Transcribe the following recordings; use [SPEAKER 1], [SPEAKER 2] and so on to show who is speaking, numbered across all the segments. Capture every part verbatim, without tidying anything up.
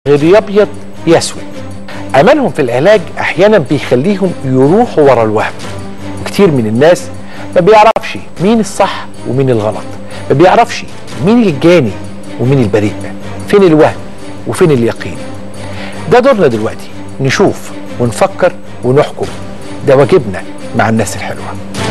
[SPEAKER 1] غير يبيض يسود. املهم في العلاج احيانا بيخليهم يروحوا ورا الوهم. كتير من الناس ما بيعرفش مين الصح ومين الغلط، ما بيعرفش مين الجاني ومين البريء، فين الوهم وفين اليقين. ده دورنا دلوقتي، نشوف ونفكر ونحكم. ده واجبنا مع الناس الحلوه.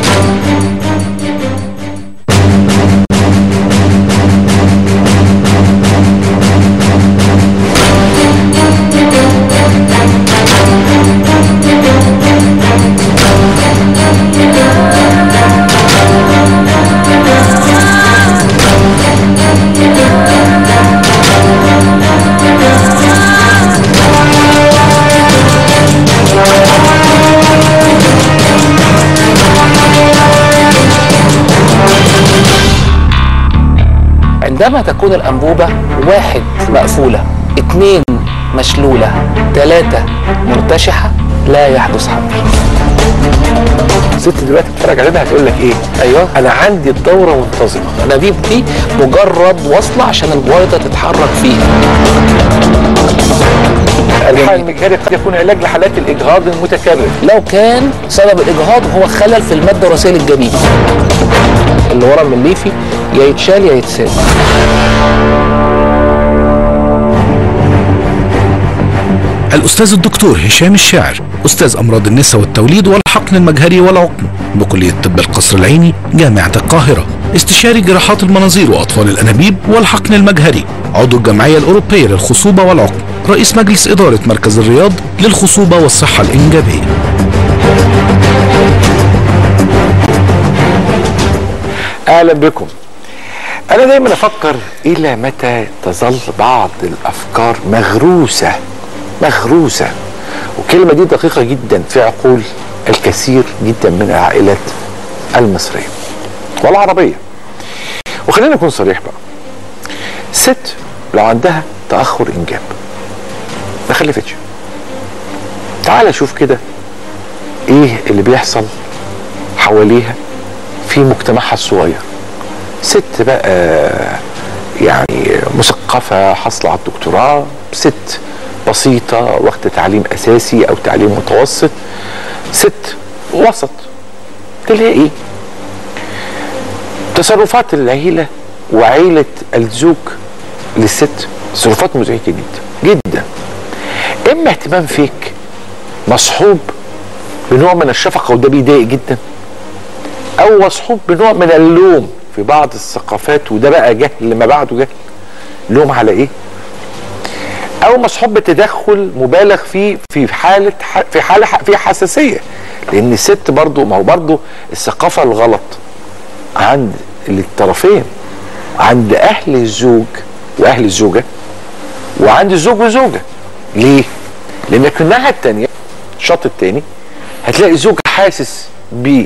[SPEAKER 2] عندما تكون الأنبوبة واحد مقفولة، اتنين مشلولة، تلاتة مرتشحة، لا يحدث حمل.
[SPEAKER 1] ست دلوقتي بتتفرج علينا هتقول لك ايه؟
[SPEAKER 2] ايوه
[SPEAKER 1] انا عندي الدوره منتظمه.
[SPEAKER 2] الانابيب دي مجرد وصله عشان البويضه تتحرك فيها.
[SPEAKER 1] الحقن المجهري قد يكون علاج لحالات الاجهاض المتكرر
[SPEAKER 2] لو كان سبب الاجهاض هو خلل في الماده الوراثيه للجنين. اللي ورا من الليفي يا يتشال يا يتساب.
[SPEAKER 3] الأستاذ الدكتور هشام الشاعر، أستاذ أمراض النساء والتوليد والحقن المجهري والعقم بكلية طب القصر العيني جامعة القاهرة، استشاري جراحات المناظير وأطفال الأنابيب والحقن المجهري، عضو الجمعية الأوروبية للخصوبة والعقم، رئيس مجلس إدارة مركز الرياض للخصوبة والصحة الإنجابية.
[SPEAKER 1] اهلا بكم. انا دايما افكر الى متى تظل بعض الافكار مغروسه مغروسه، والكلمه دي دقيقه جدا في عقول الكثير جدا من العائلات المصريه والعربيه. وخلينا نكون صريح بقى، ست لو عندها تاخر انجاب ما خلفتش، تعال شوف كده ايه اللي بيحصل حواليها في مجتمعها الصغير. ست بقى يعني مثقفه حاصله على الدكتوراه، ست بسيطه واخده تعليم اساسي او تعليم متوسط، ست وسط، تلاقي ايه؟ تصرفات العيله وعيله الزوج للست تصرفات مزعجه جدا جدا. اما اهتمام فيك مصحوب بنوع من الشفقه وده بيضايق جدا، او مصحوب بنوع من اللوم في بعض الثقافات وده بقى جهل ما بعده جهل. لوم على ايه؟ او مصحوب بتدخل مبالغ فيه في حاله في حاله في حساسيه، لان الست برضو ما هو برضو الثقافه الغلط عند الطرفين، عند اهل الزوج واهل الزوجه وعند الزوج والزوجه. ليه؟ لان في الناحيه الثانيه الشط الثاني هتلاقي الزوج حاسس ب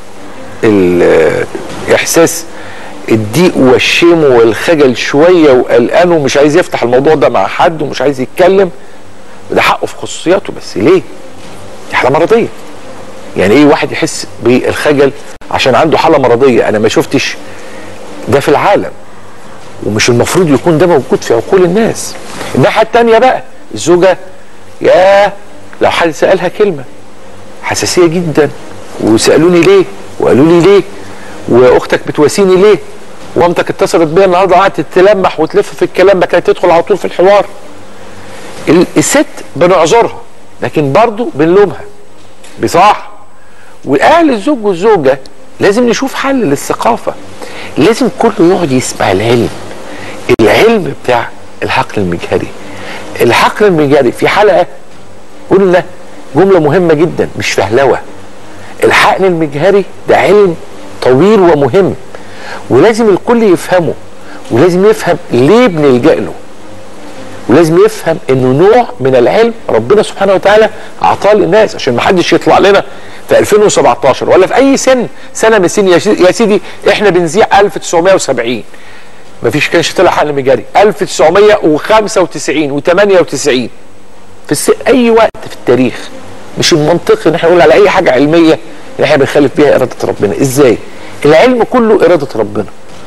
[SPEAKER 1] الاحساس الضيق والشيم والخجل شويه وقلقان ومش عايز يفتح الموضوع ده مع حد ومش عايز يتكلم، ده حقه في خصوصياته. بس ليه؟ دي حاله مرضيه. يعني ايه واحد يحس بالخجل عشان عنده حاله مرضيه؟ انا ما شفتش ده في العالم، ومش المفروض يكون ده موجود في عقول الناس. الناحيه الثانيه بقى الزوجه، يا لو حد سالها كلمه حساسيه جدا، وسالوني ليه وقالوا لي ليه واختك بتواسيني ليه ومامتك اتصلت بيا النهارده وقعدت تلمح وتلف في الكلام، ما كانت تدخل على طول في الحوار. الست بنعذرها لكن برضه بنلومها بصراحه. واهل الزوج والزوجه لازم نشوف حل للثقافه، لازم كله يقعد يسمع العلم العلم بتاع الحقن المجهري. الحقن المجهري في حلقه قلنا جمله مهمه جدا، مش فهلوه. الحقن المجهري ده علم طويل ومهم ولازم الكل يفهمه، ولازم يفهم ليه بنلجأ له، ولازم يفهم انه نوع من العلم ربنا سبحانه وتعالى اعطاه للناس عشان ما حدش يطلع لنا في ألفين وسبعتاشر ولا في اي سن سنه من السن يا سيدي احنا بنذيع ألف وتسعمائة وسبعين، ما فيش كانش طلع حقن مجهري ألف وتسعمائة وخمسة وتسعين وثمانية وتسعين في الس... اي وقت في التاريخ. مش المنطقي ان احنا نقول على اي حاجه علميه ان احنا بنخالف بيها اراده ربنا. ازاي؟ العلم كله اراده ربنا،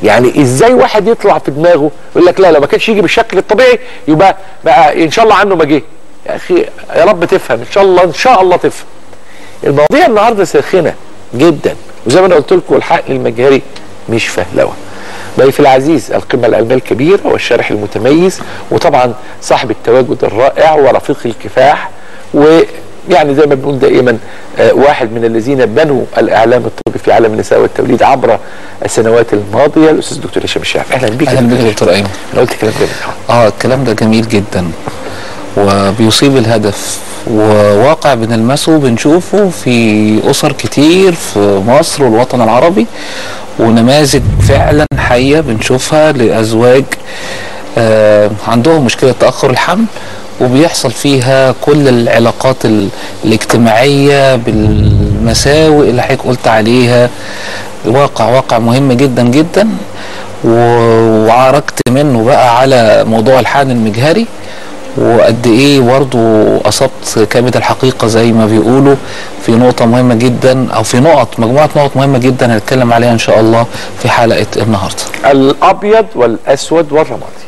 [SPEAKER 1] يعني ازاي واحد يطلع في دماغه يقول لك لا لو ما كانش يجي بالشكل الطبيعي يبقى بقى ان شاء الله عنه ما جه. يا اخي يا رب تفهم ان شاء الله ان شاء الله تفهم. المواضيع النهارده ساخنه جدا، وزي ما انا قلت لكم الحقن المجهري مش فهلوه. ضيف العزيز القيمه العلميه الكبيره والشارح المتميز، وطبعا صاحب التواجد الرائع ورفيق الكفاح، ويعني زي ما بنقول دائما آه واحد من الذين بنوا الاعلام الطبي في عالم النساء والتوليد عبر السنوات الماضيه، الاستاذ الدكتور هشام الشاعر. اهلا بيك.
[SPEAKER 2] اهلا بيك يا دكتور ايمن.
[SPEAKER 1] انا قلت كلام جميل.
[SPEAKER 2] اه الكلام ده جميل جدا وبيصيب الهدف، وواقع بنلمسه بنشوفه في اسر كتير في مصر والوطن العربي، ونماذج فعلا حيه بنشوفها لازواج آه عندهم مشكله تاخر الحمل، وبيحصل فيها كل العلاقات الاجتماعيه بالمساوئ اللي حضرتك قلت عليها. واقع واقع مهم جدا جدا، وعركت منه بقى على موضوع الحقن المجهري، وقد ايه برضه اصبت كبد الحقيقه زي ما بيقولوا في نقطه مهمه جدا، او في نقط مجموعه نقط مهمه جدا هنتكلم عليها ان شاء الله في حلقه النهارده.
[SPEAKER 1] الابيض والاسود والرمادي.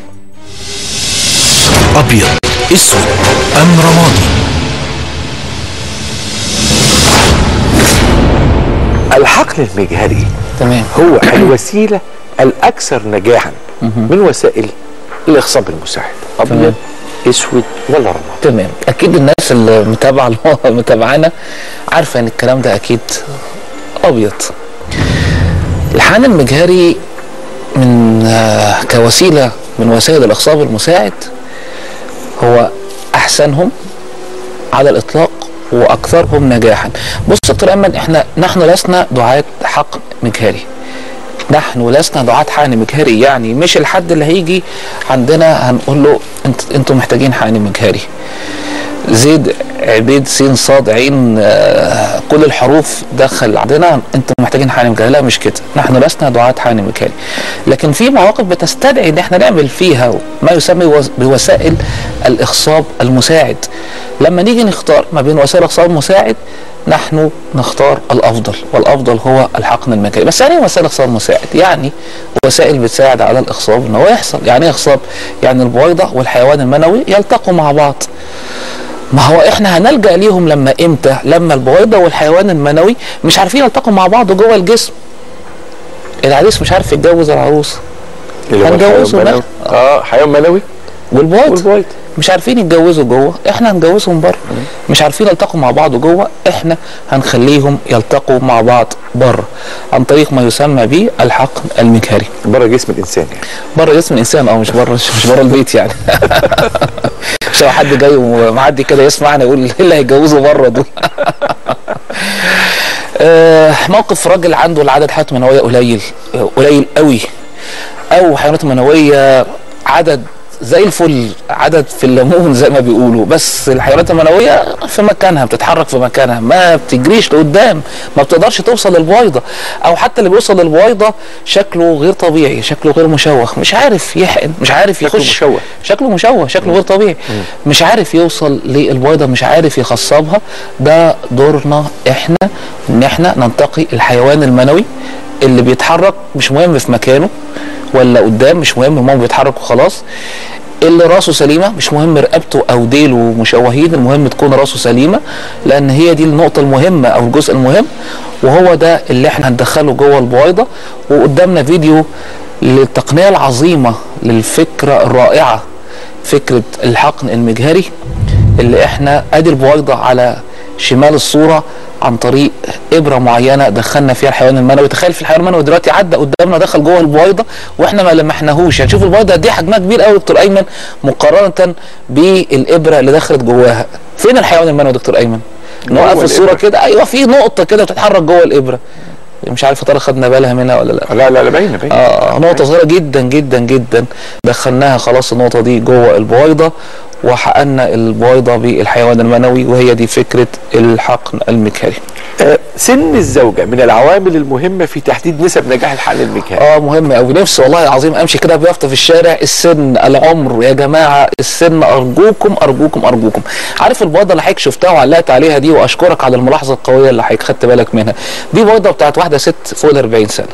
[SPEAKER 3] ابيض اسود ام رمادي؟
[SPEAKER 1] الحقن المجهري
[SPEAKER 2] تمام
[SPEAKER 1] هو الوسيله الاكثر نجاحا من وسائل الاخصاب المساعد. ابيض اسود ولا رمادي؟
[SPEAKER 2] تمام. اكيد الناس اللي متابعه متابعانا عارفه ان الكلام ده اكيد ابيض. الحقن المجهري من آه كوسيله من وسائل الاخصاب المساعد هو احسنهم على الاطلاق واكثرهم نجاحا. بص يا دكتور ايمن، احنا نحن لسنا دعاة حقن مجهري، نحن لسنا دعاة حقن مجهري. يعني مش الحد اللي هيجي عندنا هنقول له انت انتوا محتاجين حقن مجهري. زيد عبيد سين صاد عين آه كل الحروف دخل عندنا انتوا محتاجين حقن مجهري. لا مش كده، نحن لسنا دعاة حقن مجهري، لكن في مواقف بتستدعي ان احنا نعمل فيها ما يسمى بوسائل الاخصاب المساعد. لما نيجي نختار ما بين وسائل الاخصاب المساعد نحن نختار الافضل، والافضل هو الحقن المجهري. بس يعني ايه وسائل اخصاب مساعد؟ يعني وسائل بتساعد على الاخصاب ان هو يحصل. يعني ايه اخصاب؟ يعني البويضه والحيوان المنوي يلتقوا مع بعض. ما هو احنا هنلجأ ليهم لما امتى؟ لما البويضه والحيوان المنوي مش عارفين يلتقوا مع بعض جوه الجسم. العريس مش عارف يتجوز العروسه، هنجوزه
[SPEAKER 1] اه حيوان منوي
[SPEAKER 2] والبويضه مش عارفين يتجوزوا جوه، احنا هنجوزهم بره. مش عارفين يلتقوا مع بعض جوه، احنا هنخليهم يلتقوا مع بعض بره عن طريق ما يسمى به الحقن المجهري.
[SPEAKER 1] بره جسم الانسان يعني.
[SPEAKER 2] بره جسم الانسان اه، مش بره مش بره البيت يعني. مش لو حد جاي ومعدي كده يسمعنا يقول ايه اللي هيتجوزوا بره دول. موقف راجل عنده العدد حيوانات منويه قليل قليل قوي، او حيوانات منويه عدد زي الفل، عدد في الليمون زي ما بيقولوا، بس الحيوانات المنويه في مكانها، بتتحرك في مكانها، ما بتجريش لقدام، ما بتقدرش توصل للبويضه، او حتى اللي بيوصل للبويضه شكله غير طبيعي، شكله غير مشوه، مش عارف يحقن، مش عارف يخش،
[SPEAKER 1] شكله مشوه
[SPEAKER 2] شكله مشوه شكله غير طبيعي، م. مش عارف يوصل للبويضه، مش عارف يخصبها. ده دورنا احنا ان احنا ننتقي الحيوان المنوي اللي بيتحرك، مش مهم في مكانه ولا قدام، مش مهم، المهم بيتحرك وخلاص. اللي راسه سليمه، مش مهم رقبته او ديله مشوهين، المهم تكون راسه سليمه، لان هي دي النقطه المهمه او الجزء المهم، وهو ده اللي احنا هندخله جوه البويضه. وقدامنا فيديو للتقنيه العظيمه للفكره الرائعه، فكره الحقن المجهري، اللي احنا ادي البويضه على شمال الصوره عن طريق ابره معينه دخلنا فيها الحيوان المنوي. تخيل في الحيوان المنوي دلوقتي عدى قدامنا دخل جوه البويضه واحنا ما لمحناهوش. يعني شوف البويضه دي حجمها كبير قوي دكتور ايمن مقارنه بالابره اللي دخلت جواها. فين الحيوان المنوي دكتور ايمن؟ نوقف الصوره كده، ايوه في نقطه كده بتتحرك جوه الابره، مش عارف يا ترى خدنا بالها منها ولا لا.
[SPEAKER 1] لا لا لا باينه باينه
[SPEAKER 2] اه نقطه صغيره جدا جدا جدا دخلناها خلاص النقطه دي جوه البويضه، وحققنا البويضه بالحيوان المنوي، وهي دي فكره الحقن المجهري.
[SPEAKER 1] آه سن الزوجه من العوامل المهمه في تحديد نسب نجاح الحقن المجهري.
[SPEAKER 2] اه مهم قوي. نفسي والله العظيم امشي كده بيافطه في الشارع، السن، العمر يا جماعه، السن ارجوكم ارجوكم ارجوكم. عارف البويضه اللي حضرتك شفتها وعلقت عليها دي، واشكرك على الملاحظه القويه اللي حضرتك خدت بالك منها، دي بويضه بتاعت واحده ست فوق ال أربعين سنه.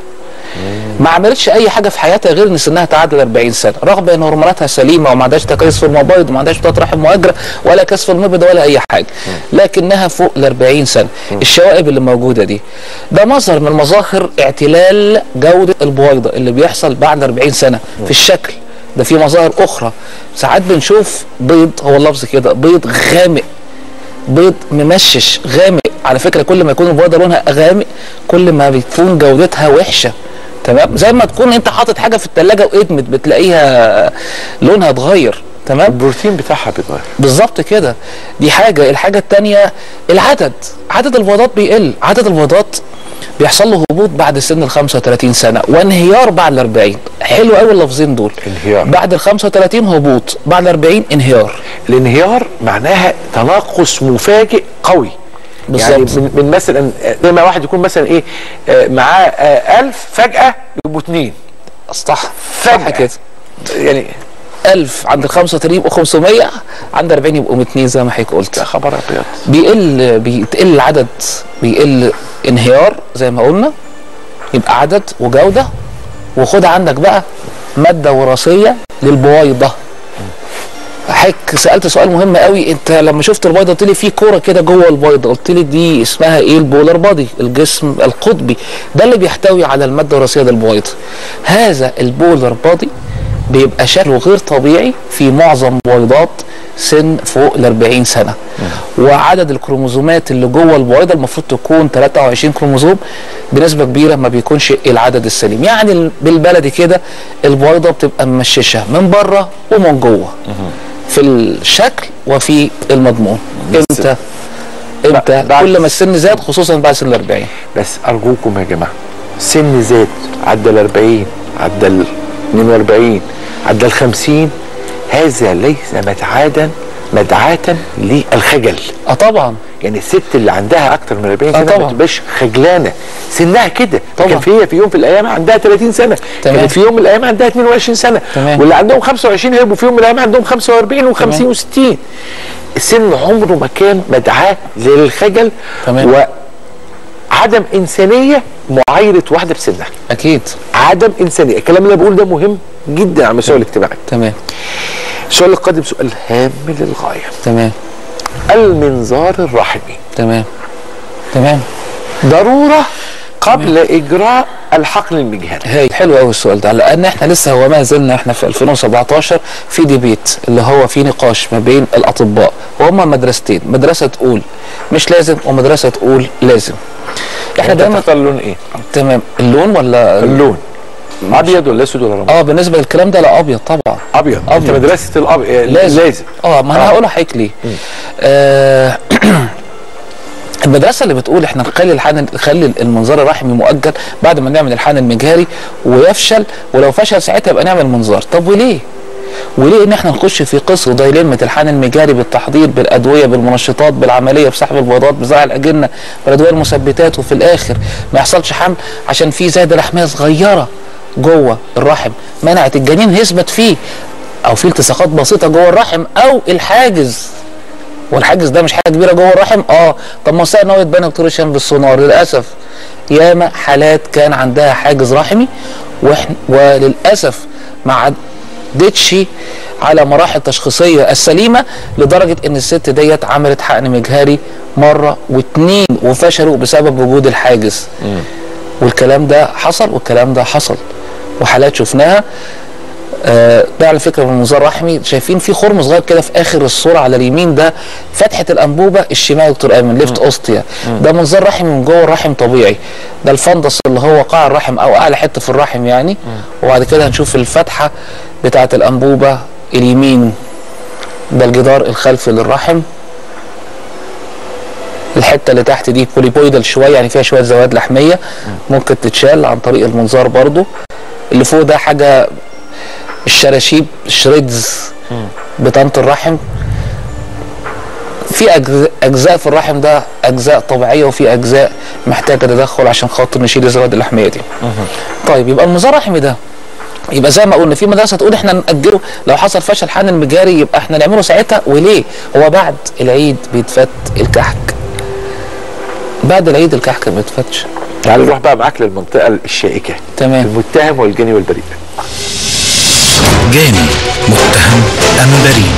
[SPEAKER 2] ما عملتش اي حاجه في حياتها غير ان سنها تعدى أربعين سنه، رغم ان هرموناتها سليمه وما عندهاش تكيس في المبايض وما عندهاش بطاقه رحم مؤجره ولا كسف المبيض ولا اي حاجه، لكنها فوق ال أربعين سنه. الشوائب اللي موجوده دي ده مظهر من مظاهر اعتلال جوده البويضه اللي بيحصل بعد أربعين سنه في الشكل. ده في مظاهر اخرى، ساعات بنشوف بيض، هو اللفظ كده، بيض غامق، بيض ممشش غامق. على فكره كل ما يكون البويضه لونها غامق كل ما بتكون جودتها وحشه، تمام؟ زي ما تكون انت حاطط حاجه في الثلاجه وادمت بتلاقيها لونها اتغير، تمام؟
[SPEAKER 1] البروتين بتاعها بيتغير
[SPEAKER 2] بالظبط كده. دي حاجه. الحاجه الثانيه العدد، عدد البيضات بيقل. عدد البيضات بيحصل له هبوط بعد سن ال خمسة وثلاثين سنه وانهيار بعد ال أربعين. حلو قوي اللفظين دول،
[SPEAKER 1] انهيار
[SPEAKER 2] بعد ال خمسة وثلاثين هبوط، بعد ال أربعين انهيار.
[SPEAKER 1] الانهيار معناها تناقص مفاجئ قوي بالظبط. يعني من, من مثلا زي ما واحد يكون مثلا ايه آه معاه آه ألف فجاه يبقوا اتنين،
[SPEAKER 2] صح
[SPEAKER 1] فجاه
[SPEAKER 2] صح كده.
[SPEAKER 1] يعني
[SPEAKER 2] ألف عند ال خمسة وثلاثين يبقوا خمسمية، عند أربعين يبقوا اتنين زي ما حضرتك قلت.
[SPEAKER 1] يا خبر ابيض.
[SPEAKER 2] بيقل بيقل العدد، بيقل انهيار زي ما قلنا، يبقى عدد وجوده. وخد عندك بقى ماده وراثيه للبويضه. حضرتك سالت سؤال مهم قوي، انت لما شفت البيضه قلت لي في كوره كده جوه البيضه، قلت لي دي اسمها ايه؟ البولار بادي، الجسم القطبي، ده اللي بيحتوي على الماده الوراثيه للبويضه. هذا البولار بادي بيبقى شكله غير طبيعي في معظم بويضات سن فوق ال أربعين سنه. وعدد الكروموزومات اللي جوه البويضه المفروض تكون ثلاثة وعشرين كروموزوم، بنسبه كبيره ما بيكونش العدد السليم. يعني بالبلدي كده البويضه بتبقى ممششه من بره ومن جوه في الشكل وفي المضمون. امتى؟ امتى؟ كل ما السن زاد، خصوصا بعد سن ال أربعين.
[SPEAKER 1] بس ارجوكم يا جماعه، السن زاد، عدى ال أربعين، عدى ال اثنين وأربعين، عدى ال خمسين، هذا ليس مدعاة مدعاة للخجل.
[SPEAKER 2] اه طبعا.
[SPEAKER 1] يعني الست اللي عندها اكتر من أربعين سنه ما تبقاش خجلانه، سنها كده. كان في في يوم في الايام عندها ثلاثين سنه، كانت في يوم من الايام عندها اثنين وعشرين سنه،
[SPEAKER 2] تمام.
[SPEAKER 1] واللي عندهم خمسة وعشرين هيبقوا في يوم من الايام عندهم خمسة وأربعين وخمسين وستين. السن عمره ما كان مدعاة للخجل،
[SPEAKER 2] تمام.
[SPEAKER 1] وعدم انسانيه معايره واحده بسنها.
[SPEAKER 2] اكيد
[SPEAKER 1] عدم انسانيه. الكلام اللي انا بقوله ده مهم جدا على المستوى الاجتماعي.
[SPEAKER 2] تمام.
[SPEAKER 1] السؤال القادم سؤال هام للغايه.
[SPEAKER 2] تمام.
[SPEAKER 1] المنظار الرحمي.
[SPEAKER 2] تمام تمام.
[SPEAKER 1] ضروره قبل اجراء الحقن المجهري.
[SPEAKER 2] هاي حلو قوي السؤال ده، لان احنا لسه هو ما زلنا احنا في ألفين وسبعتاشر في ديبيت اللي هو في نقاش ما بين الاطباء، وهما مدرستين، مدرسه تقول مش لازم ومدرسه تقول لازم.
[SPEAKER 1] احنا دايما تختار اللون ايه؟
[SPEAKER 2] تمام. اللون ولا اللون
[SPEAKER 1] ابيض ولا اسود ولا رمادي؟
[SPEAKER 2] اه بالنسبه للكلام ده لا ابيض طبعا.
[SPEAKER 1] ابيض. انت مدرسه الابيض
[SPEAKER 2] لازم.
[SPEAKER 1] لازم
[SPEAKER 2] اه ما انا هقولها حضرتك ليه. آه المدرسه اللي بتقول احنا نخلي الحقن نخلي المنظار الرحمي مؤجل بعد ما نعمل الحقن المجهري ويفشل، ولو فشل ساعتها يبقى نعمل منظار. طب وليه؟ وليه ان احنا نخش في قصه دايلمه الحقن المجهري بالتحضير بالادويه بالمنشطات بالعمليه بسحب البيضات بزرع الاجنه بالادويه المثبتات، وفي الاخر ما يحصلش حمل عشان في زايده رحميه صغيره جوه الرحم منعت الجنين يثبت فيه، او في التصاقات بسيطه جوه الرحم، او الحاجز، والحاجز ده مش حاجه كبيره جوه الرحم. اه طب ما سهل ان هو يتبنى دكتور هشام بالسونار. للاسف ياما حالات كان عندها حاجز رحمي واحنا وللاسف ما عدتش على مراحل تشخيصيه السليمه، لدرجه ان الست ديت عملت حقن مجهري مره واثنين وفشلوا بسبب وجود الحاجز. م. والكلام ده حصل والكلام ده حصل وحالات شفناها. آه ده على فكره من منظار رحمي، شايفين في خرم صغير كده في اخر الصوره على اليمين، ده فتحه الانبوبه الشمال يا دكتور ايمن، ليفت اوستيا. ده منظار رحمي من جوه الرحم طبيعي. ده الفندس اللي هو قاع الرحم او اعلى حته في الرحم يعني. وبعد كده هنشوف الفتحه بتاعه الانبوبه اليمين، ده الجدار الخلفي للرحم. الحته اللي تحت دي بوليبويدال شويه، يعني فيها شويه زواد لحميه ممكن تتشال عن طريق المنظار برضو. اللي فوق ده حاجه الشراشيب الشريدز بطانه الرحم. في اجزاء في الرحم ده اجزاء طبيعيه، وفي اجزاء محتاجه تدخل عشان خاطر نشيل الزواد اللحميه دي. طيب يبقى المنظار الرحمي ده يبقى زي ما قلنا في مدرسه تقول احنا ناجله لو حصل فشل حقن المجهري يبقى احنا نعمله ساعتها. وليه؟ هو بعد العيد بيتفت الكحك. بعد العيد الكحك ما بيتفتش.
[SPEAKER 1] تعال نروح بقى معاك للمنطقه الشائكه.
[SPEAKER 2] تمام.
[SPEAKER 1] المتهم والجاني والبريء.
[SPEAKER 3] جاني، متهم ام بريء؟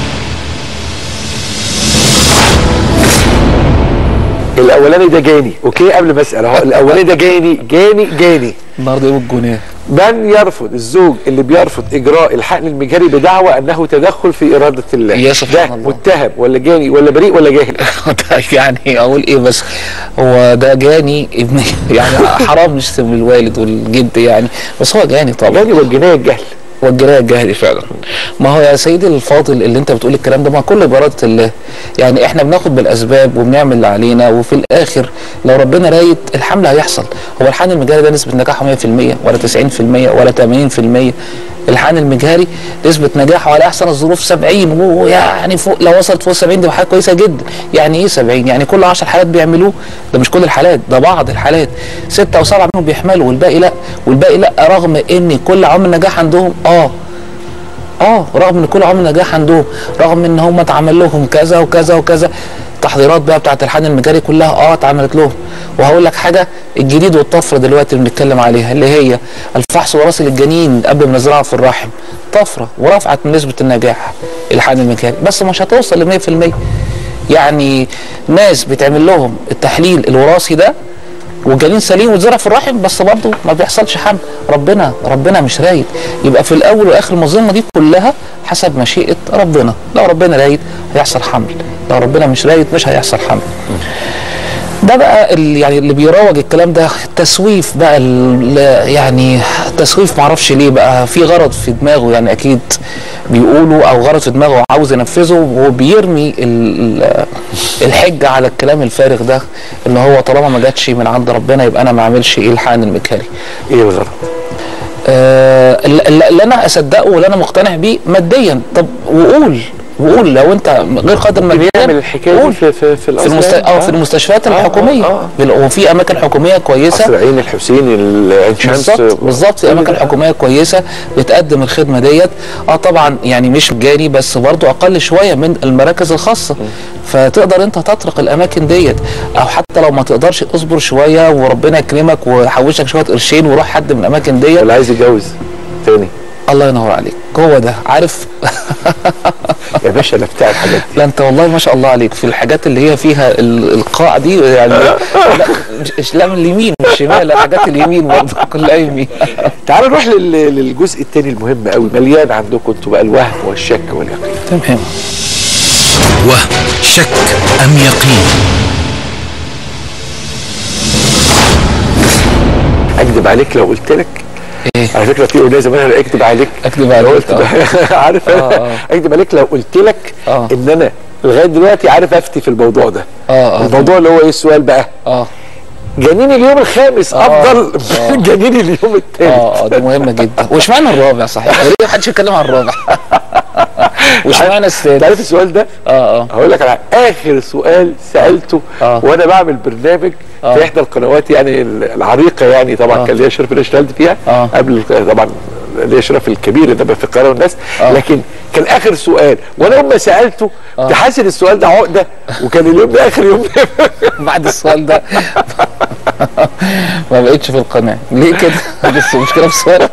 [SPEAKER 1] الاولاني ده جاني، اوكي، قبل ما اسال اهو، الاولاني ده جاني جاني جاني.
[SPEAKER 2] النهارده يوم الجنيه.
[SPEAKER 1] من يرفض الزوج اللي بيرفض اجراء الحقن المجهري بدعوى انه تدخل في اراده الله،
[SPEAKER 2] يا سبحان
[SPEAKER 1] ده
[SPEAKER 2] الله.
[SPEAKER 1] متهم ولا جاني ولا بريء ولا جاهل؟
[SPEAKER 2] يعني اقول ايه بس، هو ده جاني ابني يعني حرام نشتم الوالد والجد يعني، بس هو جاني طبعا.
[SPEAKER 1] جاني والجنايه الجهل.
[SPEAKER 2] والجنايه الجهلي فعلا. ما هو يا سيدي الفاضل اللي انت بتقول الكلام ده ما كله بإرادة الله. يعني احنا بناخد بالاسباب وبنعمل اللي علينا، وفي الاخر لو ربنا رايد الحمل هيحصل. هو الحقن المجهري ده نسبه نجاحه مية في المية ولا تسعين في المية ولا تمانين في المية؟ الحقن المجهري نسبه نجاحه على احسن الظروف سبعين، ويعني فوق لو وصلت فوق سبعين دي حاجه كويسه جدا. يعني ايه سبعين؟ يعني كل عشر حالات بيعملوه، ده مش كل الحالات، ده بعض الحالات ستة وسبعة منهم بيحملوا والباقي لا، والباقي لا، رغم ان كل عوامل النجاح عندهم اه اه رغم ان كل عوامل النجاح عندهم، رغم ان هم اتعمل لهم كذا وكذا وكذا، التحضيرات بقى بتاعت الحقن المجهري كلها اه اتعملت لهم. وهقول لك حاجه، الجديد والطفره دلوقتي اللي بنتكلم عليها اللي هي الفحص الوراثي للجنين قبل ما نزرعه في الرحم، طفره ورفعت من نسبه النجاح الحقن المجهري، بس مش هتوصل ل مية في المية. يعني ناس بتعمل لهم التحليل الوراثي ده والجنين سليم واتزرع في الرحم، بس برضه ما بيحصلش حمل. ربنا ربنا مش رايد. يبقى في الاول واخر المنظومه دي كلها حسب مشيئه ربنا، لو ربنا رايد هيحصل حمل، لو ربنا مش رايد مش هيحصل حمل. ده بقى اللي يعني اللي بيروج الكلام ده التسويف بقى، يعني تسويف معرفش ليه بقى، في غرض في دماغه يعني اكيد بيقولوا، او غرض في دماغه عاوز ينفذه، وبيرمي الحجه على الكلام الفارغ ده، اللي هو طالما ما جاتش من عند ربنا يبقى انا ما اعملش ايه الحقن المجهري.
[SPEAKER 1] ايه الغرض؟
[SPEAKER 2] آه اللي انا اصدقه واللي انا مقتنع بيه ماديا. طب وقول وقول لو انت غير قادر ماديا
[SPEAKER 1] بيعمل الحكايه دي في في في,
[SPEAKER 2] في, المست... آه. في المستشفيات الحكوميه، آه. آه. وفي اماكن حكوميه كويسه،
[SPEAKER 1] قصر العين، الحسين، العين شمس،
[SPEAKER 2] بالظبط بالظبط في اماكن حكوميه كويسه بتقدم الخدمه ديت. اه طبعا يعني مش مجاني، بس برضو اقل شويه من المراكز الخاصه، م. فتقدر انت تطرق الاماكن ديت، او حتى لو ما تقدرش اصبر شويه وربنا يكرمك ويحوشك شويه قرشين وروح حد من الاماكن ديت.
[SPEAKER 1] اللي عايز يتجوز تاني،
[SPEAKER 2] الله ينور عليك، هو ده عارف.
[SPEAKER 1] يا باشا انا بتاع الحاجات دي.
[SPEAKER 2] لا انت والله ما شاء الله عليك في الحاجات اللي هي فيها القاع دي يعني. لا مش لا من اليمين مش الشمال، لا حاجات اليمين برضه كلها يمين.
[SPEAKER 1] تعالوا نروح للجزء الثاني المهم قوي، مليان عندكم انتوا بقى الوهم والشك واليقين.
[SPEAKER 2] تمام.
[SPEAKER 3] وهم، شك ام يقين؟
[SPEAKER 1] اكذب عليك لو قلت لك
[SPEAKER 2] إيه؟
[SPEAKER 1] على فكره في اغنيه زمان اكذب عليك
[SPEAKER 2] اكذب عليك
[SPEAKER 1] آه. عارف آه. اكذب عليك لو قلت لك آه. ان انا لغايه دلوقتي عارف افتي في الموضوع ده.
[SPEAKER 2] آه. آه.
[SPEAKER 1] الموضوع اللي هو ايه السؤال بقى؟
[SPEAKER 2] اه
[SPEAKER 1] جنين اليوم الخامس آه. افضل آه. من جنين اليوم الثالث.
[SPEAKER 2] اه دي مهمه جدا. وش معنى الرابع صحيح؟ ليه محدش يتكلم عن الرابع؟ وش معنى السادس؟
[SPEAKER 1] عارف السؤال ده؟
[SPEAKER 2] اه اه
[SPEAKER 1] هقول لك على اخر سؤال سالته آه. وانا بعمل برنامج آه. في احدى القنوات يعني العريقه يعني طبعا آه. كان ليا شرف ان اشتغلت فيها آه. قبل طبعا ليا شرف الكبير ان ابقى في القناه والناس آه. لكن كان اخر سؤال وانا لما سالته آه. تحسن السؤال ده عقده، وكان اليوم ده اخر يوم.
[SPEAKER 2] بعد السؤال ده ما بقتش في القناه. ليه كده؟ بس المشكله في السؤال.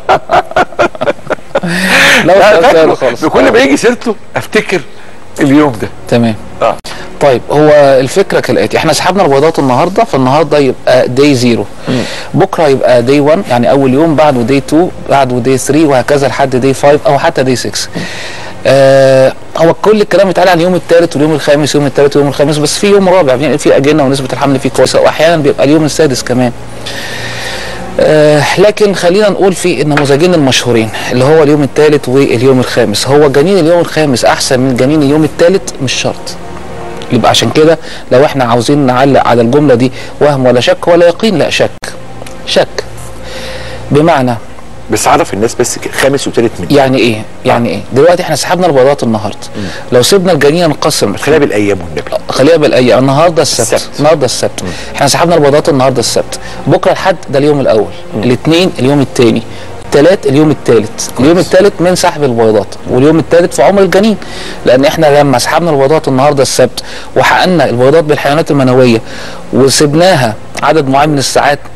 [SPEAKER 1] لا لا خالص. كل ما يجي سيرته افتكر اليوم ده.
[SPEAKER 2] تمام. اه طيب هو الفكره كالاتي، احنا سحبنا البيضات النهارده، فالنهارده يبقى داي زيرو، بكره يبقى داي واحد يعني اول يوم، بعده داي اتنين، بعده داي تلاتة، وهكذا لحد داي خمسة او حتى داي ستة. آه هو كل الكلام اتقال عن اليوم الثالث واليوم الخامس، يوم الثالث واليوم الخامس، بس في يوم رابع يعني في اجنه ونسبه الحمل فيه كويسه، واحيانا بيبقى اليوم السادس كمان. آه لكن خلينا نقول في النموذجين المشهورين اللي هو اليوم الثالث واليوم الخامس، هو جنين اليوم الخامس احسن من جنين اليوم الثالث؟ مش شرط. يبقى عشان كده لو احنا عاوزين نعلق على الجمله دي وهم ولا شك ولا يقين، لا شك. شك بمعنى
[SPEAKER 1] بس عرف الناس بس خامس وثالث من
[SPEAKER 2] يعني ايه؟ يعني ايه؟ دلوقتي احنا سحبنا البيضات النهارده، لو سيبنا الجنين نقسم،
[SPEAKER 1] خليها بالايام والنبي،
[SPEAKER 2] خليها بالايام. النهارده السبت, السبت. النهارده السبت، مم. احنا سحبنا البيضات النهارده السبت، بكره الحد ده اليوم الاول، الاثنين اليوم الثاني، الثلاث اليوم الثالث، اليوم الثالث من سحب البيضات، واليوم الثالث في عمر الجنين، لان احنا لما سحبنا البيضات النهارده السبت وحققنا البيضات بالحيوانات المنويه وسبناها عدد معين من الساعات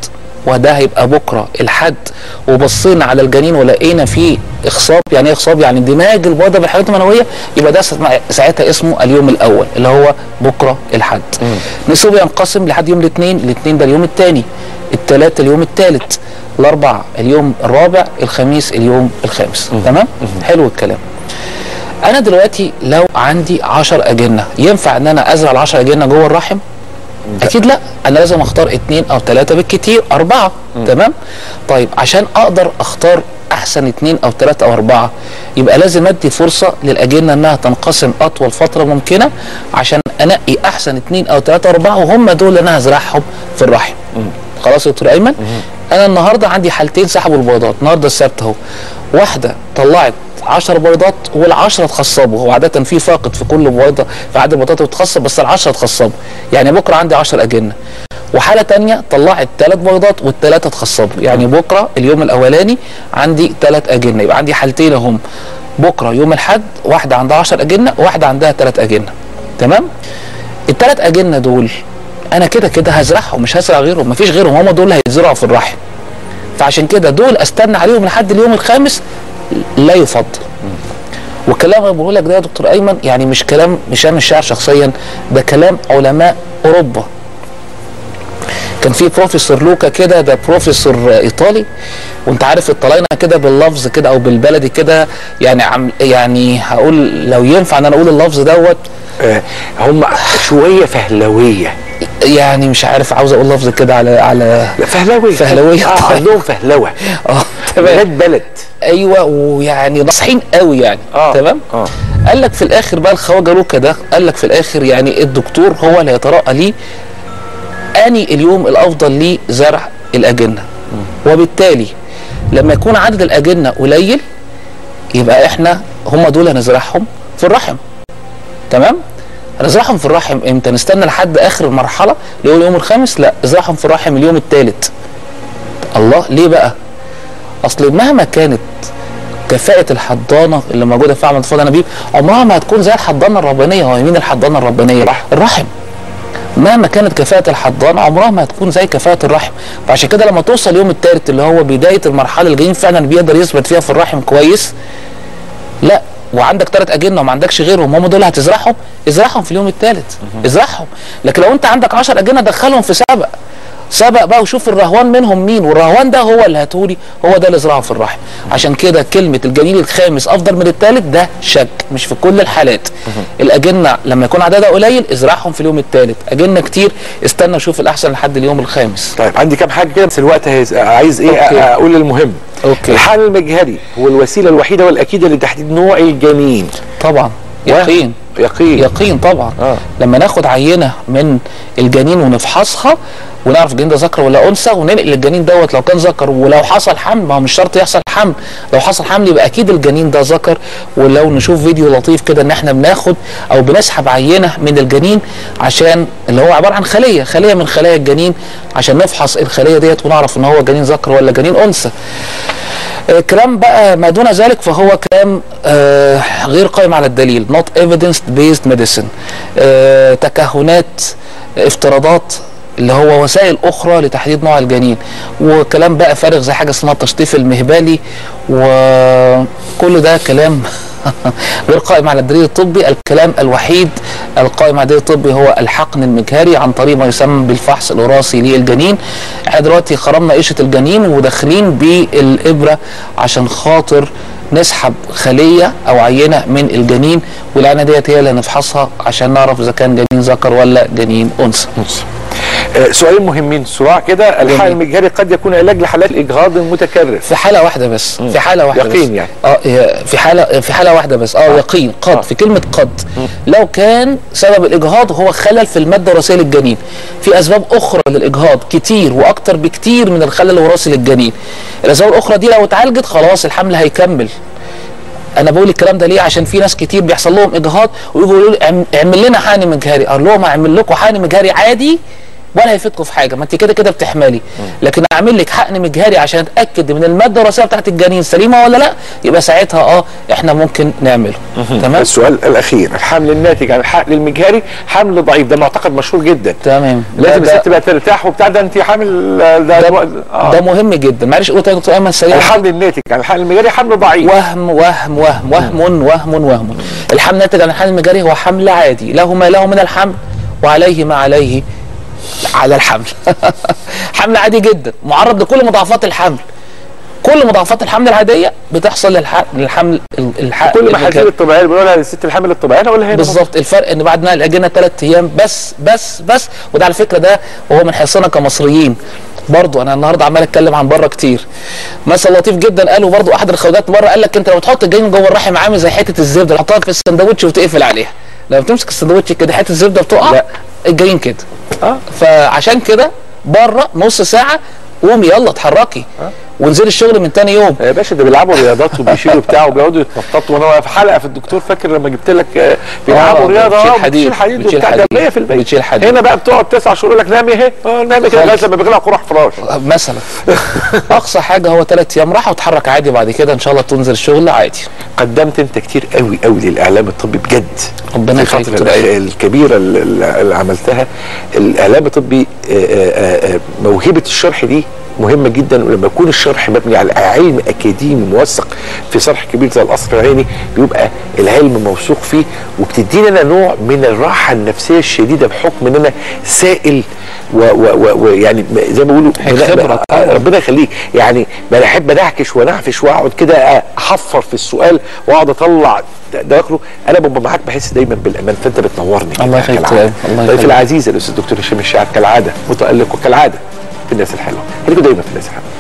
[SPEAKER 2] وده هيبقى بكره الحد، وبصينا على الجنين ولقينا فيه اخصاب. يعني ايه اخصاب؟ يعني اندماج البويضه بالحيوانات المنويه، يبقى ده ساعتها اسمه اليوم الاول اللي هو بكره الحد. نصيبه ينقسم لحد يوم الاثنين، الاثنين ده اليوم الثاني، الثلاث اليوم الثالث، الاربع اليوم الرابع، الخميس اليوم الخامس. تمام؟ حلو الكلام. انا دلوقتي لو عندي عشر اجنه، ينفع ان انا ازرع ال عشر اجنه جوه الرحم؟ اكيد لا، انا لازم اختار اثنين او ثلاثه بالكتير، اربعه. م. تمام؟ طيب عشان اقدر اختار احسن اثنين او ثلاثه او اربعه، يبقى لازم ادي فرصه للاجنه انها تنقسم اطول فتره ممكنه عشان انقي احسن اثنين او ثلاثه او اربعه، وهم دول اللي انا هزرعهم في الرحم. م. خلاص يا دكتور ايمن؟ م. انا النهارده عندي حالتين سحبوا البيضات، النهارده السبت اهو، واحده طلعت عشر بيضات والعشرة اتخصبوا. هو عادة في فاقد في كل بيضة في عدد البيضات اللي بتتخصب، بس العشرة اتخصبوا، يعني بكرة عندي عشر أجنة. وحالة تانية طلعت ثلاث بيضات والثلاثة اتخصبوا، يعني بكرة اليوم الأولاني عندي ثلاث أجنة، يبقى عندي حالتين هم. بكرة يوم الأحد واحدة عندها عشر أجنة وواحدة عندها ثلاث أجنة. تمام؟ الثلاث أجنة دول أنا كده كده هزرعهم، مش هزرع غيرهم، مفيش غيرهم، هم دول اللي هيتزرعوا في الرحم. فعشان كده دول استنى عليهم لحد اليوم الخامس لا يفضل. والكلام اللي بقول لك ده يا دكتور ايمن يعني مش كلام هشام الشاعر شخصيا، ده كلام علماء اوروبا. كان في بروفيسور لوكا كده، ده بروفيسور ايطالي، وانت عارف الطلاينه كده باللفظ كده او بالبلدي كده، يعني عم يعني هقول لو ينفع ان انا اقول اللفظ دوت،
[SPEAKER 1] آه هم شويه فهلويه،
[SPEAKER 2] يعني مش عارف عاوز اقول لفظ كده على على
[SPEAKER 1] فهلويه
[SPEAKER 2] فهلويه
[SPEAKER 1] اه عندهم فهلوه
[SPEAKER 2] اه
[SPEAKER 1] تمام، بلد
[SPEAKER 2] ايوه، ويعني ناصحين قوي يعني.
[SPEAKER 1] آه.
[SPEAKER 2] تمام.
[SPEAKER 1] اه
[SPEAKER 2] قال لك في الاخر بقى الخواجه لوكا ده قال لك في الاخر يعني الدكتور هو اللي يترأى ليه اني اليوم الافضل ليه زرع الاجنه. م. وبالتالي لما يكون عدد الاجنه قليل يبقى احنا هم دول هنزرعهم في الرحم. تمام؟ هنزرعهم في الرحم امتى؟ نستنى لحد اخر المرحله اللي هو اليوم الخامس؟ لا، ازرعهم في الرحم اليوم الثالث. الله، ليه بقى؟ اصل مهما كانت كفاءة الحضانة اللي موجودة في معمل فؤاد نبيل عمرها ما هتكون زي الحضانة الربانية. هو مين الحضانة الربانية؟ الرحم. مهما كانت كفاءة الحضانة عمرها ما هتكون زي كفاءة الرحم. فعشان كده لما توصل اليوم الثالث اللي هو بداية المرحلة اللي جايين فعلا بيقدر يثبت فيها في الرحم كويس، لا وعندك ثلاث اجنه وما عندكش غيرهم، هم دول هتزرعهم، ازرعهم في اليوم الثالث، ازرعهم. لكن لو انت عندك عشر اجنه دخلهم في سبق، سبق بقى وشوف الرهوان منهم مين، والرهوان ده هو اللي هتقولي هو ده اللي زرعه في الرحم. عشان كده كلمه الجنين الخامس افضل من الثالث ده شك، مش في كل الحالات. الاجنه لما يكون عددها قليل ازرعهم في اليوم الثالث، اجنه كتير استنى شوف الاحسن لحد اليوم الخامس.
[SPEAKER 1] طيب عندي كام حاجه كده بس الوقت عايز ايه أوكي. اقول المهم.
[SPEAKER 2] اوكي.
[SPEAKER 1] الحقن المجهري هو الوسيله الوحيده والاكيده لتحديد نوع الجنين.
[SPEAKER 2] طبعا يقين
[SPEAKER 1] يقين
[SPEAKER 2] يقين طبعا.
[SPEAKER 1] آه.
[SPEAKER 2] لما ناخد عينه من الجنين ونفحصها ونعرف الجنين ده ذكر ولا انثى، وننقل الجنين دوت لو كان ذكر، ولو حصل حمل، ما هو مش شرط يحصل حمل، لو حصل حمل يبقى اكيد الجنين ده ذكر. ولو نشوف فيديو لطيف كده ان احنا بناخد او بنسحب عينه من الجنين عشان اللي هو عباره عن خليه خليه من خلايا الجنين عشان نفحص الخليه ديت ونعرف ان هو جنين ذكر ولا جنين انثى. كلام بقى ما دون ذلك فهو كلام آه غير قائم على الدليل، not evidence based medicine، آه تكهنات، افتراضات اللي هو وسائل اخرى لتحديد نوع الجنين، وكلام بقى فارغ زي حاجه اسمها التشطيف المهبلي، وكل ده كلام غير قائم على الدليل الطبي. الكلام الوحيد القائم على الدليل الطبي هو الحقن المجهري عن طريق ما يسمى بالفحص الوراثي للجنين. احنا دلوقتي خرمنا قشره الجنين وداخلين بالابره عشان خاطر نسحب خليه او عينه من الجنين، والعينه ديت هي اللي هنفحصها عشان نعرف اذا كان جنين ذكر ولا جنين انثى.
[SPEAKER 1] آه سؤالين مهمين بسرعه كده. الحقن المجهري قد يكون علاج لحالات الاجهاض المتكرر
[SPEAKER 2] في حاله واحده بس. م. في حاله واحده
[SPEAKER 1] يقين
[SPEAKER 2] بس.
[SPEAKER 1] يعني
[SPEAKER 2] اه في حاله في حاله واحده بس. اه, آه. يقين قد. آه. في كلمه قد. م. لو كان سبب الاجهاض هو خلل في الماده الوراثيه للجنين. في اسباب اخرى للاجهاض كتير واكتر بكتير من الخلل الوراثي للجنين. الاسباب الاخرى دي لو اتعالجت خلاص الحمل هيكمل. انا بقول الكلام ده ليه؟ عشان في ناس كتير بيحصل لهم اجهاض ويجوا يقولوا لي اعمل لنا حقن مجهري. اقول لهم اعمل لكم حقن مجهري عادي ولا هيفيدكم في حاجه، ما انت كده كده بتحملي. لكن اعمل لك حقن مجهري عشان اتاكد من الماده الوراثيه بتاعت الجنين سليمه ولا لا، يبقى ساعتها اه احنا ممكن نعمله. تمام.
[SPEAKER 1] السؤال الاخير، الحمل الناتج عن الحقن المجهري حمل ضعيف، ده معتقد مشهور جدا.
[SPEAKER 2] تمام.
[SPEAKER 1] لازم الست تبقى ترتاح وبتاع، ده انت حامل ده,
[SPEAKER 2] ده, آه. ده مهم جدا. معلش قول تاني يا دكتور ايمن سريع.
[SPEAKER 1] الحمل الناتج عن الحقن المجهري حمل ضعيف.
[SPEAKER 2] وهم وهم وهم وهم وهم وهم. الحمل الناتج عن الحقن المجهري هو حمل عادي، له ما له من الحمل وعليه ما عليه على الحمل. حمل عادي جدا، معرض لكل مضاعفات الحمل. كل مضاعفات الحمل العاديه بتحصل للحمل الحمل
[SPEAKER 1] كل محاذير الطبيعيه اللي بنقولها للست الحامل الطبيعيه انا اقولها هنا
[SPEAKER 2] بالظبط. الفرق ان بعد نقل الاجنه ثلاث ايام بس بس بس. وده على فكره ده وهو من حرصنا كمصريين برضو. انا النهارده عمال اتكلم عن بره كتير. مثل لطيف جدا قاله برضو احد الخواجات مره، قال لك انت لو تحط الجنين جوه الرحم عامل زي حته الزبده، تحطها في السندوتش وتقفل عليها. لما تمسك السندوتش كده حته الزبده بتقع، لا الجنين كده. اه فعشان كده بره نص ساعه قومي يلا اتحركي أه؟ وانزلي الشغل من تاني يوم.
[SPEAKER 1] يا باشا ده بيلعبوا رياضات وبيشيلوا بتاع وبيقعدوا يتنططوا. وانا في حلقه في الدكتور فاكر لما جبت لك بيلعبوا رياضه اه بتشيل حديد وبتاع، ده مية في المية بتشيل حديد. هنا بقى بتقعد تسع شهور يقول لك نامي اهي اه نامي كده لغايه لما بيغلق قرح فراش
[SPEAKER 2] مثلا. اقصى حاجه هو ثلاث ايام راحه وتحرك عادي، بعد كده ان شاء الله تنزل الشغل عادي.
[SPEAKER 1] قدمت انت كتير قوي قوي للاعلام الطبي بجد.
[SPEAKER 2] ربنا يخليك.
[SPEAKER 1] الفتره الكبيره اللي عملتها الاعلام الطبي، موهبه الشرح دي مهمه جدا. ولما يكون الشرح مبني على علم اكاديمي موثق في شرح كبير زي القصر العيني، بيبقى العلم موثوق فيه، وبتدينا لنا نوع من الراحه النفسيه الشديده بحكم ان انا سائل ويعني زي ما بيقولوا ربنا يخليك. يعني ما احب انعكش وانعفش واقعد كده احفر في السؤال واقعد اطلع داخله. انا ببقى معاك بحس دايما بالامان، فانت بتنورني.
[SPEAKER 2] الله يخليك.
[SPEAKER 1] ضيفي العزيز الاستاذ الدكتور هشام الشاعر كالعاده متالق وكالعاده في الناس الحلوه. خليكم دايما في الناس الحلوه.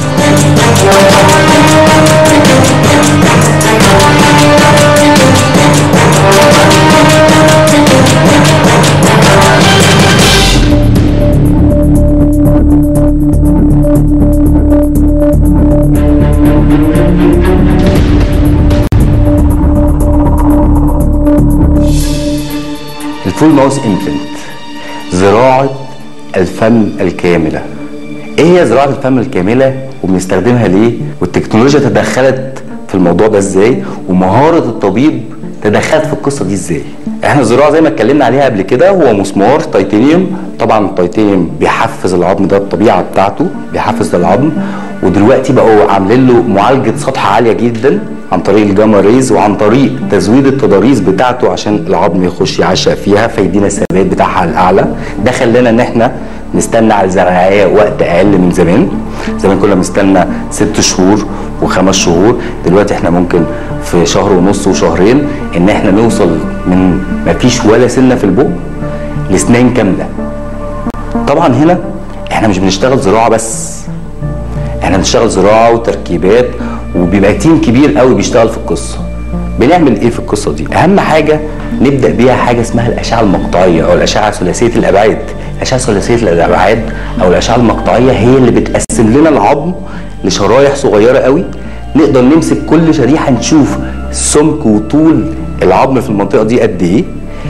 [SPEAKER 4] الفول ماوس امبلنت، زراعه الفم الكامله. ايه هي زراعه الفم الكامله وبنستخدمها ليه؟ والتكنولوجيا تدخلت في الموضوع ده ازاي؟ ومهاره الطبيب تدخلت في القصه دي ازاي؟ احنا الزراعه زي ما اتكلمنا عليها قبل كده هو مسمار تيتانيوم. طبعا التيتانيوم بيحفز العظم، ده الطبيعه بتاعته بيحفز العظم. ودلوقتي بقوا عاملين له معالجه سطح عاليه جدا عن طريق الجاما ريز وعن طريق تزويد التضاريس بتاعته عشان العظم يخش يعشق فيها فيدينا الثبات بتاعها الاعلى. ده خلانا ان احنا نستنى على الزراعيه وقت اقل من زمان. زمان كنا بنستنى ست شهور وخمس شهور، دلوقتي احنا ممكن في شهر ونص وشهرين ان احنا نوصل من ما فيش ولا سنه في البق لسنين كامله. طبعا هنا احنا مش بنشتغل زراعه بس، احنا بنشتغل زراعه وتركيبات، وبيبقى تيم كبير قوي بيشتغل في القصه. بنعمل ايه في القصه دي؟ اهم حاجه نبدا بيها حاجه اسمها الاشعه المقطعيه او الاشعه ثلاثيه الابعاد. الاشعه ثلاثيه الابعاد او الاشعه المقطعيه هي اللي بتقسم لنا العظم لشرايح صغيره قوي، نقدر نمسك كل شريحه نشوف سمك وطول العظم في المنطقه دي قد ايه،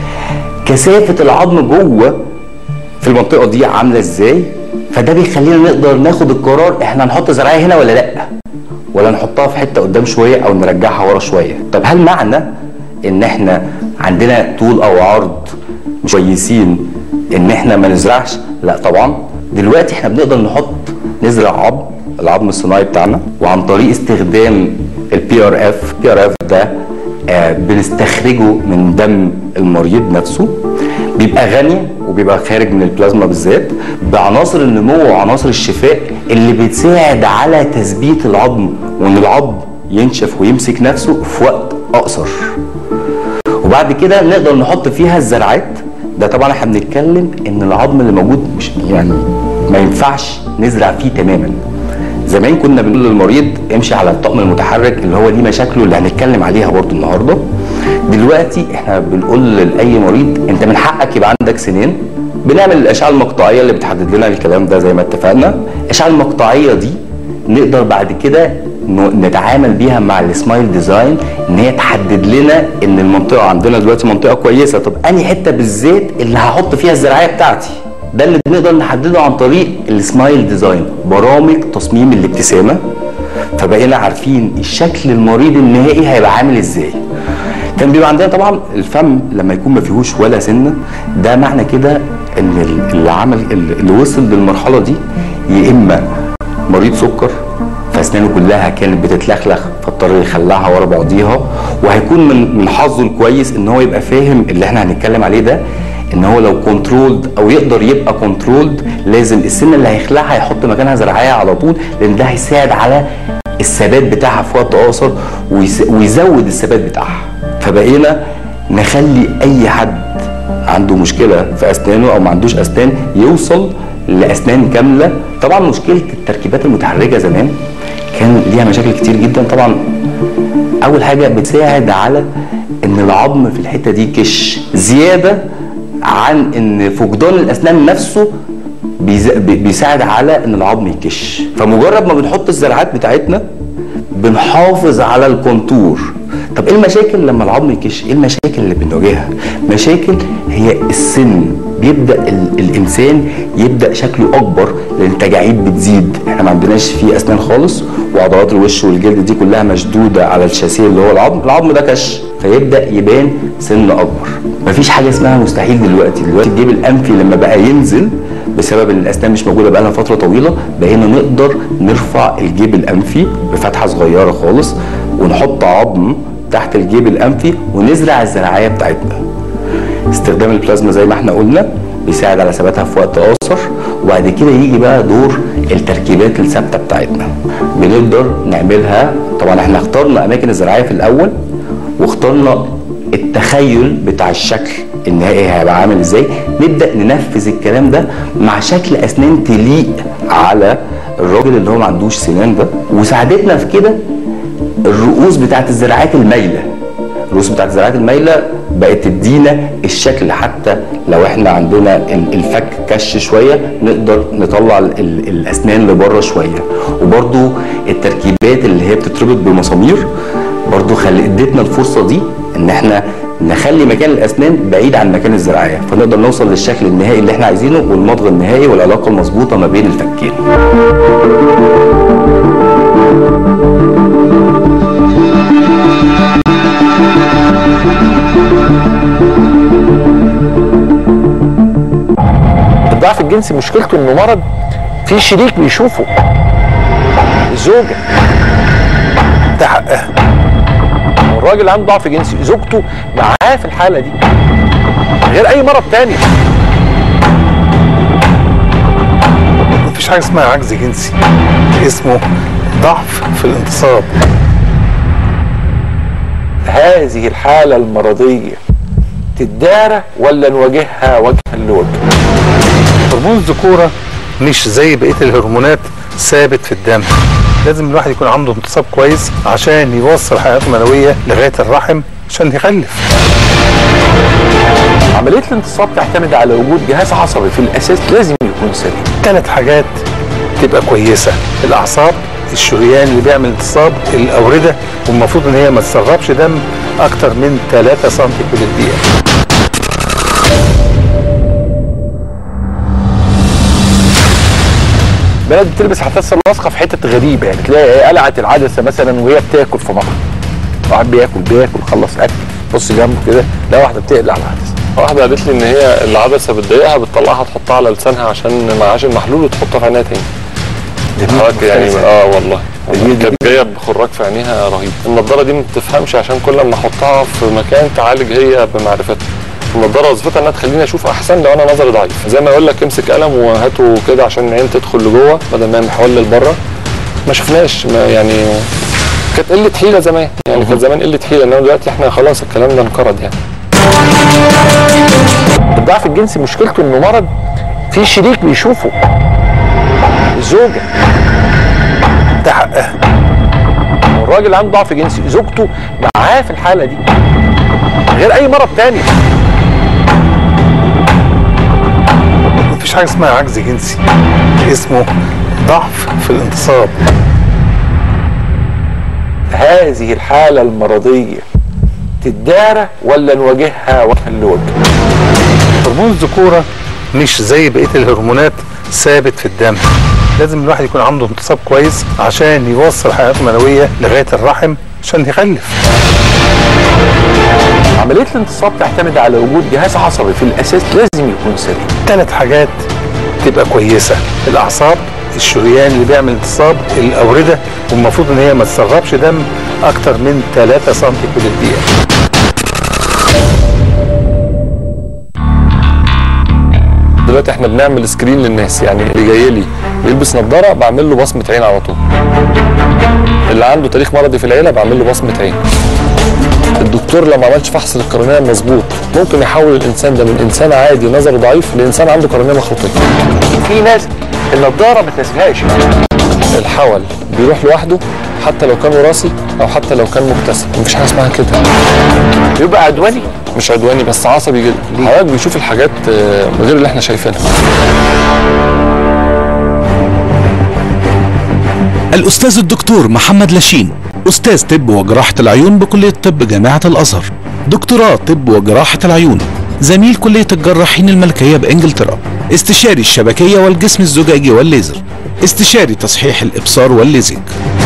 [SPEAKER 4] كثافه العظم جوه في المنطقه دي عامله ازاي. فده بيخلينا نقدر ناخد القرار احنا هنحط زراعيه هنا ولا لا، ولا نحطها في حته قدام شويه او نرجعها ورا شويه. طب هل معنى ان احنا عندنا طول او عرض مش كويسين ان احنا ما نزرعش؟ لا طبعا. دلوقتي احنا بنقدر نحط نزرع عظم، العظم الصناعي بتاعنا، وعن طريق استخدام البي ار اف. البي ار اف ده آه بنستخرجه من دم المريض نفسه، بيبقى غني وبيبقى خارج من البلازما بالذات بعناصر النمو وعناصر الشفاء اللي بتساعد على تثبيت العظم وان العظم ينشف ويمسك نفسه في وقت اقصر. وبعد كده نقدر نحط فيها الزرعات. ده طبعا احنا بنتكلم ان العظم اللي موجود مش يعني ما ينفعش نزرع فيه تماما. زمان كنا بنقول للمريض امشي على الطقم المتحرك اللي هو دي مشاكله اللي هنتكلم عليها برضو النهارده. دلوقتي احنا بنقول لاي مريض انت من حقك يبقى عندك سنين. بنعمل الاشعه المقطعيه اللي بتحدد لنا الكلام ده زي ما اتفقنا. الاشعه المقطعيه دي نقدر بعد كده نتعامل بيها مع السمايل ديزاين ان هي تحدد لنا ان المنطقه عندنا دلوقتي منطقه كويسه. طب انهي حته بالذات اللي هحط فيها الزراعيه بتاعتي؟ ده اللي بنقدر نحدده عن طريق السمايل ديزاين، برامج تصميم الابتسامه. فبقينا عارفين الشكل المريض النهائي هيبقى عامل ازاي. كان بيبقى عندنا طبعا الفم لما يكون ما فيهوش ولا سنه، ده معنى كده ان اللي عمل اللي وصل للمرحله دي يا اما مريض سكر فاسنانه كلها كانت بتتلخلخ فاضطر يخلعها ورا بعضيها، وهيكون من من حظه الكويس ان هو يبقى فاهم اللي احنا هنتكلم عليه ده، ان هو لو كنترولد او يقدر يبقى كنترولد لازم السنه اللي هيخلعها يحط مكانها زراعيه على طول، لان ده هيساعد على الثبات بتاعها في وقت قصير ويزود الثبات بتاعها. فبقينا نخلي اي حد عنده مشكله في اسنانه او ما عندوش اسنان يوصل لاسنان كامله. طبعا مشكله التركيبات المتحركه زمان كان ليها مشاكل كتير جدا. طبعا اول حاجه بتساعد على ان العظم في الحته دي كش زياده عن ان فقدان الاسنان نفسه بيساعد على ان العظم يكش. فمجرد ما بنحط الزرعات بتاعتنا بنحافظ على الكونتور. طب ايه المشاكل لما العظم يكش؟ ايه المشاكل اللي بنواجهها؟ مشاكل هي السن، بيبدا الانسان يبدا شكله اكبر لان التجاعيد بتزيد. احنا ما عندناش فيه اسنان خالص، وعضلات الوش والجلد دي كلها مشدوده على الشاسيه اللي هو العظم، العظم ده كش فيبدا يبان سن اكبر. مفيش حاجه اسمها مستحيل دلوقتي، دلوقتي الجيب الانفي لما بقى ينزل بسبب ان الاسنان مش موجوده بقى لها فتره طويله، بقينا نقدر نرفع الجيب الانفي بفتحه صغيره خالص ونحط عظم تحت الجيب الانفي ونزرع الزراعيه بتاعتنا. استخدام البلازما زي ما احنا قلنا بيساعد على ثباتها في وقت قصير، وبعد كده يجي بقى دور التركيبات الثابته بتاعتنا. بنقدر نعملها، طبعا احنا اخترنا اماكن الزراعيه في الاول واخترنا التخيل بتاع الشكل النهائي هيبقى عامل ازاي، نبدا ننفذ الكلام ده مع شكل اسنان تليق على الراجل اللي هو ما عندوش سنان ده. وساعدتنا في كده الرؤوس بتاعت الزراعات المايله. الرؤوس بتاعت الزراعات المايله بقت تدينا الشكل، حتى لو احنا عندنا الفك كش شويه نقدر نطلع الاسنان لبره شويه. وبرده التركيبات اللي هي بتتربط بمسامير برده خلي ادتنا الفرصه دي ان احنا نخلي مكان الاسنان بعيد عن مكان الزراعيه، فنقدر نوصل للشكل النهائي اللي احنا عايزينه والمضغ النهائي والعلاقه المظبوطه ما بين الفكين.
[SPEAKER 1] الضعف الجنسي مشكلته انه مرض في شريك بيشوفه، الزوجه ده حقها. الراجل عنده ضعف جنسي زوجته معاه في الحاله دي غير اي مرض تاني.
[SPEAKER 5] مفيش حاجه اسمها عجز جنسي، اسمه ضعف في الانتصاب.
[SPEAKER 1] هذه الحاله المرضيه تدارى ولا نواجهها وجها لوجه؟
[SPEAKER 5] هرمون الذكوره مش زي بقيه الهرمونات ثابت في الدم، لازم الواحد يكون عنده انتصاب كويس عشان يوصل حياته المنويه لغايه الرحم عشان يخلف.
[SPEAKER 1] عمليه الانتصاب تعتمد على وجود جهاز عصبي في الاساس لازم يكون سليم.
[SPEAKER 5] ثلاث حاجات تبقى كويسه: الاعصاب، الشريان اللي بيعمل انتصاب، الاورده، والمفروض ان هي ما تسربش دم اكتر من ثلاثة سم كل دقيقه.
[SPEAKER 1] بلد بتلبس حساسه لاصقه في حته غريبه، يعني تلاقي قلعه العدسه مثلا وهي بتاكل في مطعم، واحد بياكل بياكل خلص اكل بص جنبه كده لا واحده بتقلع العدسه.
[SPEAKER 6] واحده قالت لي ان هي العدسه بتضايقها بتطلعها تحطها على لسانها عشان معهاش المحلول وتحطها في عينيها تاني. يعني اه والله كانت جايه بخراج في عينيها رهيب. النضاره دي ما بتفهمش عشان كل ما احطها في مكان تعالج هي بمعرفتها. النضاره وظيفتها انها تخليني اشوف احسن لو انا نظري ضعيف، زي ما يقول لك امسك قلم وهاته كده عشان العين تدخل لجوه بدل ما هي محوله لبره. ما شفناش ما يعني كانت قله حيله زمان، يعني كانت زمان قله حيله، انما دلوقتي احنا خلاص الكلام ده انقرض يعني.
[SPEAKER 1] الضعف الجنسي مشكلته انه مرض في شريك بيشوفه، الزوجه ده حقها. الراجل عنده ضعف جنسي زوجته معاه في الحاله دي غير اي مرض تاني.
[SPEAKER 5] مفيش حاجه اسمها عجز جنسي، اسمه ضعف في الانتصاب.
[SPEAKER 1] هذه الحاله المرضيه تدارى ولا نواجهها وجها لوجه؟
[SPEAKER 5] هرمون الذكوره مش زي بقيه الهرمونات ثابت في الدم. لازم الواحد يكون عنده انتصاب كويس عشان يوصل حياته المنويه لغايه الرحم عشان يخلف.
[SPEAKER 1] عمليه الانتصاب تعتمد على وجود جهاز عصبي في الاساس لازم يكون سليم.
[SPEAKER 5] ثلاث حاجات تبقى كويسه: الاعصاب، الشريان اللي بيعمل انتصاب، الاورده، والمفروض ان هي ما تسربش دم اكتر من ثلاثة سم كل دقيقه.
[SPEAKER 6] دلوقتي احنا بنعمل سكرين للناس، يعني اللي جاي لي بيلبس نظاره بعمل له بصمه عين على طول. اللي عنده تاريخ مرضي في العيله بعمل له بصمه عين. الدكتور لما عملش فحص للقرنيه مظبوط ممكن يحول الانسان ده من انسان عادي نظره ضعيف لانسان عنده قرنيه مخروطيه.
[SPEAKER 1] في ناس النظاره ما تسهاش.
[SPEAKER 6] الحول بيروح لوحده حتى لو كان وراثي او حتى لو كان مكتسب، مفيش حاجه اسمها كده.
[SPEAKER 1] يبقى عدواني؟
[SPEAKER 6] مش عدواني بس عصبي جدا. حضرتك بيشوف الحاجات غير اللي احنا شايفينها.
[SPEAKER 3] الأستاذ الدكتور محمد لاشين، أستاذ طب وجراحة العيون بكلية طب جامعة الأزهر، دكتوراه طب وجراحة العيون، زميل كلية الجراحين الملكية بإنجلترا، استشاري الشبكية والجسم الزجاجي والليزر، استشاري تصحيح الإبصار والليزك.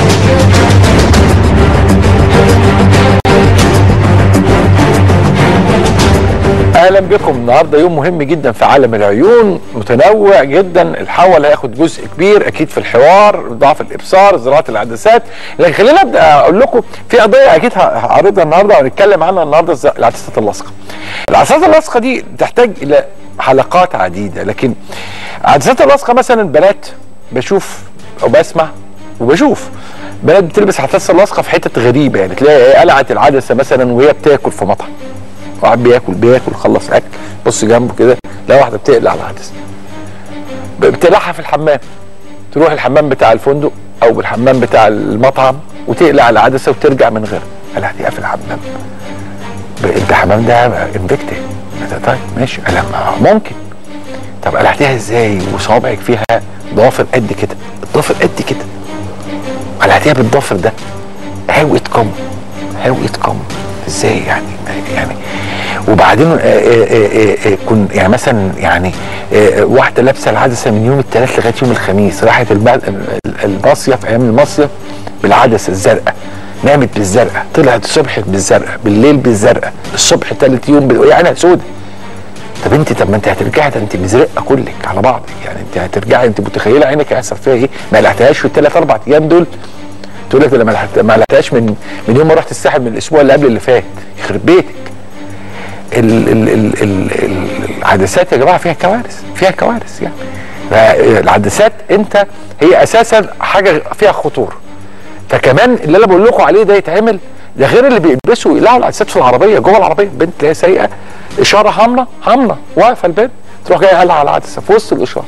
[SPEAKER 1] اهلا بكم. النهارده يوم مهم جدا في عالم العيون، متنوع جدا. الحول هياخد جزء كبير اكيد في الحوار، ضعف الابصار، زراعه العدسات. لكن خلينا ابدا اقول لكم في قضيه اكيد هعرضها النهارده وهنتكلم عنها النهارده، العدسات اللاصقه. العدسات اللاصقه دي تحتاج الى حلقات عديده، لكن العدسات اللاصقه مثلا بنات بشوف او بسمع وبشوف بنات بتلبس عدسات لاصقه في حتت غريبه، يعني تلاقي قلعت العدسه مثلا وهي بتاكل في مطعم، واحد بياكل بياكل خلص اكل، بص جنبه كده لا واحده بتقلع العدسه، بتقلعها في الحمام، تروح الحمام بتاع الفندق او الحمام بتاع المطعم وتقلع العدسه وترجع من غيرها. قلعتيها في الحمام، انت الحمام ده انفكتد. طيب ماشي، قلع ممكن. طب قلعتيها ازاي وصوابعك فيها ضوافر قد كده، الضوافر قد كده، قلعتيها بالضفر ده؟ هاو ات كوم هاو ات كوم ازاي يعني يعني وبعدين كن يعني مثلا يعني واحده لابسه العدسه من يوم الثلاث لغايه يوم الخميس، راحت المصيف ايام المصيف بالعدسه الزرقاء، نامت بالزرقاء، طلعت الصبح بالزرقاء، بالليل بالزرقاء، الصبح ثالث يوم بال... يعني سودة. طب انت طب ما انت هترجعي، ده انت مزرقه كلك على بعض، يعني انت هترجعي انت متخيله عينك هيحصل فيها ايه؟ ما قلعتهاش في الثلاث اربع ايام دول. تقول لك لما ما قلعتهاش من من يوم ما رحت الساحل من الاسبوع اللي قبل اللي فات، يخرب بيتك. ال ال ال ال العدسات يا جماعه فيها كوارث، فيها كوارث يعني. العدسات انت هي اساسا حاجه فيها خطوره. فكمان اللي انا بقول لكم عليه ده يتعمل، ده غير اللي بيلبسوا يقلعوا العدسات في العربيه، جوه العربيه بنت تلاقيها سايقه اشاره حمراء حمراء واقفه البنت تروح جايه قلعه العدسه في وسط الاشاره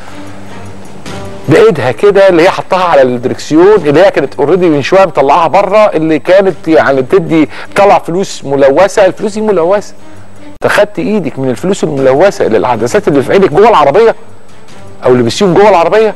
[SPEAKER 1] بايدها كده، اللي هي حطها على الدركسيون، اللي هي كانت اوريدي من شويه مطلعاها بره، اللي كانت يعني بتدي طلع فلوس ملوثه. الفلوس دي ملوثه، انت خدت ايدك من الفلوس الملوثه للعدسات اللي في عينك جوه العربيه او اللي بيسيون جوه العربيه.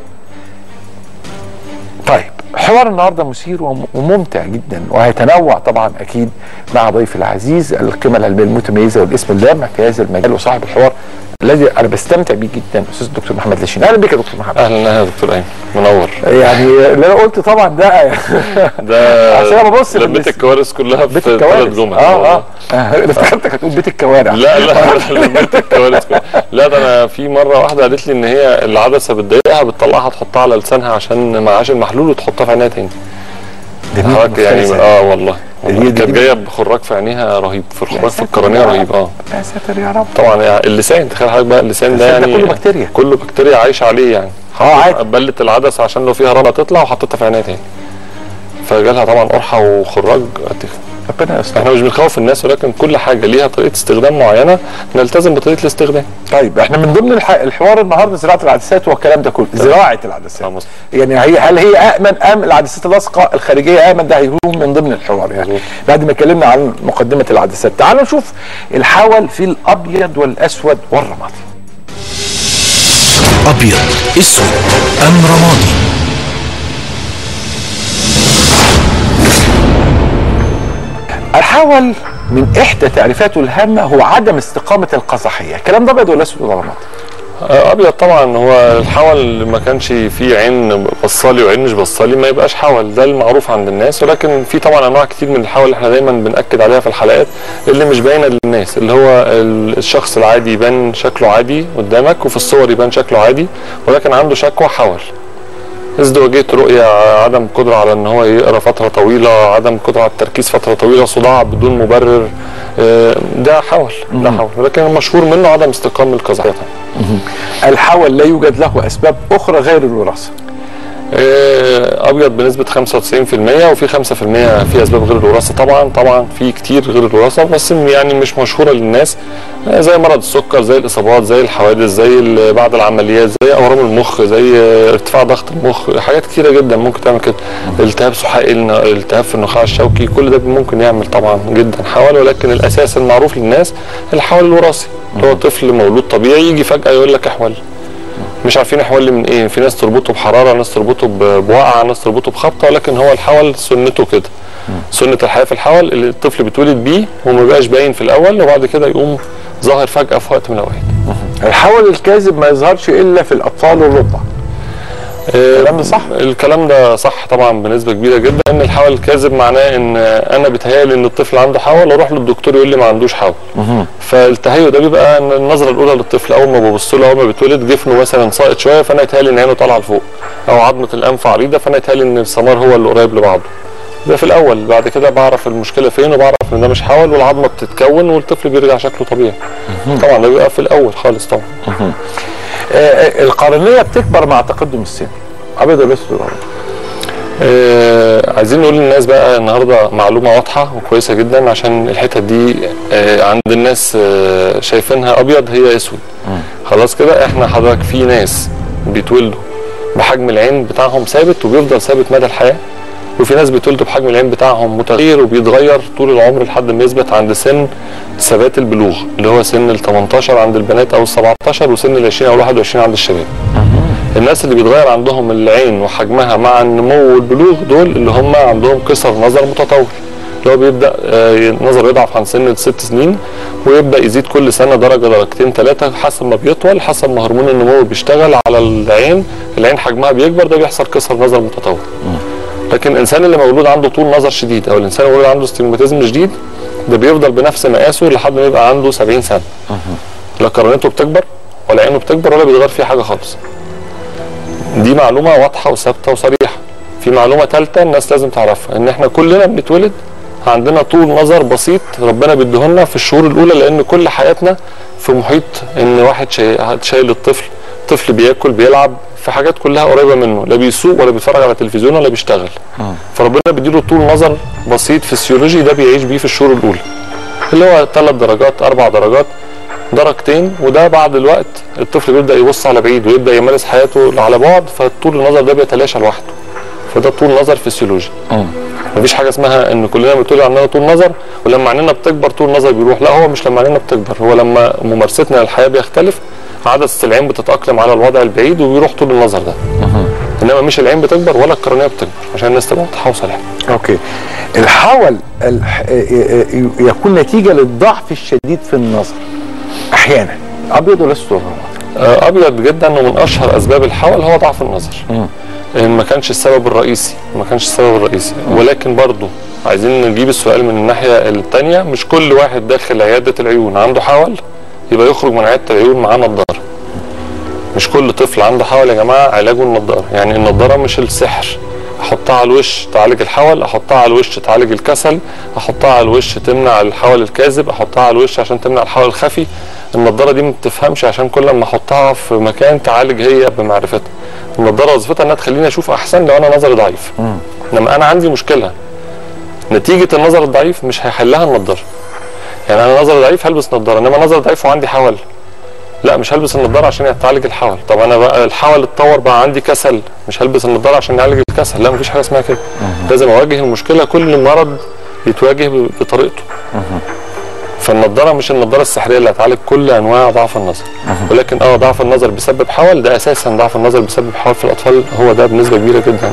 [SPEAKER 1] طيب حوار النهارده مثير وممتع جدا، وهيتنوع طبعا اكيد مع ضيفي العزيز القيمه العلميه المتميزه والاسم اللامع في هذا المجال وصاحب الحوار الذي انا بستمتع بيه جدا، الاستاذ الدكتور محمد لاشين. اهلا بك يا دكتور محمد.
[SPEAKER 6] اهلا يا دكتور ايمن، منور.
[SPEAKER 1] يعني اللي انا قلت طبعا ده
[SPEAKER 6] ده
[SPEAKER 1] عشان انا ببص
[SPEAKER 6] لبيت الكوارث كلها في ثلاث جمل.
[SPEAKER 1] اه اه انا افتكرتك هتقول بيت الكوارع.
[SPEAKER 6] لا لا بيت الكوارث كلها. لا ده انا في مره واحده قالت لي ان هي العدسه بتضايقها بتطلعها تحطها على لسانها عشان معاش المحلول وتحطها في عينيها تاني. حضرتك يعني اه والله كانت جايه بخراج في عينيها رهيب، في خراج في القرنيه رهيب. اه
[SPEAKER 1] يا ساتر يا رب.
[SPEAKER 6] طبعا يعني اللسان، تخيل حضرتك بقى اللسان ده يعني
[SPEAKER 1] كله بكتيريا،
[SPEAKER 6] كله بكتيريا عايشه عليه يعني.
[SPEAKER 1] اه عادي.
[SPEAKER 6] بلت العدسه عشان لو فيها رمله تطلع وحطيتها في عينيها تاني، فجالها طبعا قرحه وخراج.
[SPEAKER 1] ربنا يستر.
[SPEAKER 6] احنا مش بنخوف الناس، ولكن كل حاجه ليها طريقه استخدام معينه، نلتزم بطريقه الاستخدام.
[SPEAKER 1] طيب احنا من ضمن الحوار النهارده زراعه العدسات والكلام ده كله، زراعه العدسات. يعني هي هل هي امن ام العدسات اللاصقه الخارجيه امن؟ ده هيكون من ضمن الحوار يعني مزبوط. بعد ما اتكلمنا عن مقدمه العدسات، تعالوا نشوف الحول في الابيض والاسود والرمادي.
[SPEAKER 3] ابيض اسود ام رمادي؟
[SPEAKER 1] الحول من احدى تعريفاته الهامه هو عدم استقامه القزحيه. الكلام ده ابيض ولا اسود ولا رمادي؟
[SPEAKER 6] ابيض طبعا. هو الحول ما كانش فيه عين بصالي وعين مش بصالي ما يبقاش حول، ده المعروف عند الناس. ولكن في طبعا انواع كتير من الحول اللي احنا دايما بنأكد عليها في الحلقات اللي مش باينه للناس، اللي هو الشخص العادي يبان شكله عادي قدامك وفي الصور يبان شكله عادي ولكن عنده شكوى حول، ازدواجية رؤية، عدم قدرة على ان هو يقرا فترة طويلة، عدم قدرة على التركيز فترة طويلة، صداع بدون مبرر، ده حول ده حول. ولكن المشهور منه عدم استقامة القذعة.
[SPEAKER 1] الحول لا يوجد له اسباب اخرى غير الوراثة؟
[SPEAKER 6] ابيض بنسبه خمسة وتسعين في المية وفي خمسة في المية في اسباب غير الوراثه. طبعا طبعا في كتير غير الوراثه بس يعني مش مشهوره للناس، زي مرض السكر، زي الاصابات، زي الحوادث، زي بعد العمليات، زي اورام المخ، زي ارتفاع ضغط المخ، حاجات كتيره جدا ممكن تعمل كده. التهاب سحائي، التهاب في النخاع الشوكي، كل ده ممكن يعمل طبعا جدا حول. ولكن الاساس المعروف للناس الحول الوراثي، اللي هو طفل مولود طبيعي يجي فجاه يقول لك احول، مش عارفين يحول من ايه. في ناس تربطه بحراره، ناس تربطه بوقعه، ناس تربطه بخبطه، ولكن هو الحول سنته كده. سنه الحياه في الحول اللي الطفل بيتولد بيه وما بيبقاش باين في الاول وبعد كده يقوم ظاهر فجاه في وقت من الاوقات.
[SPEAKER 1] الحول الكاذب ما يظهرش الا في الاطفال والرضع. الكلام ده صح؟
[SPEAKER 6] الكلام ده صح طبعا بنسبه كبيره جدا. ان الحول الكاذب معناه ان انا بيتهيألي ان الطفل عنده حول واروح للدكتور يقول لي ما عندوش حول. فالتهيؤ ده بيبقى النظره الاولى للطفل اول ما ببص له، اول ما بيتولد جفنه مثلا ساقط شويه فانا يتهيألي ان عينه طالعه لفوق، او عظمه الانف عريضه فانا يتهيألي ان السمار هو اللي قريب لبعضه. ده في الاول، بعد كده بعرف المشكله فين وبعرف ان ده مش حول والعظمه بتتكون والطفل بيرجع شكله طبيعي. طبعا ده بيبقى في الاول خالص طبعا.
[SPEAKER 1] آه القرنيه بتكبر مع تقدم السن، ابيض ولا اسود؟
[SPEAKER 6] آه عايزين نقول للناس بقى النهارده معلومه واضحه وكويسه جدا عشان الحته دي آه عند الناس آه شايفينها ابيض هي اسود. خلاص كده احنا حضرتك في ناس بيتولدوا بحجم العين بتاعهم ثابت وبيفضل ثابت مدى الحياه، وفي ناس بيتولدوا بحجم العين بتاعهم متغير وبيتغير طول العمر لحد ما يثبت عند سن ثبات البلوغ اللي هو سن ال تمنتاشر عند البنات او ال سبعتاشر وسن ال عشرين او ال واحد وعشرين عند الشباب. الناس اللي بيتغير عندهم العين وحجمها مع النمو والبلوغ دول اللي هم عندهم قصر نظر متطور، اللي هو بيبدا النظر يضعف عن سن الست سنين ويبدا يزيد كل سنه درجه درجتين ثلاثه حسب ما بيطول، حسب ما هرمون النمو بيشتغل على العين، العين حجمها بيكبر، ده بيحصل قصر نظر متطور. لكن الانسان اللي مولود عنده طول نظر شديد او الانسان اللي مولود عنده استجماتيزم شديد ده بيفضل بنفس مقاسه لحد ما يبقى عنده سبعين سنه. لا قرنته بتكبر ولا عينه بتكبر ولا بيتغير فيها حاجه خالص. دي معلومه واضحه وثابته وصريحه. في معلومه ثالثه الناس لازم تعرفها، ان احنا كلنا بنتولد عندنا طول نظر بسيط ربنا بيديهولنا في الشهور الاولى، لان كل حياتنا في محيط ان واحد شايل الطفل، طفل بياكل بيلعب في حاجات كلها قريبه منه، لا بيسوق ولا بيتفرج على التلفزيون ولا بيشتغل. م. فربنا بيديله طول نظر بسيط فسيولوجي ده بيعيش بيه في الشهور الاولى اللي هو ثلاث درجات اربع درجات درجتين، وده بعد الوقت الطفل بيبدا يبص على بعيد ويبدا يمارس حياته على بعد، فطول النظر ده بيتلاشى لوحده، فده طول نظر فسيولوجي. مفيش حاجه اسمها ان كلنا بنتولد عندنا طول نظر ولما عيننا بتكبر طول النظر بيروح، لا هو مش لما عيننا بتكبر، هو لما ممارستنا للحياه بيختلف عدسه العين بتتاقلم على الوضع البعيد وبيروح طول النظر ده. انما مش العين بتكبر ولا القرنيه بتكبر، عشان الناس تبقى واضحه وصريحه.
[SPEAKER 1] اوكي. الحول يكون نتيجه للضعف الشديد في النظر احيانا، ابيض ولا اسود؟
[SPEAKER 6] ابيض جدا، ومن اشهر اسباب الحول هو ضعف النظر. ما كانش السبب الرئيسي، ما كانش السبب الرئيسي، ولكن برضه عايزين نجيب السؤال من الناحيه الثانيه، مش كل واحد داخل عياده العيون عنده حول يبقى يخرج من عياده العيون معاه نظاره. مش كل طفل عنده حول يا جماعه علاجه النظاره، يعني النظاره مش السحر. احطها على الوش تعالج الحول، احطها على الوش تعالج الكسل، احطها على الوش تمنع الحول الكاذب، احطها على الوش عشان تمنع الحول الخفي. النظاره دي ما بتفهمش عشان كل ما احطها في مكان تعالج هي بمعرفتها. النظاره وظيفتها انها تخليني اشوف احسن لو انا نظري ضعيف. انما انا عندي مشكله نتيجه النظر الضعيف مش هيحلها النظاره. يعني انا نظري ضعيف هلبس نظاره، انما نظري ضعيف وعندي حول لا مش هلبس النظاره عشان تعالج الحول. طب انا بقى الحول اتطور بقى عندي كسل، مش هلبس النظاره عشان يعالج الكسل، لا مفيش حاجه اسمها كده. لازم اواجه المشكله، كل مرض يتواجه بطريقته. فالنظاره مش النظاره السحريه اللي هتعالج كل انواع ضعف النظر، ولكن اه ضعف النظر بسبب حول ده اساسا، ضعف النظر بسبب حول في الاطفال هو ده بنسبه كبيره جدا.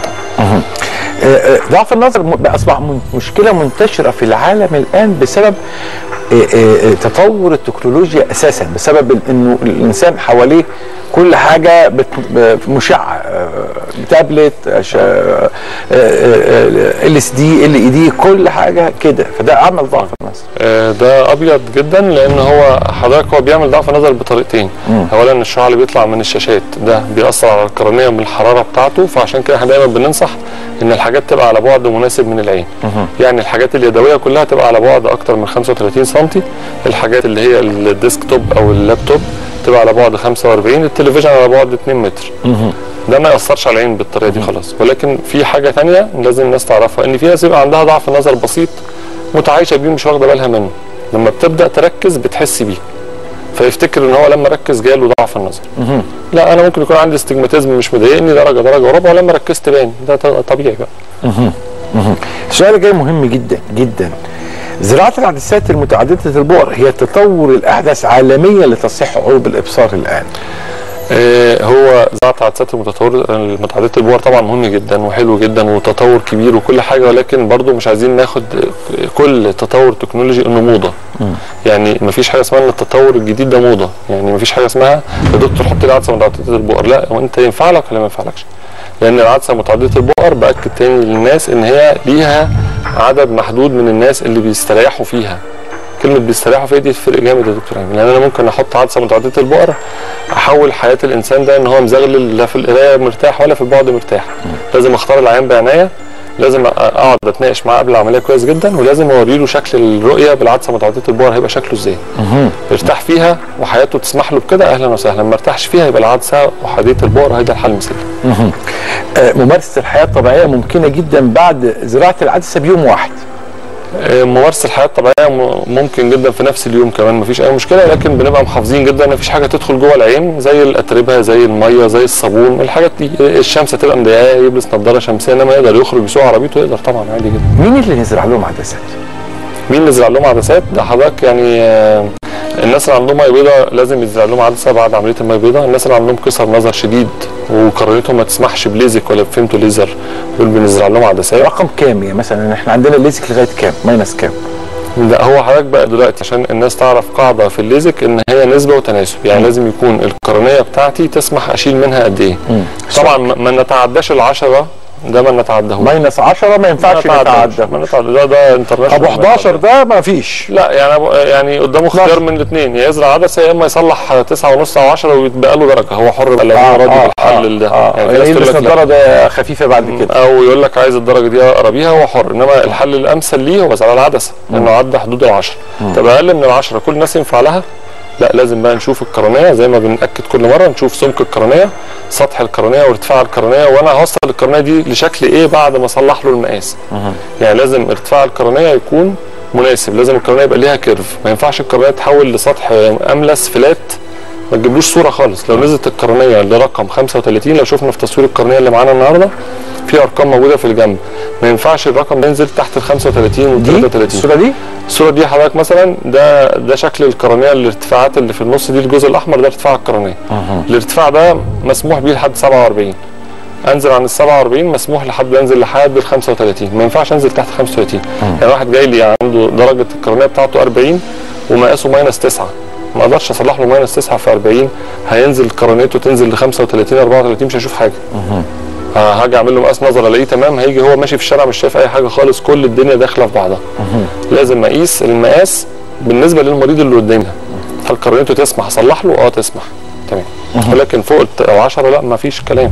[SPEAKER 1] ضعف النظر اصبح مشكله منتشره في العالم الان بسبب تطور التكنولوجيا اساسا، بسبب انه الانسان حواليه كل حاجه بت... مشعه، تابلت، ال اس دي ال اي دي، كل حاجه كده، فده عمل ضعف النظر.
[SPEAKER 6] ده ابيض جدا، لان هو حضرتك هو بيعمل ضعف نظر بطريقتين. اولا الشعاع اللي بيطلع من الشاشات ده بيأثر على القرنيه بالحراره بتاعته، فعشان كده احنا دايما بننصح ان الحاجات تبقى على بعد مناسب من العين. يعني الحاجات اليدويه كلها تبقى على بعد اكتر من خمسة وثلاثين سم، الحاجات اللي هي الديسك توب او اللابتوب تبقى على بعد خمسة وأربعين، التلفزيون على بعد اتنين متر. ده ما يأثرش على العين بالطريقه دي خلاص. ولكن في حاجه ثانيه لازم الناس تعرفها، ان في ناس يبقى عندها ضعف نظر بسيط متعايشه بيه مش واخده بالها منه، لما بتبدا تركز بتحس بيه، فيفتكر ان هو لما ركز جاله ضعف النظر. لا، انا ممكن يكون عندي استجماتيزم مش مضايقني درجه درجه وربع، ولما ركزت بان، ده طبيعي بقى.
[SPEAKER 1] السؤال جاي مهم جدا جدا. زراعه العدسات المتعدده البؤر هي تطور الاحدث عالميا لتصحيح عيوب الابصار الان.
[SPEAKER 6] آه هو زراعه العدسات المتطوره المتعدده البؤر طبعا مهم جدا وحلو جدا وتطور كبير وكل حاجه، ولكن برضو مش عايزين ناخد كل تطور تكنولوجي انه موضه. م. يعني ما فيش حاجه اسمها ان التطور الجديد ده موضه، يعني ما فيش حاجه اسمها يا دكتور حط لي عدسه متعدده البؤر، لا، هو انت ينفع لك ولا ما ينفعلكش؟ لان العدسه متعدده البؤر باكد تاني للناس ان هي ليها عدد محدود من الناس اللي بيستريحوا فيها. كلمه بيستريحوا فيها دي تفرق جامد يا دكتور عامر، لان انا ممكن احط عدسه متعدده البؤر احول حياه الانسان ده ان هو مزغلل، لا في القرايه مرتاح ولا في البعد مرتاح. لازم اختار العيان بعنايه، لازم اقعد اتناقش معاه قبل العمليه كويس جدا، ولازم اوري له شكل الرؤيه بالعدسه متعدده البؤر هيبقى شكله ازاي. يرتاح فيها وحياته تسمح له بكده اهلا وسهلا، ما ارتاحش فيها يبقى العدسه وحديه البؤر هي ده الحل المثالي.
[SPEAKER 1] ممارسه الحياه الطبيعيه ممكنه جدا بعد زراعه العدسه بيوم واحد.
[SPEAKER 6] ممارسه الحياه الطبيعيه ممكن جدا في نفس اليوم كمان، مفيش اي مشكله، لكن بنبقى محافظين جدا مفيش حاجه تدخل جوه العين زي الاتربه زي الميه زي الصابون، الحاجات دي. الشمس تبقى مضايقاه يلبس نظاره شمسيه، انما يقدر يخرج يسوق عربيته يقدر طبعا عادي جدا.
[SPEAKER 1] مين اللي نزرع لهم عدسات؟
[SPEAKER 6] مين اللي نزرع لهم عدسات؟ ده حضرتك يعني الناس اللي عندهم ميه بيضاء لازم يزرع لهم عدسه بعد عمليه الميه البيضاء، الناس اللي عندهم قصر نظر شديد وقرنيتهم ما تسمحش بليزك ولا بفيمتو ليزر دول بنزرع لهم عدسات.
[SPEAKER 1] رقم كام يعني مثلا احنا عندنا الليزك لغايه كام؟ ماينس كام؟
[SPEAKER 6] لا، هو حضرتك بقى دلوقتي عشان الناس تعرف قاعده في الليزك ان هي نسبه وتناسب، يعني م. لازم يكون القرنيه بتاعتي تسمح اشيل منها قد ايه. طبعا ما نتعداش العشرة، ده ما نتعدهوش.
[SPEAKER 1] ماينس عشرة ما ينفعش نتعدى.
[SPEAKER 6] ما نتعدى ده ده انترناشونال.
[SPEAKER 1] ابو حداشر ده ما فيش.
[SPEAKER 6] لا يعني يعني قدامه اختيار من الاثنين، يا يزرع عدسه يا اما يصلح تسعة ونص او عشرة ويتبقى له درجه، هو حر بقى لو هو راضي بالحل ده.
[SPEAKER 1] آه يعني في ناس تقول لك الدرجه خفيفه بعد كده،
[SPEAKER 6] او يقول لك عايز الدرجه دي اقرا بيها، هو حر. انما الحل الامثل ليه هو زرع العدسه لانه عدى حدود العشرة. طب اقل من العشرة كل الناس ينفع لها؟ لا، لازم بقى نشوف القرنيه زي ما بنأكد كل مره، نشوف سمك القرنيه، سطح القرنيه وارتفاع القرنيه، وانا هوصل القرنيه دي لشكل ايه بعد ما اصلح له المقاس. يعني لازم ارتفاع القرنيه يكون مناسب، لازم القرنيه يبقى ليها كيرف، ما ينفعش القرنيه تحول لسطح املس فلات ما تجيبلوش صوره خالص. لو نزلت القرنيه لرقم خمسة وثلاثين، لو شفنا في تصوير القرنيه اللي معانا النهارده في ارقام موجوده في الجنب، ما ينفعش الرقم ينزل تحت ال خمسة وثلاثين وال ثلاثة وثلاثين.
[SPEAKER 1] الصوره دي
[SPEAKER 6] الصوره دي حضرتك مثلا ده ده شكل القرنيه، الارتفاعات اللي في النص دي الجزء الاحمر ده ارتفاع القرنيه. أه. الارتفاع ده مسموح بيه لحد سبعة وأربعين، انزل عن ال سبعة وأربعين مسموح لحد انزل لحد ال خمسة وثلاثين، ما ينفعش انزل تحت خمسة وثلاثين. أه. يعني واحد جاي لي عنده درجه القرنيه بتاعته أربعين ومقاسه ماينس تسعة، ما اقدرش اصلح له ماينس تسعة في أربعين، هينزل قرنيته تنزل ل خمسة وثلاثين أربعة وثلاثين مش هيشوف حاجه. أه. هاجي اعمل له مقاس نظر الاقيه تمام، هيجي هو ماشي في الشارع مش شايف اي حاجه خالص، كل الدنيا داخله في بعضها. لازم اقيس المقاس بالنسبه للمريض اللي قدامي ده، هل قرنيته تسمح اصلح له؟ اه تسمح تمام، ولكن فوق ال عشرة لا ما فيش كلام.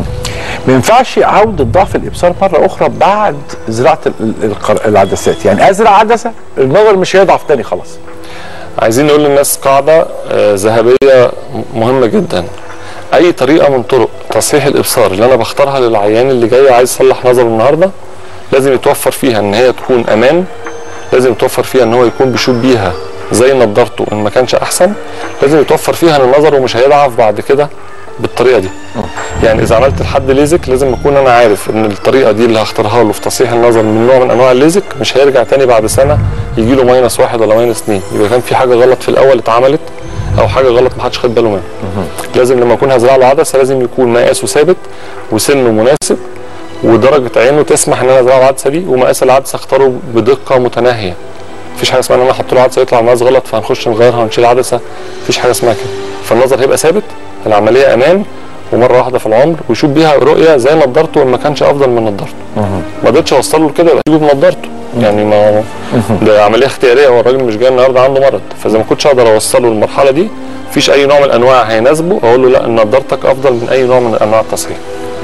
[SPEAKER 1] ما ينفعش عوده ضعف الابصار مره اخرى بعد زراعه العدسات، يعني ازرع عدسه النظر مش هيضعف تاني خلاص.
[SPEAKER 6] عايزين نقول للناس قاعده ذهبيه مهمه جدا، اي طريقه من طرق تصحيح الابصار اللي انا بختارها للعيان اللي جاي عايز يصلح نظره النهارده لازم يتوفر فيها ان هي تكون امان، لازم يتوفر فيها ان هو يكون بيشوف بيها زي نضارته ان ما كانش احسن، لازم يتوفر فيها ان نظره مش هيضعف بعد كده بالطريقه دي. يعني اذا عملت لحد ليزك لازم اكون انا عارف ان الطريقه دي اللي هختارها له في تصحيح النظر من نوع من انواع الليزك مش هيرجع تاني بعد سنه يجي له ماينس واحد ولا ماينس اثنين، يبقى كان في حاجه غلط في الاول اتعملت او حاجه غلط ما حدش خد باله منها. لازم لما اكون هزرع له عدسه لازم يكون مقاسه ثابت وسنه مناسب ودرجه عينه تسمح ان انا ازرع له العدسه دي، ومقاس العدسه اختاره بدقه متناهيه. مفيش حاجه اسمها ان انا احط له عدسه يطلع المقاس غلط فهنخش نغيرها ونشيل عدسه، مفيش حاجه اسمها كده. فالنظر هيبقى ثابت، العمليه امان ومره واحده في العمر، ويشوف بيها رؤيه زي نضارته وما كانش افضل من نضارته. ما قدرتش اوصل له كده يبقى سيبه بنضارته، يعني ما ده عمليه اختياريه، هو الراجل مش جاي النهارده عنده مرض، فاذا ما كنتش اقدر اوصله للمرحله دي مفيش اي نوع من الانواع هيناسبه، اقول له لا نضارتك افضل من اي نوع من انواع التصحيح.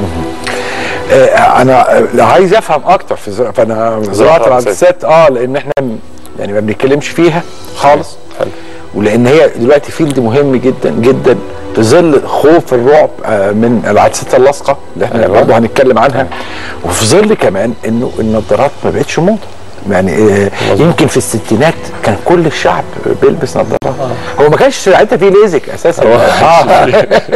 [SPEAKER 1] انا عايز افهم اكتر في زراعه، فانا زراعه العدسات اه لان احنا يعني ما بنتكلمش فيها خالص.
[SPEAKER 6] حلو.
[SPEAKER 1] ولان هي دلوقتي فيلد مهم جدا جدا في ظل خوف الرعب من العدسات اللاصقه اللي احنا أيوة. برضه هنتكلم عنها، وفي ظل كمان انه النظارات ما بقتش موضه. يعني يمكن في الستينات كان كل الشعب بيلبس نظارات، هو ما كانش ساعتها في ليزك اساسا. اه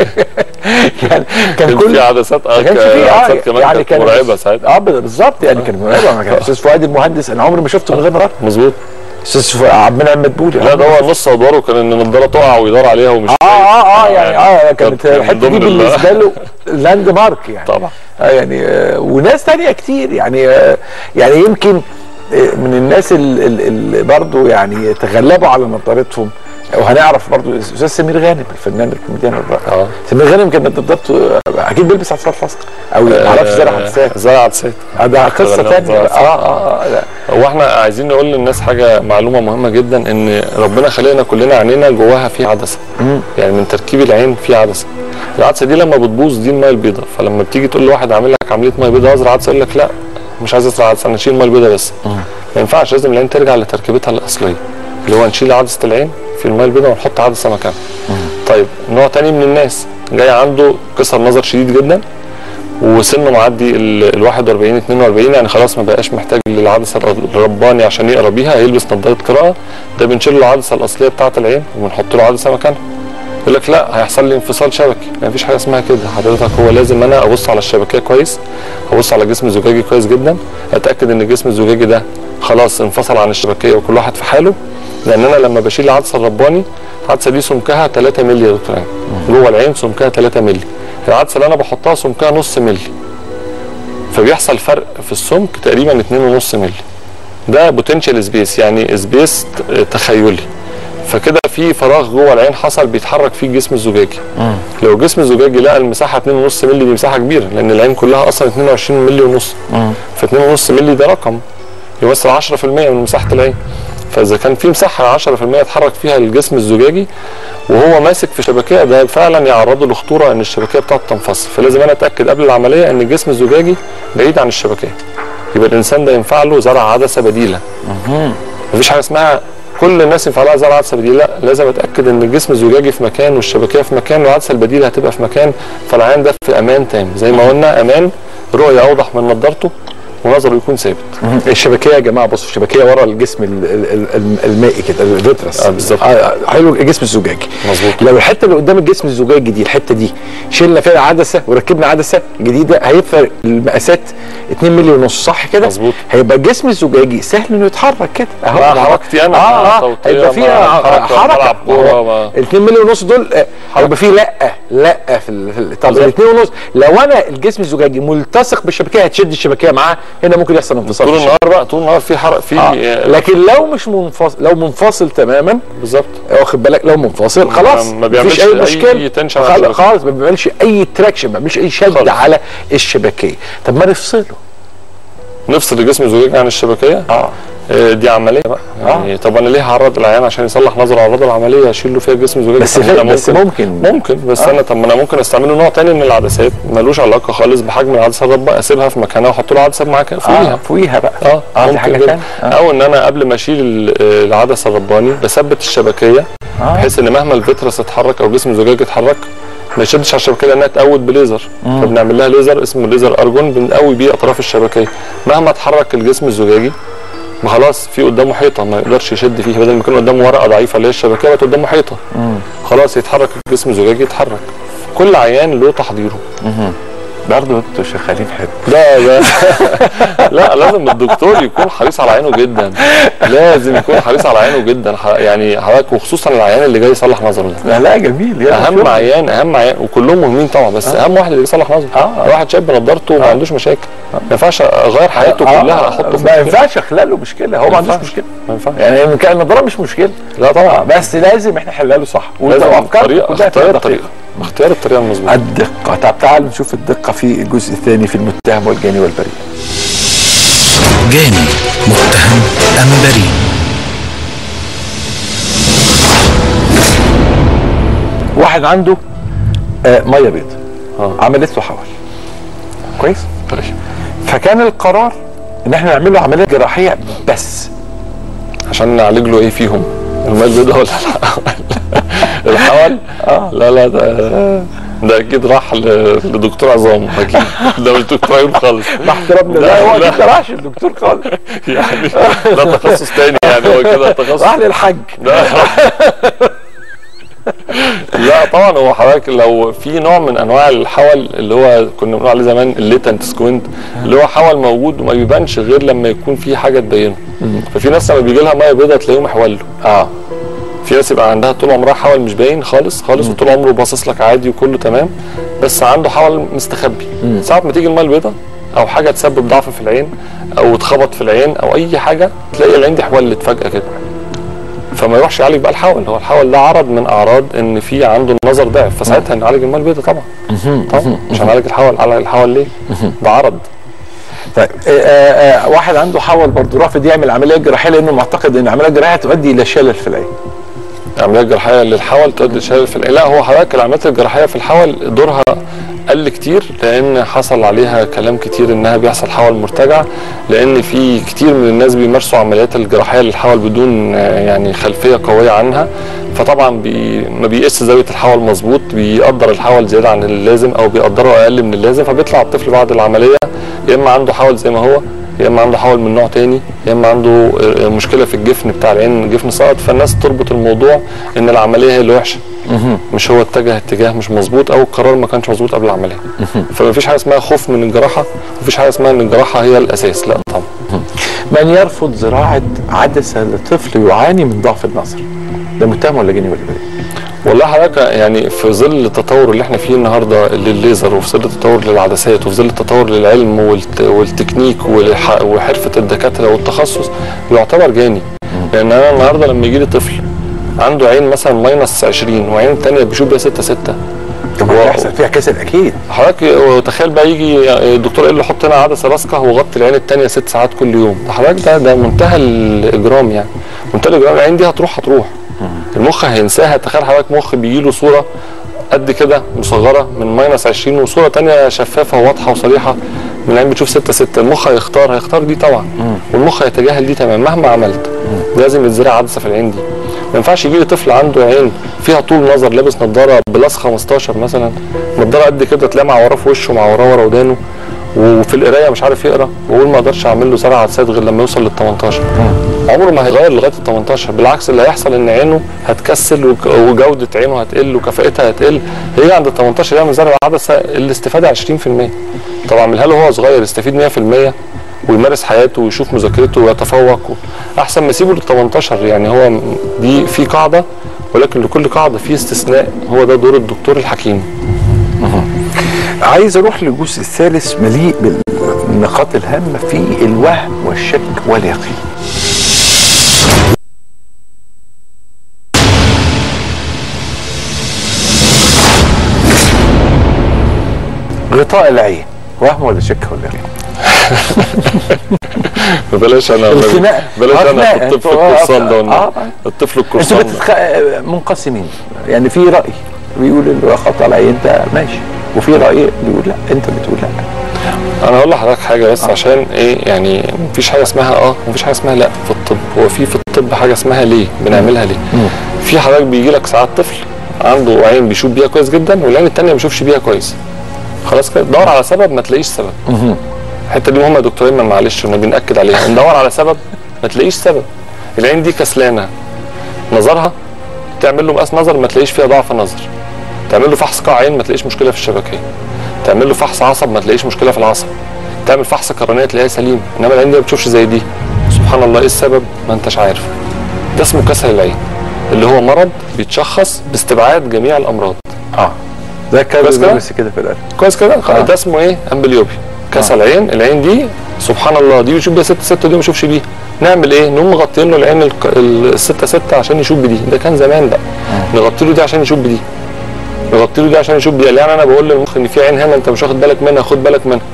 [SPEAKER 1] يعني كان كل
[SPEAKER 6] في عدسات اه
[SPEAKER 1] كانش في
[SPEAKER 6] عدسات كمان
[SPEAKER 1] يعني
[SPEAKER 6] كانت مرعبه ساعتها.
[SPEAKER 1] اه بالظبط يعني كانت مرعبه. كان استاذ فؤاد المهندس انا عمري ما شفته من غير نظاره.
[SPEAKER 6] مظبوط.
[SPEAKER 1] استاذ عبد المنعم مدبولي
[SPEAKER 6] لا ده هو نص ادواره كان ان النضاره تقع ويدور عليها ومش
[SPEAKER 1] اه اه اه يعني اه كانت الحته دي بالنسبه له لاند مارك يعني.
[SPEAKER 6] طبعا.
[SPEAKER 1] اه يعني آه وناس ثانيه كتير يعني آه يعني يمكن آه من الناس اللي برضه يعني تغلبوا على نظارتهم، وهنعرف برضه الاستاذ سمير غانم الفنان الكوميديان الرائع. اه سمير غانم كان نظارته اكيد بيلبس عدسات لاصقه او ما اعرفش زرع عدسات.
[SPEAKER 6] زرع عدسات
[SPEAKER 1] ده قصه ثانيه. اه اه اه
[SPEAKER 6] هو احنا عايزين نقول للناس حاجه معلومه مهمه جدا، ان ربنا خلقنا كلنا عينينا جواها في عدسه. مم. يعني من تركيب العين في عدسه. العدسه دي لما بتبوظ دي الميه البيضاء، فلما بتيجي تقول لواحد عامل لك عمليه ميه بيضاء ازرع عدسه يقول لك لا مش عايز ازرع عدسه انا اشيل الميه البيضاء بس. مم. ما ينفعش، لازم العين ترجع لتركيبتها الاصليه اللي هو نشيل عدسه العين في الميه البيضاء ونحط عدسه مكانها. طيب نوع تاني من الناس جاي عنده قصر نظر شديد جدا وسنه معدي ال واحد وأربعين اتنين وأربعين، يعني خلاص ما بقاش محتاج للعدسه الرباني عشان يقرا بيها، هيلبس نظاره قراءه، ده بنشيل له العدسه الاصليه بتاعه العين وبنحط له عدسه مكانها. يقول لك لا هيحصل لي انفصال شبكي، ما فيش حاجه اسمها كده حضرتك، هو لازم انا ابص على الشبكيه كويس، ابص على الجسم الزجاجي كويس جدا، اتاكد ان الجسم الزجاجي ده خلاص انفصل عن الشبكيه وكل واحد في حاله، لان انا لما بشيل العدسه الرباني العدسه دي سمكها تلاتة مللي يا دكتور، جوه العين سمكها تلاتة مللي، العدسه اللي انا بحطها سمكها نص مللي، فبيحصل فرق في السمك تقريبا اتنين ونص مللي. ده بوتنشال سبيس، يعني سبيس تخيلي، فكده في فراغ جوه العين حصل بيتحرك فيه الجسم الزجاجي. لو الجسم الزجاجي لقى المساحه اتنين ونص مللي، دي مساحه كبيره لان العين كلها اصلا اتنين وعشرين مللي ونص، ف اتنين ونص مللي ده رقم يمثل عشرة في المية من مساحه العين، فاذا كان في مساحه عشرة في المية يتحرك فيها الجسم الزجاجي وهو ماسك في شبكيه، ده فعلا يعرضه لخطوره ان الشبكيه بتاعته تنفصل، فلازم انا اتاكد قبل العمليه ان الجسم الزجاجي بعيد عن الشبكيه، يبقى الانسان ده ينفع له زرع عدسه بديله. مفيش حاجه اسمها كل الناس ينفع لها زرع عدسه بديله، لا لازم اتاكد ان الجسم الزجاجي في مكان والشبكيه في مكان والعدسه البديله هتبقى في مكان، فالعين ده في امان تام، زي ما قلنا امان، رؤيه اوضح من نظارته ونظره يكون ثابت.
[SPEAKER 1] الشبكيه يا جماعه بصوا، الشبكيه ورا الجسم المائي كده الفيترس.
[SPEAKER 6] اه بالظبط.
[SPEAKER 1] حلو الجسم الزجاجي.
[SPEAKER 6] مظبوط.
[SPEAKER 1] لو الحته اللي قدام الجسم الزجاجي دي الحته دي شلنا فيها عدسه وركبنا عدسه جديده هيفرق المقاسات اتنين مللي ونص، صح كده؟
[SPEAKER 6] مظبوط.
[SPEAKER 1] هيبقى الجسم الزجاجي سهل انه يتحرك كده
[SPEAKER 6] اهو. حركتي انا
[SPEAKER 1] اه اه هيبقى فيها حركه. ال اتنين مللي ونص دول هيبقى فيه لا لا في ال طب ال اتنين ونص لو انا الجسم الزجاجي ملتصق بالشبكيه هتشد الشبكيه معاه، هنا ممكن يحصل انفصال
[SPEAKER 6] طول النهار بقى، طول النهار في حرق في
[SPEAKER 1] آه. لكن لو مش منفصل، لو منفصل تماما
[SPEAKER 6] بالظبط،
[SPEAKER 1] واخد بالك، لو منفصل خلاص
[SPEAKER 6] ما بيعملش
[SPEAKER 1] اي مشكله
[SPEAKER 6] خالص,
[SPEAKER 1] خالص ما بيعملش اي تراكشن، ما بيعملش اي شد خالص على الشبكيه. طب ما نفصله،
[SPEAKER 6] نفصل الجسم الزجاجي عن الشبكيه. اه دي عمليه بقى يعني. آه. طب انا ليه هعرض العيان عشان يصلح نظره على العمليه اشيل له فيها الجسم الزجاجي؟
[SPEAKER 1] بس ممكن بس ممكن
[SPEAKER 6] ممكن بس آه. انا طب ما انا ممكن استعمله نوع ثاني من العدسات ملوش علاقه خالص بحجم العدسه الربه، اسيبها في مكانها واحط له عدسه معاها فوقيها.
[SPEAKER 1] اه فوقيها بقى.
[SPEAKER 6] اه,
[SPEAKER 1] آه دي حاجه ثانيه.
[SPEAKER 6] آه. او ان انا قبل ما اشيل العدسه الرباني بثبت الشبكيه آه. بحيث ان مهما الفيترس اتحرك او الجسم الزجاجي اتحرك ما يشدش على الشبكيه لانها تقود بليزر، فبنعمل لها ليزر اسمه ليزر ارجون بنقوي بيه اطراف الشبكيه، مهما اتحرك الجسم الزجاجي ما خلاص في قدامه حيطه ما يقدرش يشد فيها، بدل ما كان قدامه ورقه ضعيفه اللي هي الشبكيه بقت قدامه حيطه. مم. خلاص يتحرك الجسم الزجاجي يتحرك. كل عيان له تحضيره.
[SPEAKER 1] برضه انتوا شغالين حلو.
[SPEAKER 6] لا لا لا لازم الدكتور يكون حريص على عينه جدا، لازم يكون حريص على عينه جدا يعني حضرتك، وخصوصا العيان اللي جاي يصلح نظره ده.
[SPEAKER 1] لا لا جميل
[SPEAKER 6] اهم شوف. عيان اهم عيان وكلهم مهمين طبعا، بس آه. اهم واحد اللي يصلح نظره. آه. واحد شاب بنضارته وما آه. عندوش مشاكل، ما ينفعش اغير حياته آه. كلها احطه في
[SPEAKER 1] ما ينفعش اخلق له مشكله، هو ما عندوش مشكله،
[SPEAKER 6] ما ينفعش
[SPEAKER 1] يعني كان النظاره مش مشكله.
[SPEAKER 6] لا طبعا،
[SPEAKER 1] بس لازم احنا نحلها له صح،
[SPEAKER 6] لازم طريقه اختار طريقه اختيار الطريقه المظبوطه.
[SPEAKER 1] الدقه. طب تعالوا نشوف الدقه في الجزء الثاني في المتهم والجاني والبريء.
[SPEAKER 3] جاني، متهم أم بريء؟
[SPEAKER 1] واحد عنده آه ميه بيض
[SPEAKER 6] آه.
[SPEAKER 1] عملت له حول كويس.
[SPEAKER 6] طيب
[SPEAKER 1] فكان القرار ان احنا نعمل له عمليه جراحيه بس
[SPEAKER 6] عشان نعالج له ايه فيهم؟ الميه البيضاء ولا الحول؟ الحول؟
[SPEAKER 1] آه.
[SPEAKER 6] لا لا ده ده اكيد راح ل- لدكتور عظام اكيد، ده مش دكتور عيون خالص.
[SPEAKER 1] مع احترامنا. لا هو ما راحش الدكتور خالص،
[SPEAKER 6] يعني ده تخصص تاني، يعني هو كده تخصص.
[SPEAKER 1] راح للحج.
[SPEAKER 6] لا لا طبعا هو حضرتك لو في نوع من انواع الحول اللي هو كنا بنقول عليه زمان الليتنت سكوينت، اللي هو حول موجود وما بيبانش غير لما يكون في حاجه تبينه. ففي ناس لما بيجي لها ميه بيضاء تلاقيهم محولوا. اه في ناس يبقى عندها طول عمرها حول مش باين خالص خالص، وطول عمره باصص لك عادي وكله تمام، بس عنده حول مستخبي. ساعه ما تيجي الميه البيضاء او حاجه تسبب ضعف في العين او اتخبط في العين او اي حاجه، تلاقي العين دي حولت فجاه كده، فما يروحش يعالج بقى الحول. هو الحول ده عرض من اعراض ان في عنده النظر ضعف، فساعتها نعالج الميه البيضاء طبعا. طبعا مش هنعالج الحول، على الحول ليه؟ ده عرض.
[SPEAKER 1] طيب آه آه واحد عنده حول برضه رافض يعمل عمليه جراحيه لانه معتقد ان العمليه الجراحيه تؤدي الى شلل في العين.
[SPEAKER 6] العمليات الجراحيه للحول تؤدي لشلل في العين؟ لا، هو حضرتك العمليات الجراحيه في الحول دورها قل كتير، لان حصل عليها كلام كتير انها بيحصل حول مرتجع، لان في كتير من الناس بيمارسوا عمليات الجراحيه للحول بدون يعني خلفيه قويه عنها، فطبعا بي ما بيقيس زاويه الحول مظبوط، بيقدر الحول زياده عن اللازم او بيقدره اقل من اللازم، فبيطلع الطفل بعد العمليه يا اما عنده حول زي ما هو، يا اما عنده حول من نوع تاني، يا اما عنده مشكله في الجفن بتاع العين، الجفن سقط. فالناس تربط الموضوع ان العمليه هي اللي وحشه، مش هو اتجه اتجاه مش مظبوط او القرار ما كانش مظبوط قبل العمليه. فما فيش حاجه اسمها خوف من الجراحه، مفيش حاجه اسمها ان الجراحه هي الاساس، لا طبعا.
[SPEAKER 1] من يرفض زراعه عدسه لطفل يعاني من ضعف النظر، ده متهم ولا جاني ولا بريء؟
[SPEAKER 6] والله حضرتك يعني في ظل التطور اللي احنا فيه النهارده للليزر، وفي ظل التطور للعدسات، وفي ظل التطور للعلم والت... والتكنيك والح... وحرفه الدكاتره والتخصص، بيعتبر جاني. لان انا النهارده لما يجي لي طفل عنده عين مثلا ماينس عشرين وعين الثانيه بيشوف بيها ستة ستة،
[SPEAKER 1] طب ما هيحصل فيها كسل اكيد.
[SPEAKER 6] حضرتك تخيل بقى يجي الدكتور يقول له حط هنا عدسه لاصقه وغطي العين الثانيه ست ساعات كل يوم، ده حضرتك ده ده منتهى الاجرام، يعني منتهى الاجرام. العين دي هتروح هتروح المخ هينساها. تخيل حضرتك مخ بيجي له صوره قد كده مصغره من ماينس عشرين وصوره ثانيه شفافه وواضحه وصريحه من العين بتشوف ستة ستة، المخ هيختار هيختار دي طبعا، والمخ هيتجاهل دي تمام مهما عملت. لازم يتزرع عدسه في العين دي. ما ينفعش يجي لي طفل عنده عين فيها طول نظر لابس نظاره بلس خمستاشر مثلا، نظاره قد كده تلاقي مع وراه في وشه مع وراه ورا ودانه، وفي القرايه مش عارف يقرا، واقول ما اقدرش اعمل له زرع عدسات غير لما يوصل لل تمنتاشر. عمره ما هيغير لغايه ال تمنتاشر، بالعكس اللي هيحصل ان عينه هتكسل وجوده عينه هتقل وكفاءتها هتقل. هيجي عند ال تمنتاشر يعمل زرع عدسه الاستفاده عشرين في المية. طب اعملها له وهو صغير يستفيد مية في المية ويمارس حياته ويشوف مذاكرته ويتفوق، احسن ما يسيبه لل تمنتاشر. يعني هو دي في قاعده، ولكن لكل قاعده في استثناء، هو ده دور الدكتور الحكيم.
[SPEAKER 1] عايز اروح للجزء الثالث مليء بالنقاط الهامه في الوهم والشك واليقين. غطاء العين وهم ولا شك ولا يقين؟
[SPEAKER 6] بلاش انا بلاش انا في الطفل القرصان ده.
[SPEAKER 1] آه.
[SPEAKER 6] الطفل القرصان
[SPEAKER 1] انتوا بتتخ... منقسمين، يعني في راي بيقول اللي غطاء العين انت ماشي، وفي راي بيقول لا انت بتقول لا.
[SPEAKER 6] انا هقول لحضرتك حاجه بس آه. عشان ايه، يعني مفيش حاجه اسمها اه ومفيش حاجه اسمها لا في الطب. هو في في الطب حاجه اسمها ليه بنعملها ليه. مم. في حضرتك بيجي لك ساعات طفل عنده عين بيشوف بيها كويس جدا والعين الثانيه ما بيشوفش بيها كويس، خلاص كده دور على سبب ما تلاقيش سبب. مم. الحته دي مهمه يا دكتور ايمن، معلش انا بنأكد عليها، ندور على سبب ما تلاقيش سبب. العين دي كسلانه نظرها، تعمل له مقاس نظر ما تلاقيش فيها ضعف نظر، تعمل له فحص قاع عين ما تلاقيش مشكله في الشبكيه، تعمل له فحص عصب ما تلاقيش مشكله في العصب، تعمل فحص قرنيه تلاقيها سليم، انما العين دي ما بتشوفش زي دي. سبحان الله، ايه السبب؟ ما انتش عارف. ده اسمه كسل العين، اللي هو مرض بيتشخص باستبعاد جميع الامراض.
[SPEAKER 1] اه ده كده بس كده في القلب كويس كده.
[SPEAKER 6] آه. ده اسمه ايه؟ امبليوبي، كسل آه. عين. العين دي سبحان الله دي بيشوف بيها ستة ستة ودي ما يشوفش بيها. نعمل ايه؟ نقوم مغطيين له العين الستة ستة عشان يشوف بدي. ده كان زمان بقى آه. نغطي له دي عشان يشوف بدي. يغطي له دي عشان يشوف دي. يعني انا بقول للمخ ان في عين هنا انت مش واخد بالك منها، خد بالك منها.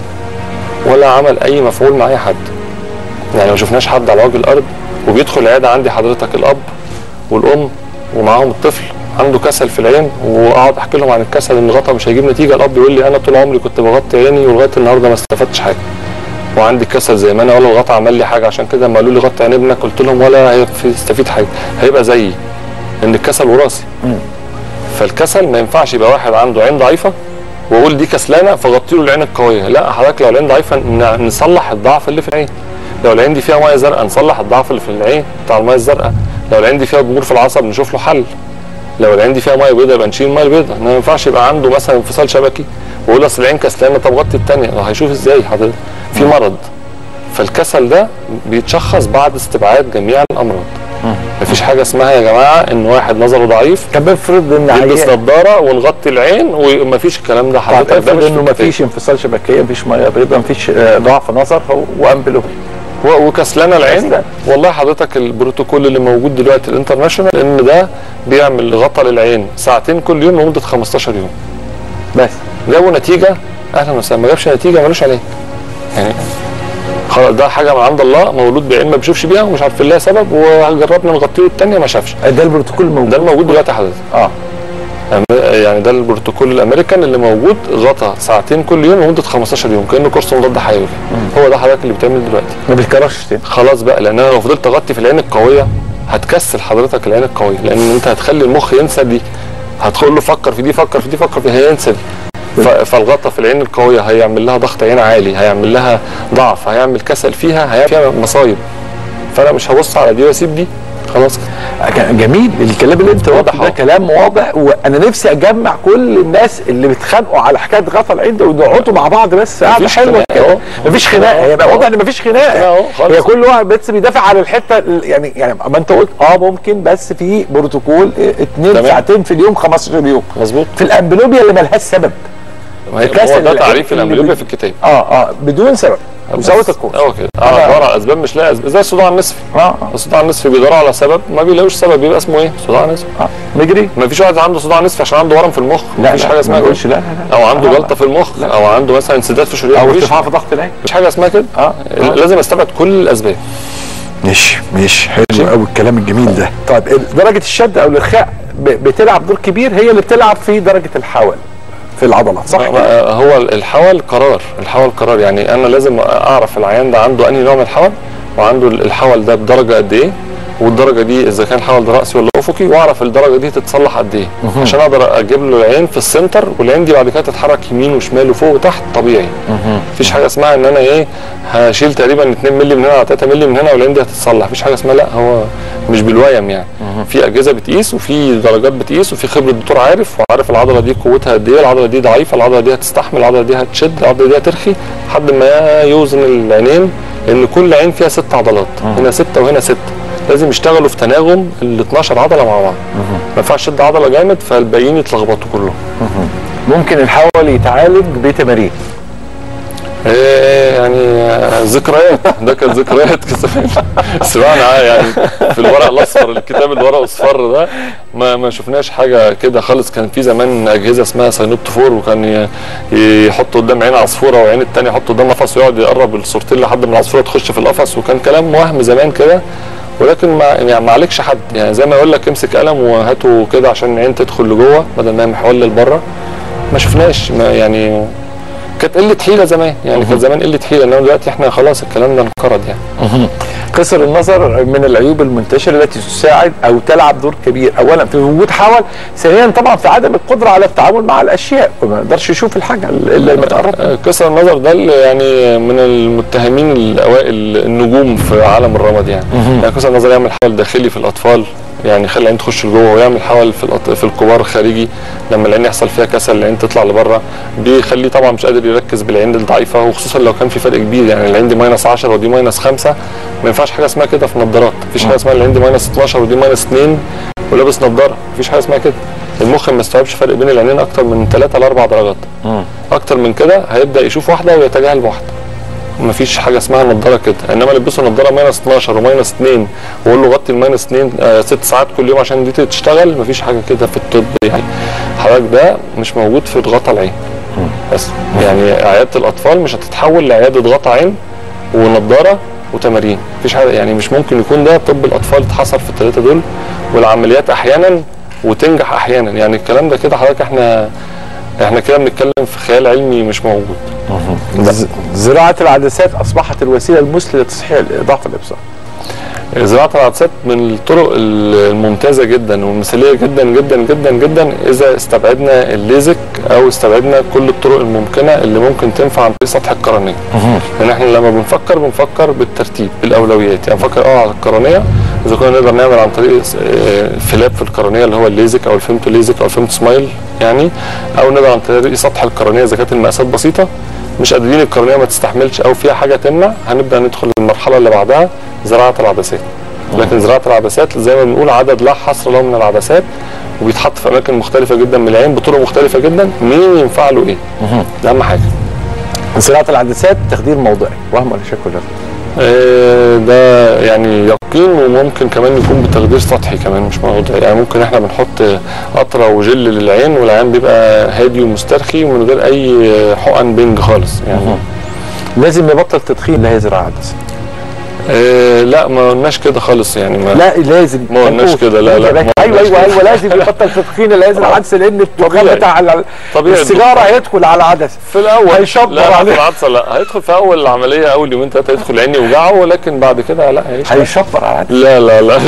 [SPEAKER 6] ولا عمل اي مفعول مع اي حد. يعني ما شفناش حد على وجه الارض وبيدخل العياده عندي حضرتك الاب والام ومعاهم الطفل عنده كسل في العين، واقعد احكي لهم عن الكسل ان الغطا مش هيجيب نتيجه، الاب يقول لي انا طول عمري كنت بغطي عيني ولغايه النهارده ما استفدتش حاجه. وعندي كسل زي ما انا، ولا الغطا عمل لي حاجه، عشان كده لما قالوا لي غطي عين ابنك قلت لهم ولا هيستفيد حاجه، هيبقى زيي لان الكسل وراثي. فالكسل ما ينفعش يبقى واحد عنده عين ضعيفه واقول دي كسلانه فغطي له العين القويه، لا حضرتك لو العين ضعيفه نصلح الضعف اللي في العين. لو العين دي فيها ميه زرقاء نصلح الضعف اللي في العين بتاع الميه الزرقاء. لو العين دي فيها ضمور في العصب نشوف له حل. لو العين دي فيها ميه بيضاء يبقى نشيل الميه البيضاء. ما ينفعش يبقى عنده مثلا انفصال شبكي واقول اصل العين كسلانه طب غطي الثانيه، هيشوف ازاي حضرتك؟ في مرض. فالكسل ده بيتشخص بعد استبعاد جميع الامراض. مفيش حاجه اسمها يا جماعه ان واحد نظره ضعيف
[SPEAKER 1] طب افرض ان
[SPEAKER 6] يلبس نظاره ونغطي العين ومفيش الكلام ده حضرتك.
[SPEAKER 1] طب افرض انه مفيش انفصال شبكيه، مفيش ميه بيضاء، مفيش ضعف نظر وامبلوبيا
[SPEAKER 6] وكسلانه العين. والله حضرتك البروتوكول اللي موجود دلوقتي الانترناشونال ان ده بيعمل غطا للعين ساعتين كل يوم لمده خمستاشر يوم.
[SPEAKER 1] بس
[SPEAKER 6] جابوا نتيجه اهلا وسهلا، ما جابش نتيجه ملوش عليه. يعني خلاص ده حاجه من عند الله، مولود بعين ما بيشوفش بيها ومش عارفين لها سبب، وجربنا نغطيه الثانيه ما شافش.
[SPEAKER 1] ده البروتوكول الموجود،
[SPEAKER 6] ده الموجود دلوقتي حضرتك.
[SPEAKER 1] اه
[SPEAKER 6] يعني ده البروتوكول الامريكان اللي موجود، غطا ساعتين كل يوم لمده خمستاشر يوم كانه كورس مضاد حيوي. هو ده حضرتك اللي بيتعمل دلوقتي،
[SPEAKER 1] ما بيتكررش تاني
[SPEAKER 6] خلاص بقى. لان انا لو فضلت اغطي في العين القويه هتكسل حضرتك العين القويه، لان انت هتخلي المخ ينسى دي، هتقول له فكر في دي فكر في دي فكر في دي، هينسى دي. فالغطا في العين القويه هيعمل لها ضغط عين عالي، هيعمل لها ضعف، هيعمل كسل فيها، هيعمل فيها مصايب. فانا مش هبص على دي واسيب دي خلاص.
[SPEAKER 1] جميل الكلام اللي انت واضح ده، كلام واضح. وانا نفسي اجمع كل الناس اللي بيتخانقوا على حكايه غطا العين ده ونقعدوا مع بعض بس قاعده حلوه كده. مفيش خناقه، هي واضح ان مفيش خناقه، هي كل واحد بس بيدافع على الحته يعني. يعني ما انت قلت اه ممكن، بس في بروتوكول اتنين ساعتين في اليوم خمستاشر يوم
[SPEAKER 6] مظبوط
[SPEAKER 1] في الامبلوبيا اللي مالهاش سبب.
[SPEAKER 6] هو ده تعريف الامبلوبيا في الكتاب.
[SPEAKER 1] اه اه بدون سبب وزاويه الكورس.
[SPEAKER 6] اه كده اه بدور على اسباب مش لاقي اسباب، زي الصداع النصفي.
[SPEAKER 1] اه
[SPEAKER 6] الصداع النصفي بيدوروا على سبب ما بيلاقوش سبب، بيبقى اسمه ايه؟ صداع نصفي.
[SPEAKER 1] اه مجري.
[SPEAKER 6] ما فيش واحد عنده صداع نصفي عشان عنده ورم في المخ،
[SPEAKER 1] لا
[SPEAKER 6] مفيش حاجه اسمها كده.
[SPEAKER 1] لا لا لا
[SPEAKER 6] او عنده جلطه في المخ، لا. او عنده مثلا انسداد في شريان،
[SPEAKER 1] او ارتفاع في ضغط العين،
[SPEAKER 6] مفيش حاجه اسمها كده.
[SPEAKER 1] اه
[SPEAKER 6] لازم استبعد كل الاسباب.
[SPEAKER 1] ماشي ماشي حلو قوي الكلام الجميل ده. طيب درجه الشد او الارخاء بتلعب دور كبير، هي اللي بتلعب في درجه الحول في العضلات، صح كده؟
[SPEAKER 6] هو الحول قرار، الحول قرار. يعني انا لازم اعرف العيان ده عنده انهي نوع من الحول، وعنده الحول ده بدرجه قد ايه، والدرجه دي اذا كان الحول ده راسي ولا افقي، واعرف الدرجه دي تتصلح قد ايه عشان اقدر اجيب له العين في السنتر، والعين دي بعد كده تتحرك يمين وشمال وفوق وتحت طبيعي. مفيش حاجه اسمها ان انا ايه هشيل تقريبا اتنين مللي من هنا على تلاتة مللي من هنا والعين دي هتتصلح، مفيش حاجه اسمها. لا هو مش بالويم يعني. في اجهزه بتقيس وفي درجات بتقيس وفي خبره دكتور عارف، وعارف العضله دي قوتها قد ايه، العضله دي ضعيفه، العضله دي هتستحمل، العضله دي هتشد، العضله دي هترخي، لحد ما يوزن العينين. لان كل عين فيها ست عضلات، هنا سته وهنا سته، لازم يشتغلوا في تناغم ال اتناشر عضله مع بعض. ما ينفعش شد عضله جامد فالباقيين يتلخبطوا كلهم.
[SPEAKER 1] ممكن الحول يتعالج بتمارين.
[SPEAKER 6] ايه يعني ذكريات، ده كانت ذكريات سمعنا يعني في الورق الاصفر، الكتاب الورق الاصفر ده ما ما شفناش حاجه كده خالص. كان في زمان اجهزه اسمها ساينوبتفور، وكان يحط قدام عين عصفوره وعين الثانيه يحط قدام قفص ويقعد يقرب الصورتين لحد ما العصفوره تخش في القفص، وكان كلام وهم زمان كده. ولكن ما يعني ما عليكش حد، يعني زي ما يقول لك امسك قلم وهاته كده عشان العين تدخل لجوه بدل ما هي محوله لبره. ما شفناش ما يعني كانت قله حيله زمان، يعني كانت زمان قله حيله، انما دلوقتي احنا خلاص الكلام ده انقرض يعني.
[SPEAKER 1] قصر النظر من العيوب المنتشره التي تساعد او تلعب دور كبير، اولا في وجود حول، ثانيا طبعا في عدم القدره على التعامل مع الاشياء، ما يقدرش يشوف الحاجه اللي متقرب.
[SPEAKER 6] قصر النظر ده يعني من المتهمين الاوائل النجوم في عالم الرمد يعني. يعني قصر النظر يعمل حول داخلي في الاطفال، يعني يخلي العين تخش لجوه، ويعمل حول في الأط... في الكبار خارجي لما العين يحصل فيها كسل العين تطلع لبره، بيخليه طبعا مش قادر يركز بالعين الضعيفه، وخصوصا لو كان في فرق كبير، يعني العين دي ماينس عشرة ودي ماينس خمسة، ما ينفعش حاجه اسمها كده في نظارات، مفيش حاجه اسمها العين دي ماينس اتناشر ودي ماينس اتنين ولابس نظاره، مفيش حاجه اسمها كده. المخ ما يستوعبش فرق بين العينين اكتر من تلاتة لأربع درجات. اكتر من كده هيبدا يشوف واحده ويتجاهل بواحده. مفيش حاجه اسمها نظاره كده، انما لبسوا نظاره ماينس اتناشر وماينس اتنين واقول له غطي الماينس اتنين آه ست ساعات كل يوم عشان دي تشتغل، مفيش حاجه كده في الطب يعني. حضرتك ده مش موجود في غطا العين بس. يعني عياده الاطفال مش هتتحول لعياده غطا عين ونضاره وتمارين، مفيش حاجه، يعني مش ممكن يكون ده طب الاطفال اتحصر في الثلاثه دول، والعمليات احيانا وتنجح احيانا. يعني الكلام ده كده حضرتك احنا احنا كده بنتكلم في خيال علمي مش موجود.
[SPEAKER 1] زراعه العدسات اصبحت الوسيله المثلى لتصحيح ضعف الابصار.
[SPEAKER 6] زراعه العدسات من الطرق الممتازه جدا والمثاليه جدا جدا جدا جدا اذا استبعدنا الليزك او استبعدنا كل الطرق الممكنه اللي ممكن تنفع عن طريق سطح القرنيه. لان احنا لما بنفكر بنفكر بالترتيب بالاولويات، يعني نفكر اه على القرنيه اذا كنا نقدر نعمل عن طريق فلاب في القرنيه اللي هو الليزك او الفيمتو ليزك او الفيمتو سمايل يعني، او نقدر عن طريق سطح القرنيه اذا كانت المقاسات بسيطه. مش قادرين القرنيه ما تستحملش او فيها حاجه تمنع، هنبدا ندخل المرحله اللي بعدها زراعه العدسات. لكن زراعه العدسات زي ما بنقول عدد لا حصر له من العدسات، وبيتحط في اماكن مختلفه جدا من العين بطرق مختلفه جدا، مين ينفع له ايه؟ ده اهم حاجه.
[SPEAKER 1] زراعه العدسات تخدير موضعي، وهم ولا شك ولا
[SPEAKER 6] آه ده يعني يقين، وممكن كمان يكون بتخدير سطحي كمان مش موضعي. يعني ممكن احنا بنحط قطره وجل للعين والعين بيبقى هادي ومسترخي ومن غير اي حقن بنج خالص يعني.
[SPEAKER 1] لازم يبطل تدخين لا يزرع عدسه.
[SPEAKER 6] آه لا ما قلناش كده خالص يعني. ما
[SPEAKER 1] لا لازم
[SPEAKER 6] ما قلناش كده. لا لا
[SPEAKER 1] ايوه ايوه ايوه لازم يبطل تدخين اللي يزرع عدسه، لان الدخان بتاع السيجاره هيدخل على العدسه
[SPEAKER 6] في الاول،
[SPEAKER 1] هيشبر
[SPEAKER 6] على العدسه. لا هيدخل في اول العمليه اول يومين ثلاثه يدخل عيني يوجعه، ولكن بعد كده لا
[SPEAKER 1] هيشبر على العدسه.
[SPEAKER 6] لا لا لا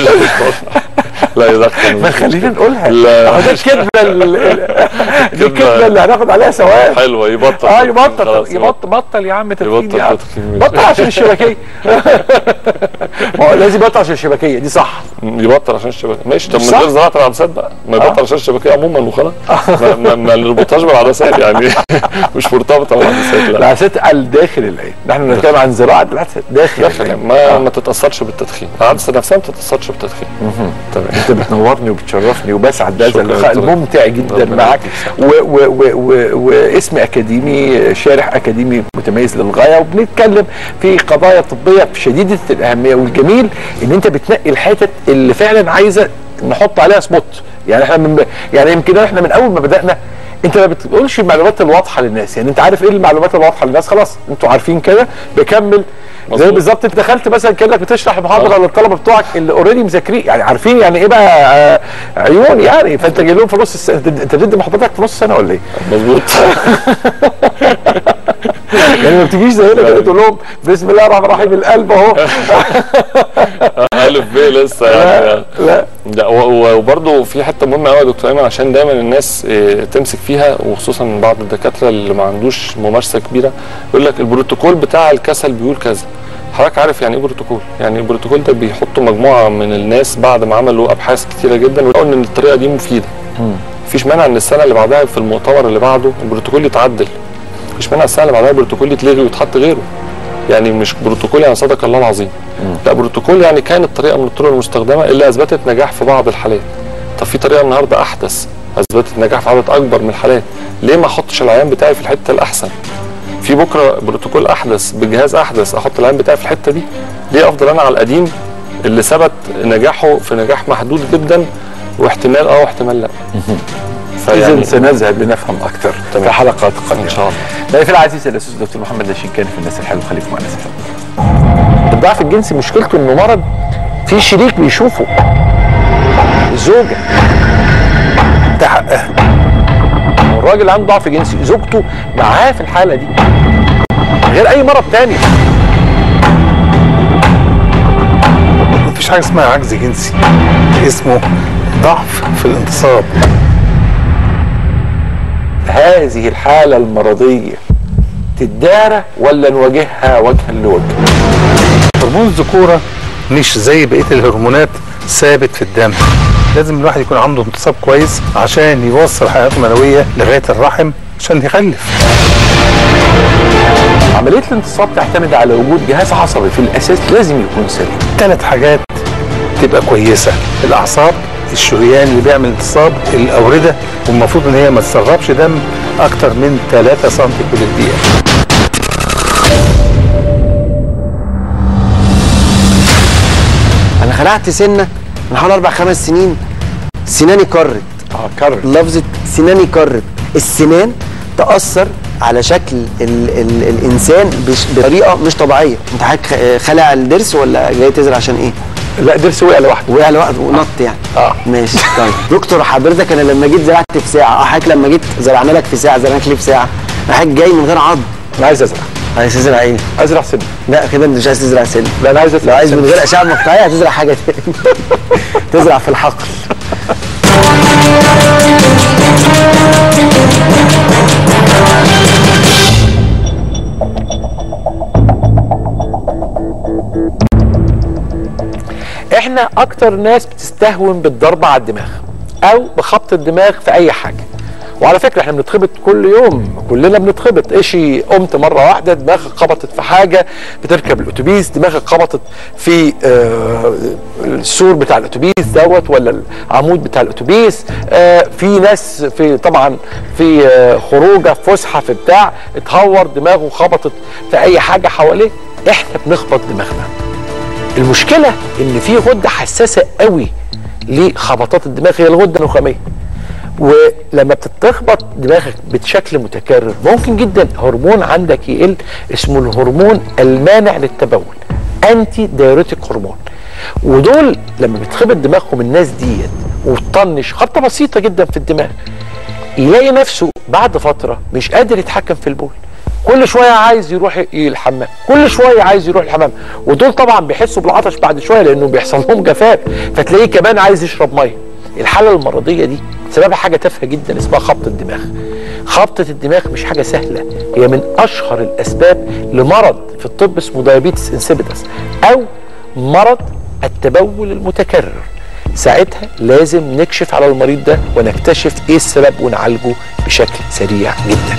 [SPEAKER 6] لا يدخن.
[SPEAKER 1] ما خلينا نقولها.
[SPEAKER 6] لا
[SPEAKER 1] دي الكذبه الكذبه اللي هناخد عليها ثواب.
[SPEAKER 6] حلوه يبطل.
[SPEAKER 1] اه يبطل يبطل بطل يا عم تدخين يا عم. بطل عشان الشبكيه. ما هو لازم يبطل عشان الشبكيه دي صح.
[SPEAKER 6] يبطل عشان الشبكيه ماشي. طب من غير زراعه العدسات بقى ما يبطل عشان الشبكيه عموما وخلاص. ما ما نربطهاش بالعدسات يعني مش مرتبطه بالعدسات. لا
[SPEAKER 1] العدسات الداخل العين، نحن بنتكلم عن زراعه العدسات داخل العين.
[SPEAKER 6] ما ما تتاثرش بالتدخين، العدسه نفسها ما تتاثرش بالتدخين.
[SPEAKER 1] تمام. انت بتنورني وبتشرفني وبسعد بهذا اللقاء الممتع جدا معك، واسم اكاديمي شارح اكاديمي متميز للغايه، وبنتكلم في قضايا طبيه شديده الاهميه. والجميل ان انت بتنقي الحتت اللي فعلا عايزه نحط عليها سبوت. يعني احنا من يعني يمكن احنا من اول ما بدانا انت ما بتقولش المعلومات الواضحه للناس، يعني انت عارف ايه المعلومات الواضحه للناس، خلاص انتوا عارفين كده بكمل. زي بالظبط انت دخلت مثلا كانك بتشرح محاضره للطلبه بتوعك اللي اوريدي مذاكرين، يعني عارفين يعني ايه بقى عيون يعني، فانت جاي لهم في نص السنه. انت بتدي محاضرتك في نص السنه ولا ايه؟
[SPEAKER 6] مظبوط.
[SPEAKER 1] يعني ما بتجيش زينا كده تقول لهم بسم الله الرحمن الرحيم القلب اهو.
[SPEAKER 6] الف ب لسه يعني.
[SPEAKER 1] لا
[SPEAKER 6] لا وبرده في حته مهمه قوي يا دكتور ايمن عشان دايما الناس تمسك فيها، وخصوصا بعض الدكاتره اللي ما عندوش ممارسه كبيره يقول لك البروتوكول بتاع الكسل بيقول كذا. حضرتك عارف يعني ايه بروتوكول؟ يعني البروتوكول ده بيحطوا مجموعه من الناس بعد ما عملوا ابحاث كتيره جدا ولقوا ان الطريقه دي مفيده. مفيش مانع ان السنه اللي بعدها في المؤتمر اللي بعده البروتوكول يتعدل. مفيش مانع السنه اللي بعدها البروتوكول يتلغي ويتحط غيره. يعني مش بروتوكول يعني صدق الله العظيم. لا بروتوكول يعني كانت طريقه من الطرق المستخدمه اللي اثبتت نجاح في بعض الحالات. طب في طريقه النهارده احدث اثبتت نجاح في عدد اكبر من الحالات، ليه ما احطش العيان بتاعي في الحته الاحسن؟ في بكره بروتوكول احدث بجهاز احدث احط العيان بتاعي في الحته دي، ليه افضل انا على القديم اللي ثبت نجاحه في نجاح محدود جدا واحتمال اه واحتمال لا.
[SPEAKER 1] فإذا سنذهب لنفهم اكثر في حلقات قادمه
[SPEAKER 6] ان شاء الله.
[SPEAKER 1] ضيفي العزيز الاستاذ الدكتور محمد لاشينكاني في الناس الحلوه، خليكم معنا. الناس الحلوه. الضعف الجنسي مشكلته انه مرض في شريك بيشوفه، الزوجه ده حقها. الراجل عنده ضعف جنسي زوجته معاه في الحاله دي غير اي مرض تاني.
[SPEAKER 5] مفيش حاجه اسمها عجز جنسي، اسمه ضعف في الانتصاب.
[SPEAKER 1] هذه الحالة المرضية تدارى ولا نواجهها وجها لوجه؟
[SPEAKER 5] هرمون الذكورة مش زي بقية الهرمونات ثابت في الدم، لازم الواحد يكون عنده انتصاب كويس عشان يوصل حياته المنوية لغاية الرحم عشان يخلف.
[SPEAKER 1] عملية الانتصاب تعتمد على وجود جهاز عصبي في الأساس لازم يكون سليم.
[SPEAKER 5] ثلاث حاجات تبقى كويسة: الأعصاب، الشريان اللي بيعمل انتصاب، الأوردة، والمفروض ان هي ما تسربش دم اكتر من ثلاثة سم كل دقيقة.
[SPEAKER 7] انا خلعت سنة من حوالي اربع خمس سنين، سناني كرت
[SPEAKER 1] اه كرر.
[SPEAKER 7] لفظه سناني كرت. السنان تاثر على شكل ال ال الانسان بطريقه مش طبيعيه. انت حضرتك خلع الضرس ولا جاي تزرع عشان ايه؟
[SPEAKER 1] لا ضرس وقع لوحده.
[SPEAKER 7] وقع لوحده ونط يعني.
[SPEAKER 1] اه
[SPEAKER 7] ماشي. طيب دكتور حضرتك انا لما جيت زرعت في ساعه، اه حضرتك لما جيت زرعنا لك في ساعه، زرعنا لك ليه في ساعه؟ حضرتك جاي من غير عظم.
[SPEAKER 1] انا عايز ازرع.
[SPEAKER 7] عايز تزرع ايه؟
[SPEAKER 1] ازرع سن.
[SPEAKER 7] لا كده انت مش عايز تزرع سن.
[SPEAKER 1] لا انا عايز ازرع.
[SPEAKER 7] لو عايز من غير اشعه مقطعيه هتزرع حاجه تاني. تزرع في الحقل.
[SPEAKER 1] احنا اكتر ناس بتستهون بالضربه على الدماغ او بخبط الدماغ في اي حاجه. وعلى فكره احنا بنتخبط كل يوم، كلنا بنتخبط. ايشي قمت مره واحده دماغك خبطت في حاجه، بتركب الاتوبيس دماغك خبطت في آه السور بتاع الاتوبيس دوت ولا العمود بتاع الاتوبيس. آه في ناس في طبعا في آه خروجه في فسحه في بتاع اتهور دماغه خبطت في اي حاجه حواليه. احنا بنخبط دماغنا. المشكله ان في غده حساسه قوي لخبطات الدماغ، هي الغده النخاميه. ولما بتتخبط دماغك بشكل متكرر ممكن جدا هرمون عندك يقل اسمه الهرمون المانع للتبول، انتي دايوريتيك هرمون. ودول لما بتخبط دماغهم الناس ديت وتطنش خبطه بسيطه جدا في الدماغ، يلاقي نفسه بعد فتره مش قادر يتحكم في البول، كل شويه عايز يروح الحمام، كل شويه عايز يروح الحمام. ودول طبعا بيحسوا بالعطش بعد شويه لانه بيحصل لهم جفاف، فتلاقيه كمان عايز يشرب ميه. الحاله المرضيه دي سببها حاجه تافهه جدا اسمها خبطه الدماغ. خبطه الدماغ مش حاجه سهله، هي من اشهر الاسباب لمرض في الطب اسمه دايابيتس انسيبيدس او مرض التبول المتكرر. ساعتها لازم نكشف على المريض ده ونكتشف ايه السبب ونعالجه بشكل سريع جدا.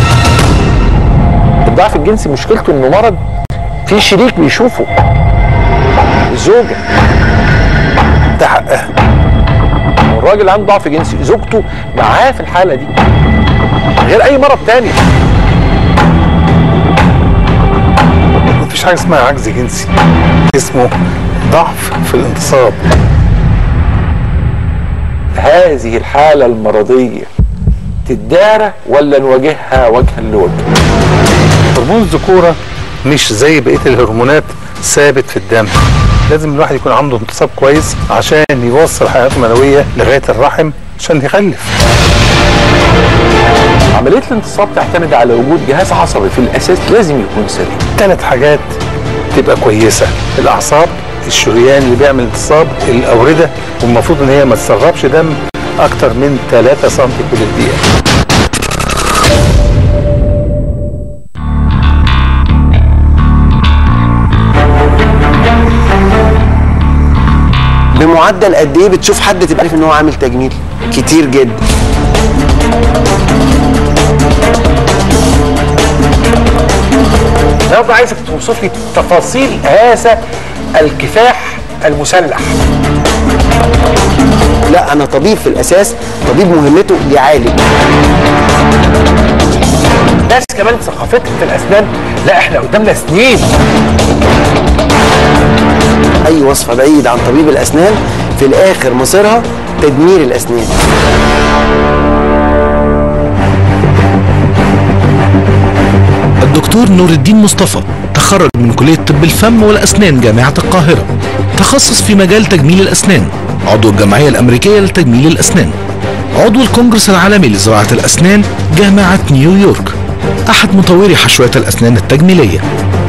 [SPEAKER 1] الضعف الجنسي مشكلته انه مرض في شريك بيشوفه، الزوجه ده حقها. الراجل عنده ضعف جنسي زوجته معاه في الحاله دي غير اي مرض تاني.
[SPEAKER 5] مفيش حاجه اسمها عجز جنسي، اسمه ضعف في الانتصاب.
[SPEAKER 1] هذه الحاله المرضيه تدارى ولا نواجهها وجها لوجه؟
[SPEAKER 5] هرمون الذكوره مش زي بقيه الهرمونات ثابت في الدم، لازم الواحد يكون عنده انتصاب كويس عشان يوصل حياته المنويه لغايه الرحم عشان يخلف.
[SPEAKER 1] عمليه الانتصاب تعتمد على وجود جهاز عصبي في الاساس لازم يكون سليم.
[SPEAKER 5] ثلاث حاجات تبقى كويسه: الاعصاب، الشريان اللي بيعمل انتصاب، الاورده، والمفروض ان هي ما تسربش دم اكتر من ثلاثة سنتي كل دقيقه.
[SPEAKER 7] بمعدل قد ايه بتشوف حد تبقى عارف ان هو عامل تجميل؟ كتير جدا.
[SPEAKER 1] النهارده عايزك توصف لي تفاصيل هذا الكفاح المسلح.
[SPEAKER 7] لا انا طبيب في الاساس، طبيب مهمته يعالج.
[SPEAKER 1] ناس كمان ثقافتك في الاسنان، لا احنا قدامنا سنين.
[SPEAKER 7] اي وصفه بعيد عن طبيب الاسنان في الاخر مصيرها تدمير الاسنان.
[SPEAKER 3] الدكتور نور الدين مصطفى تخرج من كلية طب الفم والأسنان جامعة القاهرة، تخصص في مجال تجميل الأسنان، عضو الجمعية الأمريكية لتجميل الأسنان، عضو الكونجرس العالمي لزراعة الأسنان جامعة نيويورك، أحد مطوري حشوات الأسنان التجميلية.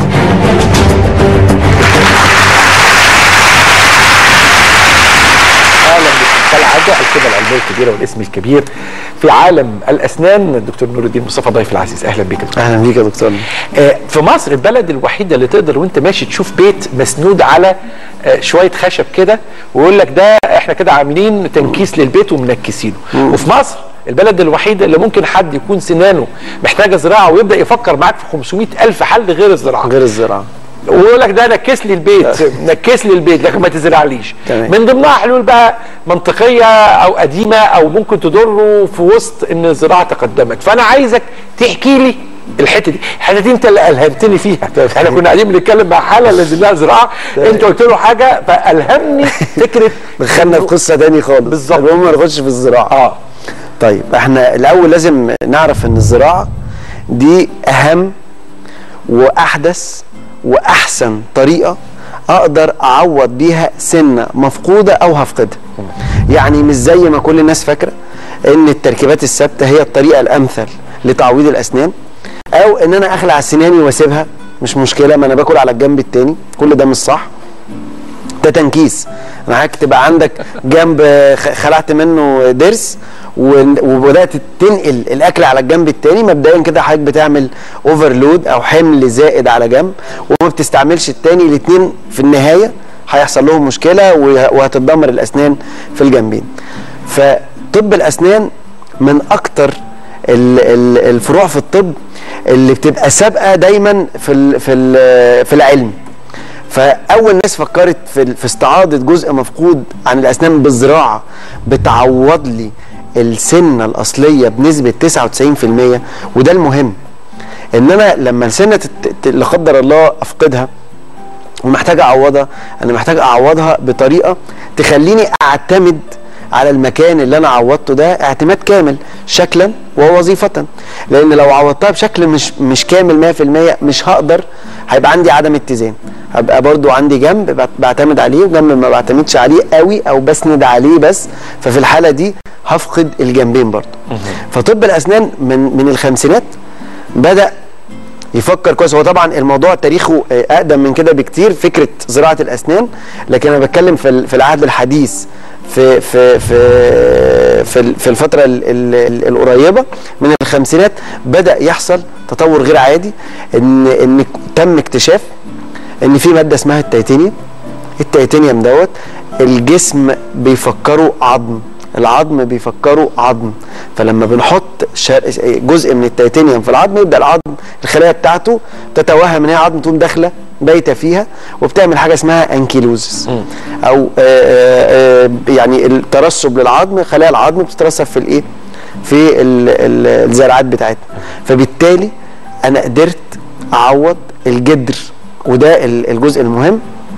[SPEAKER 1] كالعاده الخبره العلميه الكبيره والاسم الكبير في عالم الاسنان الدكتور نور الدين مصطفى ضيف العزيز. اهلا بيك يا دكتور.
[SPEAKER 7] اهلا بيك يا دكتور.
[SPEAKER 1] آه في مصر البلد الوحيده اللي تقدر وانت ماشي تشوف بيت مسنود على آه شويه خشب كده ويقول لك ده احنا كده عاملين تنكيس للبيت ومنكسينه. وفي مصر البلد الوحيده اللي ممكن حد يكون سنانه محتاجه زراعه ويبدا يفكر معاك في خمسمائة ألف حل غير الزراعه.
[SPEAKER 7] غير الزراعه.
[SPEAKER 1] ويقول لك ده نكس لي البيت نكس لي البيت لكن ما تزرعليش. من ضمنها حلول بقى منطقيه او قديمه او ممكن تضره في وسط ان الزراعه تقدمت. فانا عايزك تحكي لي الحته دي الحته دي انت اللي الهمتني فيها. احنا كنا قاعدين بنتكلم مع حاله لازم لها زراعه، انت قلت له حاجه فالهمني فكره
[SPEAKER 7] دخلنا في قصه تاني خالص.
[SPEAKER 1] بالظبط.
[SPEAKER 7] المهم ما نخش في الزراعه.
[SPEAKER 1] اه
[SPEAKER 7] طيب احنا الاول لازم نعرف ان الزراعه دي اهم واحدث واحسن طريقه اقدر اعوض بيها سنه مفقوده او هفقدها. يعني مش زي ما كل الناس فاكره ان التركيبات الثابته هي الطريقه الامثل لتعويض الاسنان، او ان انا اخلع سناني واسيبها مش مشكله ما انا باكل على الجنب التاني. كل ده مش صح، ده تنكيس. انا عايزك تبقى عندك جنب خلعت منه ضرس وبدات تنقل الاكل على الجنب التاني، مبدئيا كده حضرتك بتعمل اوفرلود او حمل زائد على جنب وما بتستعملش التاني. الاثنين في النهايه هيحصل لهم مشكله وهتتدمر الاسنان في الجنبين. فطب الاسنان من اكتر الفروع في الطب اللي بتبقى سابقه دايما في في في العلم. فاول ناس فكرت في في استعاضه جزء مفقود عن الاسنان بالزراعه بتعوض لي السنه الاصليه بنسبه تسعة وتسعين في المية. وده المهم، ان انا لما السنه لا قدر الله افقدها ومحتاج اعوضها، انا محتاج اعوضها بطريقه تخليني اعتمد على المكان اللي انا عوضته ده اعتماد كامل شكلا ووظيفه. لان لو عوضتها بشكل مش مش كامل مية في المية مش هقدر، هيبقى عندي عدم اتزان. هبقى برضو عندي جنب بعتمد عليه وجنب ما بعتمدش عليه قوي او بسند عليه بس، ففي الحاله دي هفقد الجنبين برضو. فطب الاسنان من من الخمسينات بدا يفكر كويس. هو طبعا الموضوع تاريخه اقدم من كده بكتير فكره زراعه الاسنان، لكن انا بتكلم في في العهد الحديث في في في في, في الفتره ال ال القريبه من الخمسينات بدا يحصل تطور غير عادي. ان ان تم اكتشاف ان في ماده اسمها التيتانيوم. التيتانيوم دوت الجسم بيفكره عظم، العظم بيفكره عظم. فلما بنحط جزء من التيتانيوم في العظم يبدا العظم الخلايا بتاعته تتوهم ان هي عظم، تقوم داخله بايته فيها وبتعمل حاجه اسمها انكيلوزس او آآ آآ يعني الترسب للعظم. خلايا العظم بتترسب في الايه؟ في الزرعات بتاعتنا. فبالتالي انا قدرت اعوض الجدر، وده الجزء المهم.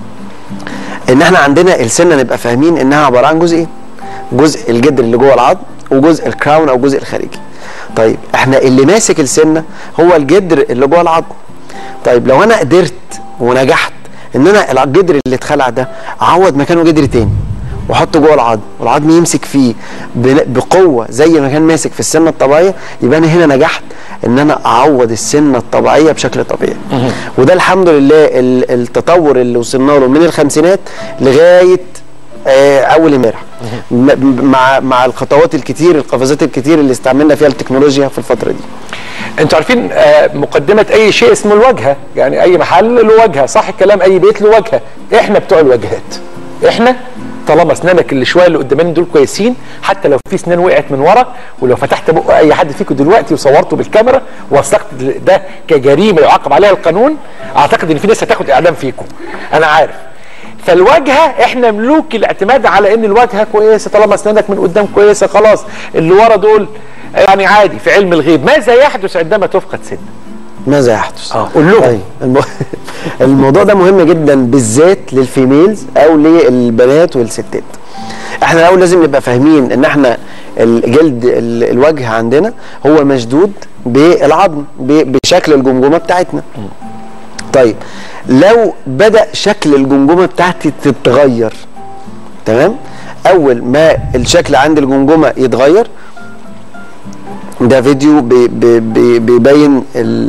[SPEAKER 7] ان احنا عندنا السنه نبقى فاهمين انها عباره عن جزئين، جزء الجدر اللي جوه العظم وجزء الكراون او الجزء الخارجي. طيب احنا اللي ماسك السنه هو الجدر اللي جوه العظم. طيب لو انا قدرت ونجحت ان انا الجدر اللي اتخلع ده اعوض مكانه جدر تاني واحطه جوه العظم والعظم يمسك فيه بقوه زي ما كان ماسك في السنه الطبيعيه، يبقى انا هنا نجحت ان انا اعوض السنه الطبيعيه بشكل طبيعي. وده الحمد لله التطور اللي وصلنا له من الخمسينات لغايه اول امبارح، مع مع الخطوات الكتير القفزات الكتير اللي استعملنا فيها التكنولوجيا في الفتره دي.
[SPEAKER 1] انتوا عارفين مقدمه اي شيء اسمه الواجهه، يعني اي محل له واجهه، صح الكلام؟ اي بيت له واجهه. احنا بتوع الواجهات. احنا طالما اسنانك اللي شويه اللي قدامنا دول كويسين، حتى لو في اسنان وقعت من ورا، ولو فتحت بق اي حد فيكم دلوقتي وصورته بالكاميرا ووثقت ده كجريمه يعاقب عليها القانون، اعتقد ان في ناس هتاخد اعدام فيكم. انا عارف. فالواجهه احنا ملوك الاعتماد على ان الواجهه كويسه، طالما اسنانك من قدام كويسه خلاص اللي ورا دول يعني عادي. في علم الغيب ماذا يحدث عندما تفقد سنه؟
[SPEAKER 7] ماذا يحدث؟
[SPEAKER 1] اه قول لهم.
[SPEAKER 7] طيب الم... الموضوع ده مهم جدا بالذات للفيميلز او للبنات والستات. احنا الاول لازم نبقى فاهمين ان احنا الجلد الوجه عندنا هو مشدود بالعظم بشكل الجمجمه بتاعتنا. طيب لو بدأ شكل الجمجمه بتاعتي تتغير، تمام؟ اول ما الشكل عند الجمجمه يتغير، ده فيديو بيبين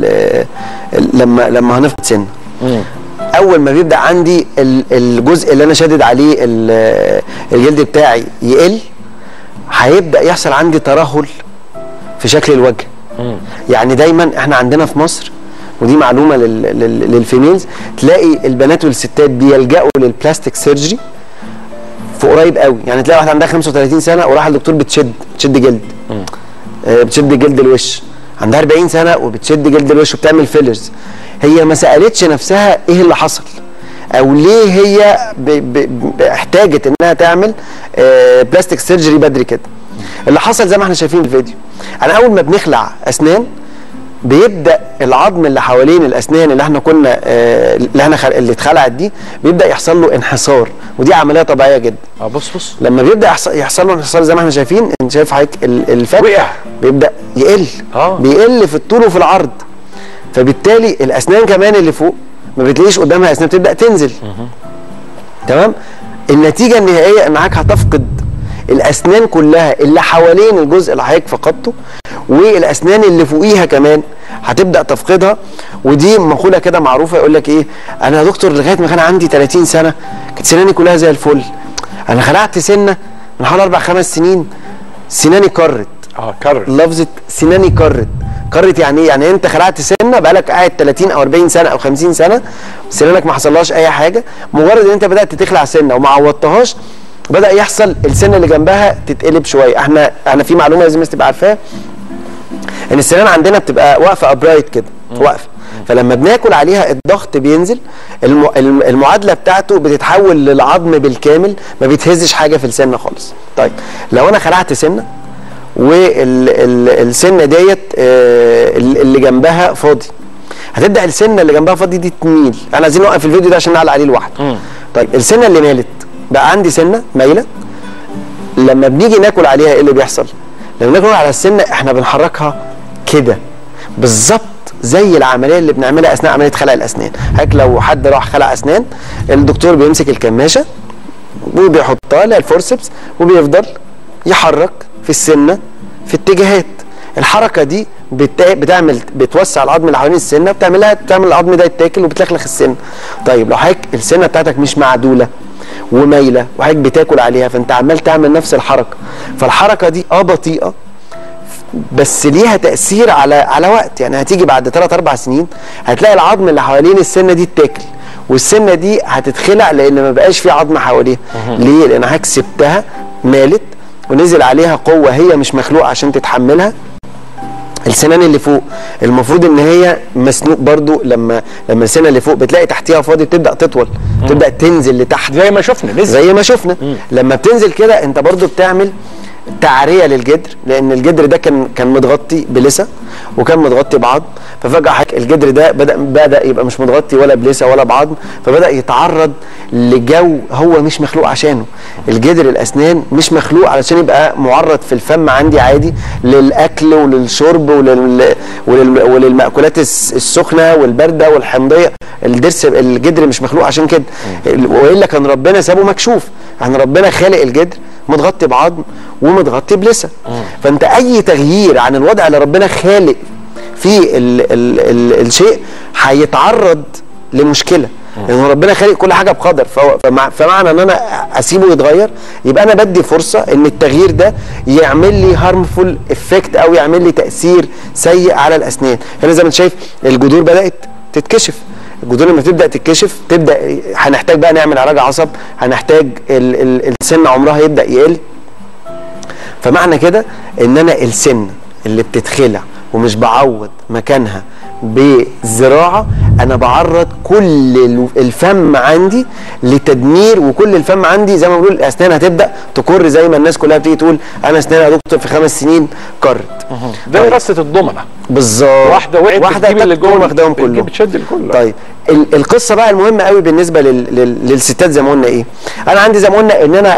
[SPEAKER 7] لما لما هنفقد سنه. اول ما بيبدا عندي الجزء اللي انا شادد عليه الجلد بتاعي يقل، هيبدا يحصل عندي ترهل في شكل الوجه. يعني دايما احنا عندنا في مصر، ودي معلومه للفيميلز، تلاقي البنات والستات بيلجأوا للبلاستيك سيرجري في قريب قوي. يعني تلاقي واحده عندها خمسة وثلاثين سنه وراح الدكتور بتشد بتشد جلد بتشد جلد الوش، عندها أربعين سنه وبتشد جلد الوش وبتعمل فيلرز. هي ما سالتش نفسها ايه اللي حصل او ليه هي ب ب احتاجت انها تعمل آه بلاستيك سيرجري بدري كده. اللي حصل زي ما احنا شايفين في الفيديو، انا اول ما بنخلع اسنان بيبدا العظم اللي حوالين الاسنان اللي احنا كنا آه اللي احنا خل... اللي اتخلعت دي بيبدا يحصل له انحسار، ودي عمليه طبيعيه جدا.
[SPEAKER 1] اه بص بص
[SPEAKER 7] لما بيبدا يحصل, يحصل له انحسار زي ما احنا شايفين، انت شايف حضرتك الفك
[SPEAKER 1] وقع،
[SPEAKER 7] بيبدا يقل
[SPEAKER 1] اه
[SPEAKER 7] بيقل في الطول وفي العرض، فبالتالي الاسنان كمان اللي فوق ما بتلاقيش قدامها اسنان، بتبدا تنزل. تمام. النتيجه النهائيه انك هتفقد الاسنان كلها اللي حوالين الجزء اللي حضرتك فقدته، والاسنان اللي فوقيها كمان هتبدا تفقدها. ودي مقوله كده معروفه، يقول لك ايه، انا يا دكتور لغايه ما كان عندي ثلاثين سنه كانت سناني كلها زي الفل، انا خلعت سنه من حوالي اربع خمس سنين سناني كرت.
[SPEAKER 1] اه كرت،
[SPEAKER 7] لفظه سناني كرت. كرت يعني ايه؟ يعني انت خلعت سنه بقالك قاعد ثلاثين او اربعين سنه او خمسين سنه سنانك ما حصلهاش اي حاجه، مجرد ان انت بدات تخلع سنه وما عوضتهاش بدا يحصل السنه اللي جنبها تتقلب شويه. احنا احنا في معلومه لازم الناس تبقى عارفاها، ان السنان عندنا بتبقى واقفه ابرايت كده، واقفه، فلما بناكل عليها الضغط بينزل، المعادله بتاعته بتتحول للعظم بالكامل، ما بيتهزش حاجه في السنه خالص. طيب لو انا خلعت سنه والسنه ديت اللي جنبها فاضي، هتبدا السنه اللي جنبها فاضي دي تميل. احنا عايزين نوقف الفيديو ده عشان نعلق عليه لوحده. طيب السنه اللي مالت بقى عندي سنه مايله، لما بنيجي ناكل عليها ايه اللي بيحصل؟ لما ناكل على السنه احنا بنحركها كده بالظبط زي العمليه اللي بنعملها اثناء عمليه خلع الاسنان. هيك لو حد راح خلع اسنان، الدكتور بيمسك الكماشه وبيحطها لها الفورسبس وبيفضل يحرك في السنه في اتجاهات. الحركه دي بتعمل بتوسع العظم اللي حوالين السنه، بتعملها بتعمل العظم ده يتاكل وبتلخلخ السنه. طيب لو حضرتك السنه بتاعتك مش معدوله ومايله وحضرتك بتاكل عليها، فانت عمال تعمل نفس الحركه، فالحركه دي اه بطيئه بس ليها تاثير على على وقت. يعني هتيجي بعد ثلاث اربع سنين هتلاقي العظم اللي حوالين السنه دي اتاكل، والسنه دي هتتخلع لان ما بقاش في عظم حواليها. ليه؟ لان حضرتك سبتها مالت ونزل عليها قوه هي مش مخلوقه عشان تتحملها. السنان اللي فوق المفروض ان هي مسنوق برضو، لما لما السنه اللي فوق بتلاقي تحتيها فاضي بتبدا تطول، تبدا تنزل لتحت
[SPEAKER 1] زي ما شفنا نزل.
[SPEAKER 7] زي ما شفنا مم. لما بتنزل كده انت برضو بتعمل تعريه للجدر، لان الجدر ده كان كان متغطي بلسه وكان متغطي بعظم، ففجاه الجدر ده بدا بدا يبقى مش متغطي ولا بلسه ولا بعظم، فبدا يتعرض لجو هو مش مخلوق عشانه. الجدر الاسنان مش مخلوق علشان يبقى معرض في الفم عندي عادي للاكل وللشرب ولل ولل وللمأكولات السخنه والبارده والحمضيه. الضرس الجدر مش مخلوق عشان كده، والا كان ربنا سابه مكشوف. احنا ربنا خالق الجدر متغطي بعظم ومتغطي بلسه، فانت اي تغيير عن الوضع اللي ربنا خالق فيه ال ال ال الشيء هيتعرض لمشكله، لان ربنا خالق كل حاجه بقدر. فمع فمعنى ان انا اسيبه يتغير يبقى انا بدي فرصه ان التغيير ده يعمل لي هارمفول افكت او يعمل لي تاثير سيء على الاسنان. هنا زي ما انت شايف الجذور بدات تتكشف. الجذور لما تبدا تتكشف تبدا هنحتاج بقى نعمل علاج عصب، هنحتاج ال ال السن عمرها يبدا يقل. فمعنى كده ان انا السن اللي بتتخلع ومش بعوض مكانها بزراعه، انا بعرض كل الفم عندي لتدمير، وكل الفم عندي زي ما بنقول الاسنان هتبدا تكر زي ما الناس كلها بتيجي تقول انا اسناني يا دكتور في خمس سنين كرت.
[SPEAKER 1] ده قصه الضمنه
[SPEAKER 7] بالظبط،
[SPEAKER 1] واحده وقعت
[SPEAKER 7] واحده
[SPEAKER 1] اللي جوه
[SPEAKER 7] واخداهم كلهم
[SPEAKER 1] بتشد الكل.
[SPEAKER 7] طيب القصه بقى المهمه قوي بالنسبه لل لل للستات زي ما قلنا ايه؟ انا عندي زي ما قلنا ان انا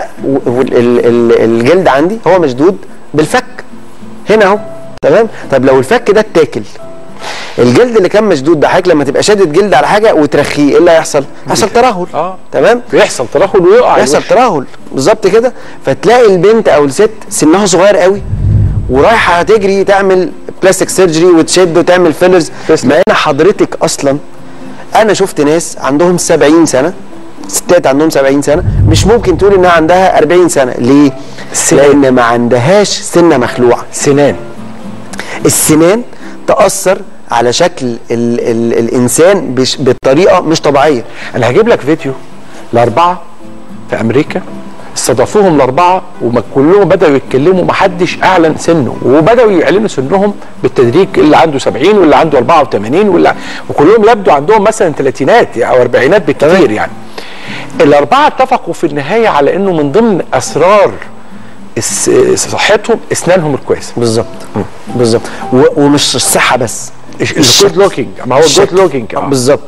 [SPEAKER 7] الجلد عندي هو مشدود بالفك هنا اهو، تمام؟ طب لو الفك ده اتاكل، الجلد اللي كان مشدود ده حضرتك لما تبقى شادد جلد على حاجه وترخيه ايه اللي هيحصل؟ هيحصل ترهل. اه تمام؟
[SPEAKER 1] بيحصل ترهل ويقع،
[SPEAKER 7] يحصل ترهل بالظبط كده. فتلاقي البنت او الست سنها صغير قوي ورايحه تجري تعمل بلاستيك سيرجري وتشد وتعمل فيلرز، ما انا حضرتك اصلا انا شفت ناس عندهم سبعين سنه، ستات عندهم سبعين سنه مش ممكن تقول انها عندها اربعين سنه. ليه؟ لان ما عندهاش سنه مخلوعه.
[SPEAKER 1] سنان
[SPEAKER 7] السنان تأثر على شكل ال ال الإنسان بطريقة مش طبيعية.
[SPEAKER 1] أنا هجيب لك فيديو لأربعة في أمريكا استضافوهم الأربعة وكلهم بدأوا يتكلموا، محدش أعلن سنه، وبدأوا يعلنوا سنهم بالتدريج، اللي عنده سبعين واللي عنده اربعة وثمانين واللي وكلهم يبدو عندهم مثلا ثلاثينات أو أربعينات بالكثير. يعني الأربعة اتفقوا في النهاية على إنه من ضمن أسرار صحتهم اسنانهم الكويسه.
[SPEAKER 7] بالظبط بالظبط. ومش الصحه بس،
[SPEAKER 1] الجود لوكينج، ما هو الجود لوكينج
[SPEAKER 7] بالظبط.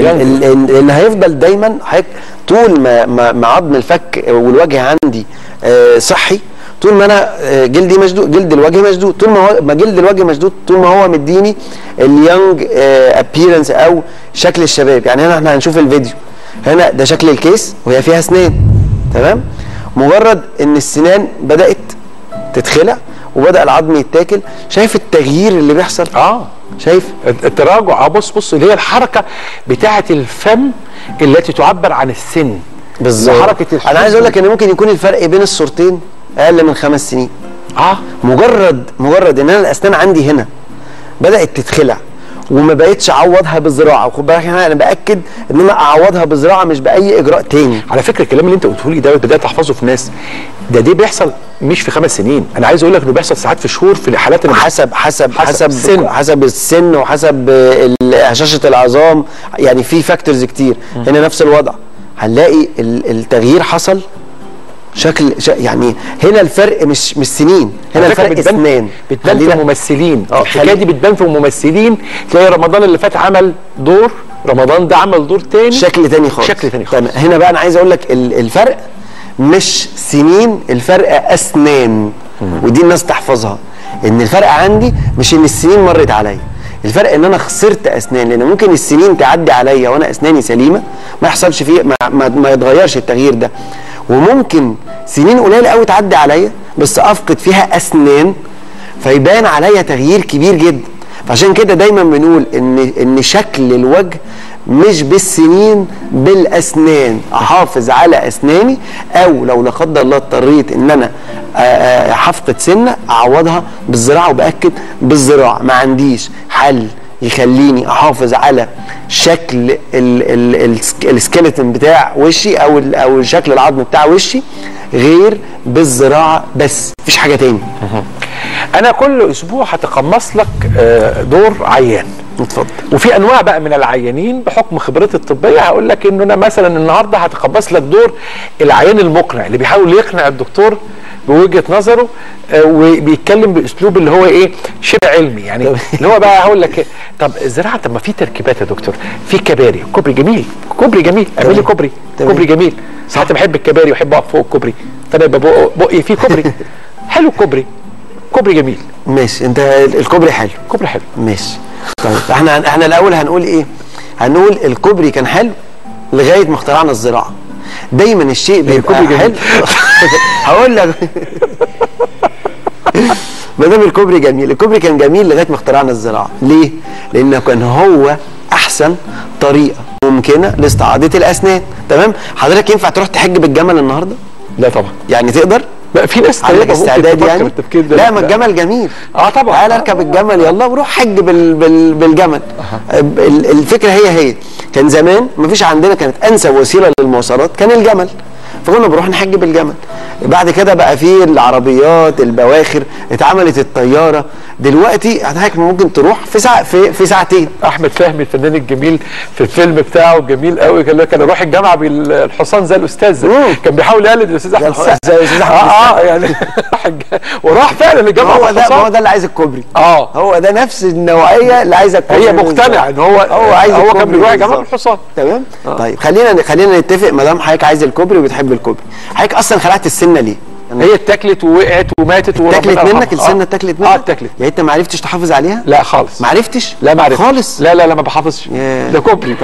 [SPEAKER 7] لان هيفضل دايما حضرتك طول ما ما, ما عظم الفك والوجه عندي آه صحي، طول ما انا آه جلدي مشدود، جلد الوجه مشدود، طول ما هو ما جلد الوجه مشدود، طول ما هو مديني اليونج ابييرنس آه او شكل الشباب. يعني هنا احنا هنشوف الفيديو، هنا ده شكل الكيس وهي فيها اسنان، تمام؟ مجرد ان السنان بدات تتخلع وبدا العظم يتاكل، شايف التغيير اللي بيحصل؟
[SPEAKER 1] اه
[SPEAKER 7] شايف
[SPEAKER 1] التراجع. اه بص بص اللي هي الحركه بتاعه الفم التي تعبر عن السن
[SPEAKER 7] بالظبط.
[SPEAKER 1] حركه الفم.
[SPEAKER 7] انا عايز اقول لك ان ممكن يكون الفرق بين الصورتين اقل من خمس سنين.
[SPEAKER 1] اه
[SPEAKER 7] مجرد مجرد ان انا الاسنان عندي هنا بدات تتخلع وما بقتش اعوضها بالزراعه، وخد بالك انا باكد ان انا اعوضها بالزراعه مش باي اجراء تاني.
[SPEAKER 1] على فكره الكلام اللي انت قلته لي دوت بدات احفظه في ناس، ده دي بيحصل مش في خمس سنين، انا عايز اقول لك انه بيحصل ساعات في شهور في الحالات اللي
[SPEAKER 7] حسب حسب
[SPEAKER 1] حسب
[SPEAKER 7] حسب
[SPEAKER 1] السن.
[SPEAKER 7] حسب السن وحسب هشاشه العظام، يعني في فاكتورز كتير. م. هنا نفس الوضع، هنلاقي التغيير حصل شكل ش... يعني هنا الفرق مش مش سنين، هنا الفرق
[SPEAKER 1] بتبان
[SPEAKER 7] اسنان.
[SPEAKER 1] بتبان في ممثلين، الحكايه دي بتبان في ممثلين، تلاقي رمضان اللي فات عمل دور، رمضان ده عمل دور تاني،
[SPEAKER 7] شكل تاني خالص،
[SPEAKER 1] شكل تاني خالص.
[SPEAKER 7] هنا بقى انا عايز اقول لك الفرق مش سنين، الفرق اسنان. مم. ودي الناس تحفظها، ان الفرق عندي مش ان السنين مرت عليا، الفرق ان انا خسرت اسنان، لان ممكن السنين تعدي عليا وانا اسناني سليمه ما يحصلش فيه ما, ما, ما يتغيرش التغيير ده، وممكن سنين قليله قوي تعدي عليا بس افقد فيها اسنان فيبان عليا تغيير كبير جدا. فعشان كده دايما بنقول ان ان شكل الوجه مش بالسنين، بالاسنان. احافظ على اسناني، او لو لا قدر الله اضطريت ان انا هفقد سنه اعوضها بالزراعه، وباكد بالزراعه. ما عنديش حل يخليني احافظ على شكل السكيلتون بتاع وشي او او شكل العظم بتاع وشي غير بالزراعه بس، مفيش حاجه تاني.
[SPEAKER 1] انا كل اسبوع هتقمص لك دور عيان.
[SPEAKER 7] اتفضل.
[SPEAKER 1] وفي انواع بقى من العيانين بحكم خبرتي الطبيه هقول لك ان انا مثلا النهارده هتقمص لك دور العيان المقنع اللي بيحاول يقنع الدكتور بوجهه نظره، وبيتكلم باسلوب اللي هو ايه شبه علمي، يعني اللي هو بقى هقول لك طب الزراعه، طب ما في تركيبات يا دكتور، في كباري، كوبري جميل، كوبري جميل، اعمل لي كوبري، كوبري جميل. ساعات بحب الكباري واحب اقف فوق الكوبري، فانا يبقى بقي فيه كوبري حلو، كوبري كوبري جميل.
[SPEAKER 7] ماشي، انت الكوبري حلو،
[SPEAKER 1] كوبري حلو،
[SPEAKER 7] ماشي. طيب احنا احنا الاول هنقول ايه؟ هنقول الكوبري كان حلو لغايه ما اخترعنا الزراعه. دايما الشيء بيبقى حلو. هقول لك ما دام الكوبري جميل، الكوبري كان جميل لغايه ما اخترعنا الزراعه. ليه؟ لانه كان هو احسن طريقه ممكنه لاستعاده الاسنان. تمام؟ حضرتك ينفع تروح تحج بالجمل النهارده؟
[SPEAKER 1] لا طبعا.
[SPEAKER 7] يعني تقدر؟
[SPEAKER 1] لا في ناس
[SPEAKER 7] عندك استعداد يعني؟
[SPEAKER 1] ده
[SPEAKER 7] لا ما الجمل جميل.
[SPEAKER 1] اه طبعا.
[SPEAKER 7] تعال اركب الجمل يلا وروح حج بال بال بالجمل. أه. الفكره هي هي كان زمان ما فيش عندنا، كانت انسب وسيله للمواصلات كان الجمل، فكنا بنروح نحج بالجمل. بعد كده بقى في العربيات، البواخر، اتعملت الطياره. دلوقتي حضرتك ممكن تروح في ساعه في, في ساعتين.
[SPEAKER 1] احمد فهمي الفنان الجميل في الفيلم بتاعه جميل قوي، كان كان يروح الجامعه بالحصان زي الاستاذ، مم. كان بيحاول يقلد الاستاذ احمد السقا
[SPEAKER 7] زي الاستاذ احمد
[SPEAKER 1] اه اه يعني وراح فعلا الجامعه
[SPEAKER 7] هو ده هو ده اللي عايز الكوبري.
[SPEAKER 1] اه
[SPEAKER 7] هو ده نفس النوعيه اللي عايزه الكوبري.
[SPEAKER 1] هي مقتنعه ان هو
[SPEAKER 7] هو عايز
[SPEAKER 1] هو كان بيروح الجامعه بالحصان.
[SPEAKER 7] تمام. آه. طيب خلينا خلينا نتفق، ما دام حضرتك عايز الكوبري وبتحب الكوبري، حضرتك اصلا خلعت السنه ليه؟
[SPEAKER 1] هي اتاكلت ووقعت وماتت
[SPEAKER 7] اتاكلت منك السنه، اتاكلت منك؟
[SPEAKER 1] اه اتاكلت.
[SPEAKER 7] يعني انت ما عرفتش تحافظ عليها؟
[SPEAKER 1] لا خالص.
[SPEAKER 7] ما عرفتش؟
[SPEAKER 1] لا ما عرفتش
[SPEAKER 7] خالص.
[SPEAKER 1] لا لا لا ما بحافظش، ده كوبري.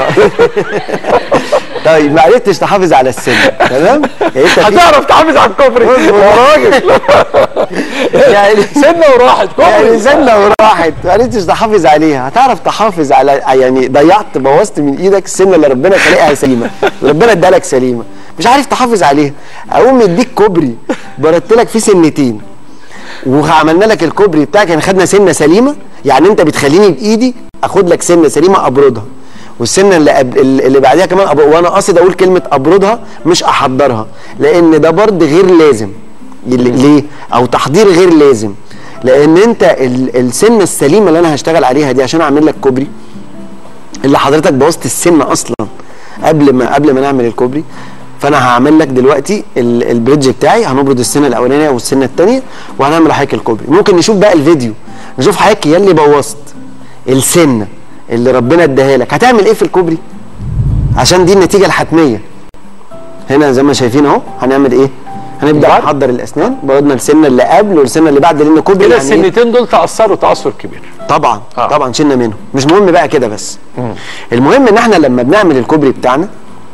[SPEAKER 7] طيب ما عرفتش تحافظ على السنه، تمام؟
[SPEAKER 1] يعني انت هتعرف تحافظ على الكوبري يا راجل.
[SPEAKER 7] يعني
[SPEAKER 1] سنه وراحت كوبري،
[SPEAKER 7] يعني سنه وراحت ما عرفتش تحافظ عليها. هتعرف تحافظ على، يعني ضيعت بوظت من ايدك السنه اللي ربنا خلقها سليمه، ربنا ادالها لك سليمه، مش عارف تحافظ عليها. اقوم مديك كوبري بردت لك فيه سنتين وعملنا لك الكوبري بتاعك، يعني خدنا سنه سليمه، يعني انت بتخليني بايدي اخد لك سنه سليمه ابردها، والسنه اللي أب... اللي بعديها كمان أب... وانا قاصد اقول كلمه ابردها مش احضرها، لان ده برد غير لازم. ليه؟ او تحضير غير لازم، لان انت ال... السنه السليمه اللي انا هشتغل عليها دي عشان اعمل لك كوبري، اللي حضرتك بوظت السنه اصلا قبل ما قبل ما نعمل الكوبري. فانا هعمل لك دلوقتي البريدج بتاعي، هنبرد السنه الاولانيه والسنه الثانيه وهنعمل حضرتك الكوبري. ممكن نشوف بقى الفيديو، نشوف حضرتك يا اللي بوظت السنه اللي ربنا اداها لك هتعمل ايه في الكوبري؟ عشان دي النتيجه الحتميه. هنا زي ما شايفين اهو هنعمل ايه؟ هنبدا نحضر الاسنان بعدنا السنه اللي قبل والسنه اللي بعد، لان كوبري
[SPEAKER 1] كده
[SPEAKER 7] يعني
[SPEAKER 1] السنتين دول تاثروا تاثر كبير.
[SPEAKER 7] طبعا
[SPEAKER 1] آه.
[SPEAKER 7] طبعا شلنا منهم، مش مهم بقى كده بس. مم. المهم ان احنا لما بنعمل الكوبري بتاعنا،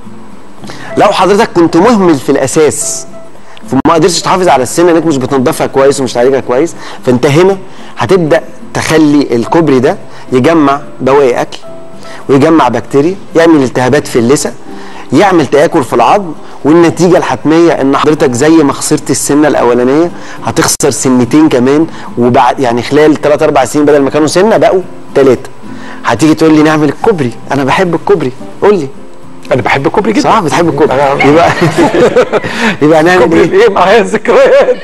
[SPEAKER 7] لو حضرتك كنت مهمل في الاساس فما قدرتش تحافظ على السنه انك مش بتنضفها كويس ومش تعالجها كويس، فانت هنا هتبدا تخلي الكوبري ده يجمع بواقي اكل ويجمع بكتيريا، يعمل التهابات في اللثه، يعمل تآكل في العظم، والنتيجه الحتميه ان حضرتك زي ما خسرت السنه الاولانيه هتخسر سنتين كمان، وبعد يعني خلال ثلاث اربع سنين بدل ما كانوا سنه بقوا ثلاثه. هتيجي تقول لي نعمل الكوبري، انا بحب الكوبري، قول لي.
[SPEAKER 1] انا بحب الكوبري جدا.
[SPEAKER 7] صح بتحب الكوبري. يبقى يبقى هنعمل ايه؟
[SPEAKER 1] ايه معايا ذكريات.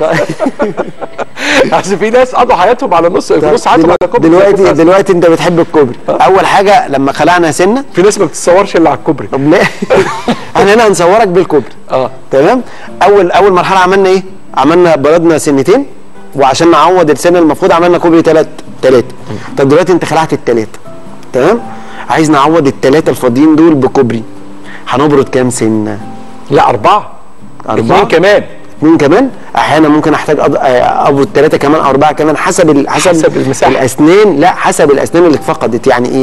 [SPEAKER 1] عشان في ناس قضوا حياتهم على نص نص حياتهم على كوبري.
[SPEAKER 7] دلوقتي دلوقتي انت بتحب الكوبري. اول حاجه لما خلعنا سنه،
[SPEAKER 1] في ناس ما بتتصورش الا على الكوبري.
[SPEAKER 7] طب ليه؟ احنا هنا هنصورك بالكوبري.
[SPEAKER 1] اه
[SPEAKER 7] تمام. اول اول مرحله عملنا ايه؟ عملنا بردنا سنتين، وعشان نعوض السنه المفروض عملنا كوبري ثلاث ثلاثه. طب دلوقتي انت خلعت الثلاثه، تمام؟ عايز نعوض الثلاثه الفاضيين دول بكوبري. هنبرد كام سنه؟
[SPEAKER 1] لا أربعة.
[SPEAKER 7] أربعة
[SPEAKER 1] اثنين كمان.
[SPEAKER 7] اثنين كمان؟ أحيانا ممكن أحتاج أبرد ثلاثة كمان أو أربعة كمان حسب ال... حسب,
[SPEAKER 1] حسب المساحة.
[SPEAKER 7] الأسنان. لا حسب الأسنان اللي اتفقدت. يعني إيه؟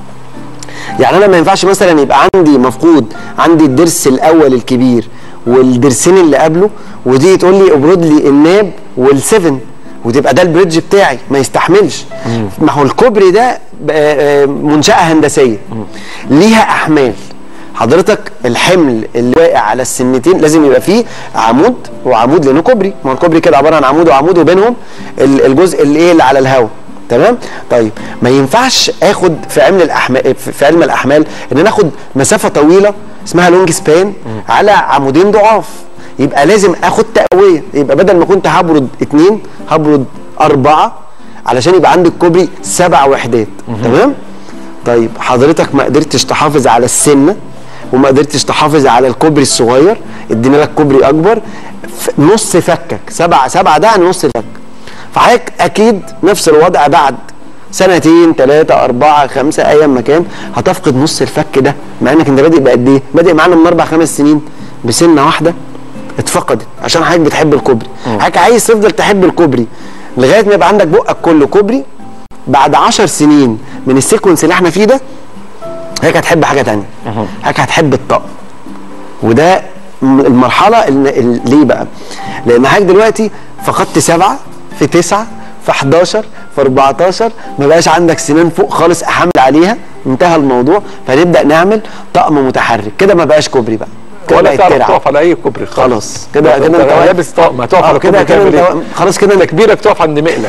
[SPEAKER 7] يعني أنا ما ينفعش مثلا يبقى عندي مفقود، عندي الضرس الأول الكبير والضرسين اللي قبله، ودي تقول لي ابرد لي الناب والسفن وتبقى ده البريدج بتاعي، ما يستحملش. ما هو الكوبري ده منشأة هندسية ليها أحمال. حضرتك الحمل اللي واقع على السنتين لازم يبقى فيه عمود وعمود، لانه كوبري. ما هو الكوبري كده عباره عن عمود وعمود وبينهم الجزء اللي ايه اللي على الهواء. تمام. طيب ما ينفعش اخد في علم الاحمال في علم الاحمال ان انا اخد مسافه طويله اسمها لونج سبان على عمودين ضعاف، يبقى لازم اخد تقويه. يبقى بدل ما كنت هبرد اثنين هبرد اربعه علشان يبقى عندك كوبري سبع وحدات. تمام. طيب حضرتك ما قدرتش تحافظ على السنه وما قدرتش تحافظ على الكوبري الصغير، ادينا لك كوبري اكبر نص فكك. سبعه سبعه ده يعني نص فك. فحضرتك اكيد نفس الوضع بعد سنتين ثلاثه اربعه خمسه ايا ما كان هتفقد نص الفك ده، مع انك انت بادئ بقد ايه؟ بادئ معانا من اربع خمس سنين بسنه واحده اتفقدت عشان حضرتك بتحب الكوبري. حضرتك عايز تفضل تحب الكوبري لغايه ما يبقى عندك بقك كله كوبري. بعد عشر سنين من السيكونس اللي احنا فيه ده هيك هتحب حاجه ثانيه، هيك هتحب الطقم. وده المرحله اللي ليه بقى؟ لان حضرتك دلوقتي فقدت سبعه في تسعه في حداشر في اربعتاشر، ما بقاش عندك سنان فوق خالص احمل عليها، انتهى الموضوع. فنبدا نعمل طقم متحرك كده، ما بقاش كوبري بقى.
[SPEAKER 1] ولا تعرف تقف على اي كوبري
[SPEAKER 7] خلاص. كده كده
[SPEAKER 1] انت لابس طقم هتقف على
[SPEAKER 7] كده كده انت خلاص كده
[SPEAKER 1] انت كبيرك تقف عند مقلة.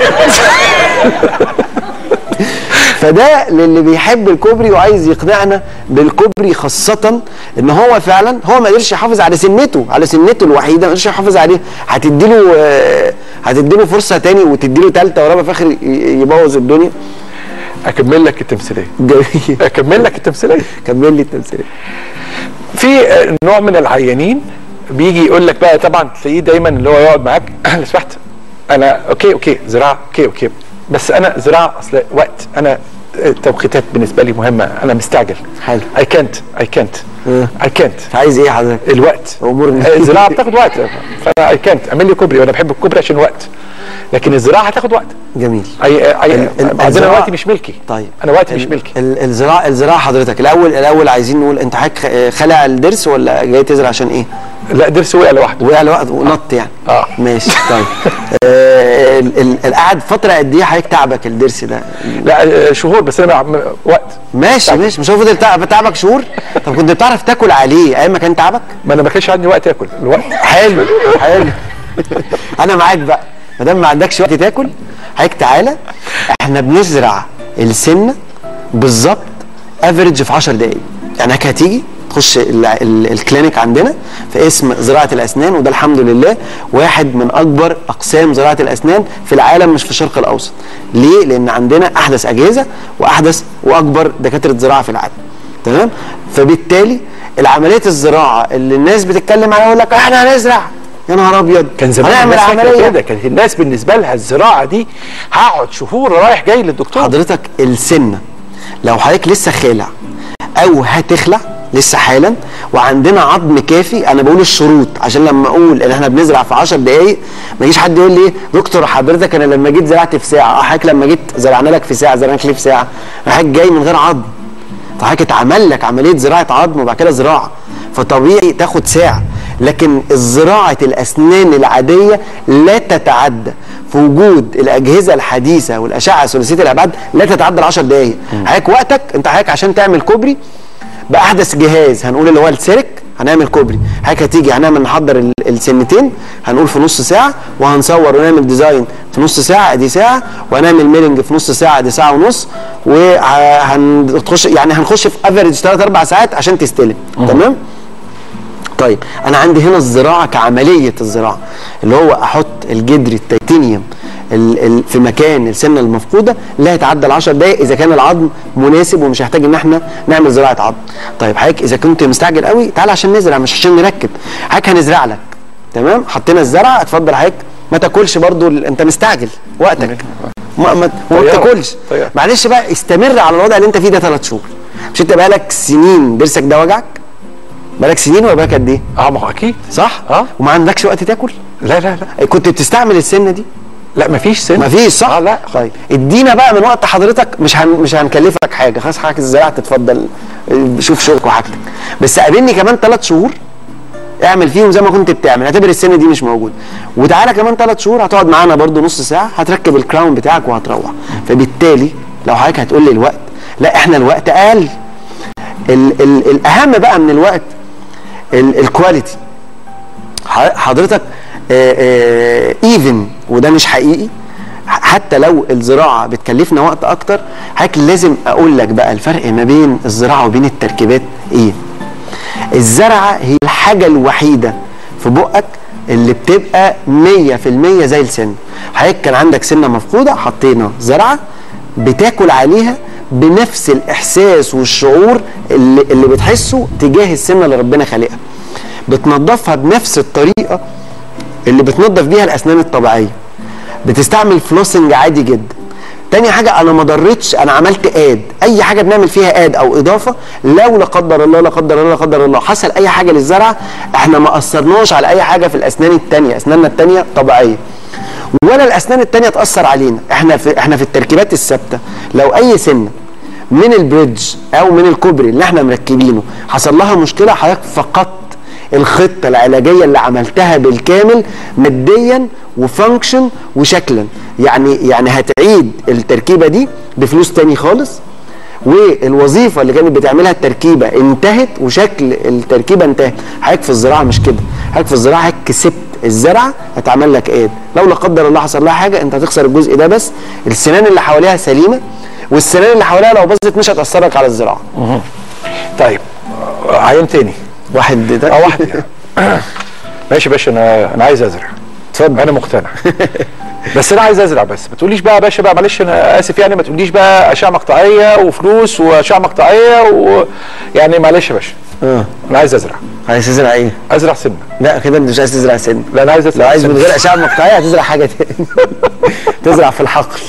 [SPEAKER 7] فده للي بيحب الكوبري وعايز يقنعنا بالكوبري، خاصة ان هو فعلا هو ما قدرش يحافظ على سنته، على سنته الوحيدة ما قدرش يحافظ عليها. هتديله هتديله فرصة تاني وتديله ثالثة ورابعة في اخر يبوظ الدنيا.
[SPEAKER 1] اكمل لك التمثيلية.
[SPEAKER 7] جميل.
[SPEAKER 1] اكمل لك التمثيلية.
[SPEAKER 7] كمل لي التمثيلية.
[SPEAKER 1] في نوع من العيانين بيجي يقول لك بقى، طبعا تلاقيه دايما اللي هو يقعد معاك لو سمحت انا اوكي اوكي زراعه اوكي اوكي بس انا زراعه اصل وقت، انا التوقيتات بالنسبه لي مهمه، انا مستعجل.
[SPEAKER 7] حلو.
[SPEAKER 1] اي كانت اي كانت اي كانت
[SPEAKER 7] عايز ايه حضرتك؟
[SPEAKER 1] الوقت.
[SPEAKER 7] امورنا
[SPEAKER 1] الزراعه بتاخد وقت، فانا اي كانت اعمل لي كوبري وانا بحب الكوبري عشان وقت، لكن الزراعه هتاخد وقت.
[SPEAKER 7] جميل.
[SPEAKER 1] اي اي بعدين انا وقتي مش ملكي.
[SPEAKER 7] طيب
[SPEAKER 1] انا وقتي مش ملكي.
[SPEAKER 7] الزراعه الزراعه حضرتك الاول الاول عايزين نقول انت حضرتك خلع الضرس ولا جاي تزرع عشان ايه؟
[SPEAKER 1] لا ضرس وقع لوحده.
[SPEAKER 7] وقع لوحده ونط يعني.
[SPEAKER 1] اه
[SPEAKER 7] ماشي. طيب آه قعد فتره قد ايه حضرتك تعبك الضرس ده؟
[SPEAKER 1] لا شهور بس انا وقت.
[SPEAKER 7] ماشي ماشي. مش هو فضل تعبك شهور؟ طب كنت بتعرف تاكل عليه ايام ما كان تعبك؟
[SPEAKER 1] ما انا ما كانش عندي وقت اكل الوقت.
[SPEAKER 7] حلو حلو. انا معاك بقى، ما دام ما عندكش وقت تاكل حضرتك تعالى احنا بنزرع السنه بالظبط افريج في عشر دقائق. يعني هيك هتيجي تخش الكلينيك عندنا في اسم زراعه الاسنان، وده الحمد لله واحد من اكبر اقسام زراعه الاسنان في العالم مش في الشرق الاوسط. ليه؟ لان عندنا احدث اجهزه واحدث واكبر دكاتره زراعه في العالم. تمام؟ فبالتالي العمليات الزراعه اللي الناس بتتكلم عليها يقول لك احنا هنزرع يا نهار ابيض
[SPEAKER 1] كان زمان
[SPEAKER 7] هنعمل
[SPEAKER 1] الناس فاكرة
[SPEAKER 7] عمليه
[SPEAKER 1] كده، كانت الناس بالنسبه لها الزراعه دي هقعد شهور رايح جاي للدكتور.
[SPEAKER 7] حضرتك السنه لو حضرتك لسه خالع او هتخلع لسه حالا وعندنا عظم كافي، انا بقول الشروط عشان لما اقول ان احنا بنزرع في عشر دقائق ما يجيش حد يقول لي ايه دكتور حضرتك انا لما جيت زرعت في ساعه. اه حضرتك لما جيت زرعنا لك في ساعه، زرعنا لك ليه في ساعه؟ حضرتك جاي من غير عظم، فحضرتك اتعمل لك عمليه زراعه عظم وبعد كده زراعه، فطبيعي تاخد ساعه. لكن زراعه الاسنان العاديه لا تتعدى في وجود الاجهزه الحديثه والاشعه ثلاثيه الابعاد لا تتعدى ال عشر دقائق. حضرتك وقتك انت حضرتك عشان تعمل كوبري باحدث جهاز هنقول اللي هو السيرك هنعمل كوبري، حضرتك هتيجي هنعمل نحضر السنتين هنقول في نص ساعه، وهنصور ونعمل ديزاين في نص ساعه دي ساعه، وهنعمل ميلنج في نص ساعه دي ساعه ونص، وهنخش يعني هنخش في افريج ثلاث اربع ساعات عشان تستلم. تمام؟ طيب انا عندي هنا الزراعه كعمليه الزراعه اللي هو احط الجدر التيتانيوم في مكان السنه المفقوده لا يتعدى ال عشر دقائق اذا كان العظم مناسب ومش هيحتاج ان احنا نعمل زراعه عظم. طيب حضرتك اذا كنت مستعجل قوي تعال عشان نزرع مش عشان نركب، حضرتك هنزرع لك. تمام؟ حطينا الزرعه اتفضل حضرتك ما تاكلش برضو انت مستعجل وقتك ما ما تاكلش. معلش بقى استمر على الوضع اللي انت فيه ده ثلاث شهور. مش انت بقالك سنين ضرسك ده وجعك؟ بقالك سنين ولا بقالك قد ايه؟
[SPEAKER 1] اه ما هو اكيد
[SPEAKER 7] صح؟
[SPEAKER 1] اه
[SPEAKER 7] وما عندكش وقت تاكل؟
[SPEAKER 1] لا لا لا.
[SPEAKER 7] كنت بتستعمل السنه دي؟
[SPEAKER 1] لا مفيش سن.
[SPEAKER 7] مفيش صح؟
[SPEAKER 1] اه لا.
[SPEAKER 7] طيب ادينا بقى من وقت حضرتك، مش هن مش هنكلفك حاجه، خلاص حضرتك الزراعه تتفضل شوف شغلك وحاجتك، بس قابلني كمان ثلاث شهور اعمل فيهم زي ما كنت بتعمل، اعتبر السنه دي مش موجوده، وتعالى كمان ثلاث شهور هتقعد معانا برده نص ساعه هتركب الكراون بتاعك وهتروح. فبالتالي لو حضرتك هتقول لي الوقت، لا احنا الوقت اقل. ال ال الاهم بقى من الوقت الكواليتي. حضرتك ايفن وده مش حقيقي، حتى لو الزراعه بتكلفنا وقت اكتر، حضرتك لازم اقول لك بقى الفرق ما بين الزراعه وبين التركيبات ايه. الزرعه هي الحاجه الوحيده في بقك اللي بتبقى مية في المية زي السن. حضرتك كان عندك سنه مفقوده حطينا زرعه بتاكل عليها بنفس الاحساس والشعور اللي, اللي بتحسه تجاه السنه اللي ربنا خالقها. بتنظفها بنفس الطريقه اللي بتنظف بيها الاسنان الطبيعيه. بتستعمل فلوسنج عادي جدا. تاني حاجه انا ما ضرتش، انا عملت اد، اي حاجه بنعمل فيها اد او اضافه لو لا قدر الله لا قدر الله لا قدر الله حصل اي حاجه للزرعه احنا ما اثرناش على اي حاجه في الاسنان الثانيه، اسناننا الثانيه طبيعيه. ولا الاسنان الثانيه تاثر علينا، احنا في احنا في التركيبات الثابته لو اي سنه من البريدج او من الكوبري اللي احنا مركبينه حصل لها مشكله، حضرتك فقدت الخطه العلاجيه اللي عملتها بالكامل ماديا وفانكشن وشكلا. يعني يعني هتعيد التركيبه دي بفلوس تاني خالص، والوظيفه اللي كانت بتعملها التركيبه انتهت وشكل التركيبه انتهت. حضرتك في الزراعه مش كده، حضرتك في الزراعه حضرتك كسبت الزرعه هتعمل لك ايد، لو لا قدر الله حصل لها حاجه انت هتخسر الجزء ده بس، السنان اللي حواليها سليمه، والسنان اللي حواليها لو باظت مش هتاثر لك على الزراعه.
[SPEAKER 1] طيب عين تاني
[SPEAKER 7] واحد ده
[SPEAKER 1] اه واحد ماشي يا باشا، انا انا عايز ازرع. اتفضل. انا مقتنع بس انا عايز ازرع، بس ما تقوليش بقى يا باشا بقى معلش انا اسف يعني، ما تقوليش بقى اشعه مقطعيه وفلوس واشعه مقطعيه و يعني معلش يا باشا. اه انا عايز ازرع.
[SPEAKER 7] عايز تزرع ايه؟
[SPEAKER 1] ازرع سنه.
[SPEAKER 7] لا كده انت مش عايز تزرع سنه.
[SPEAKER 1] لا انا عايز ازرع.
[SPEAKER 7] لو عايز من غير اشعه مقطعيه هتزرع حاجه تاني تزرع في الحقل.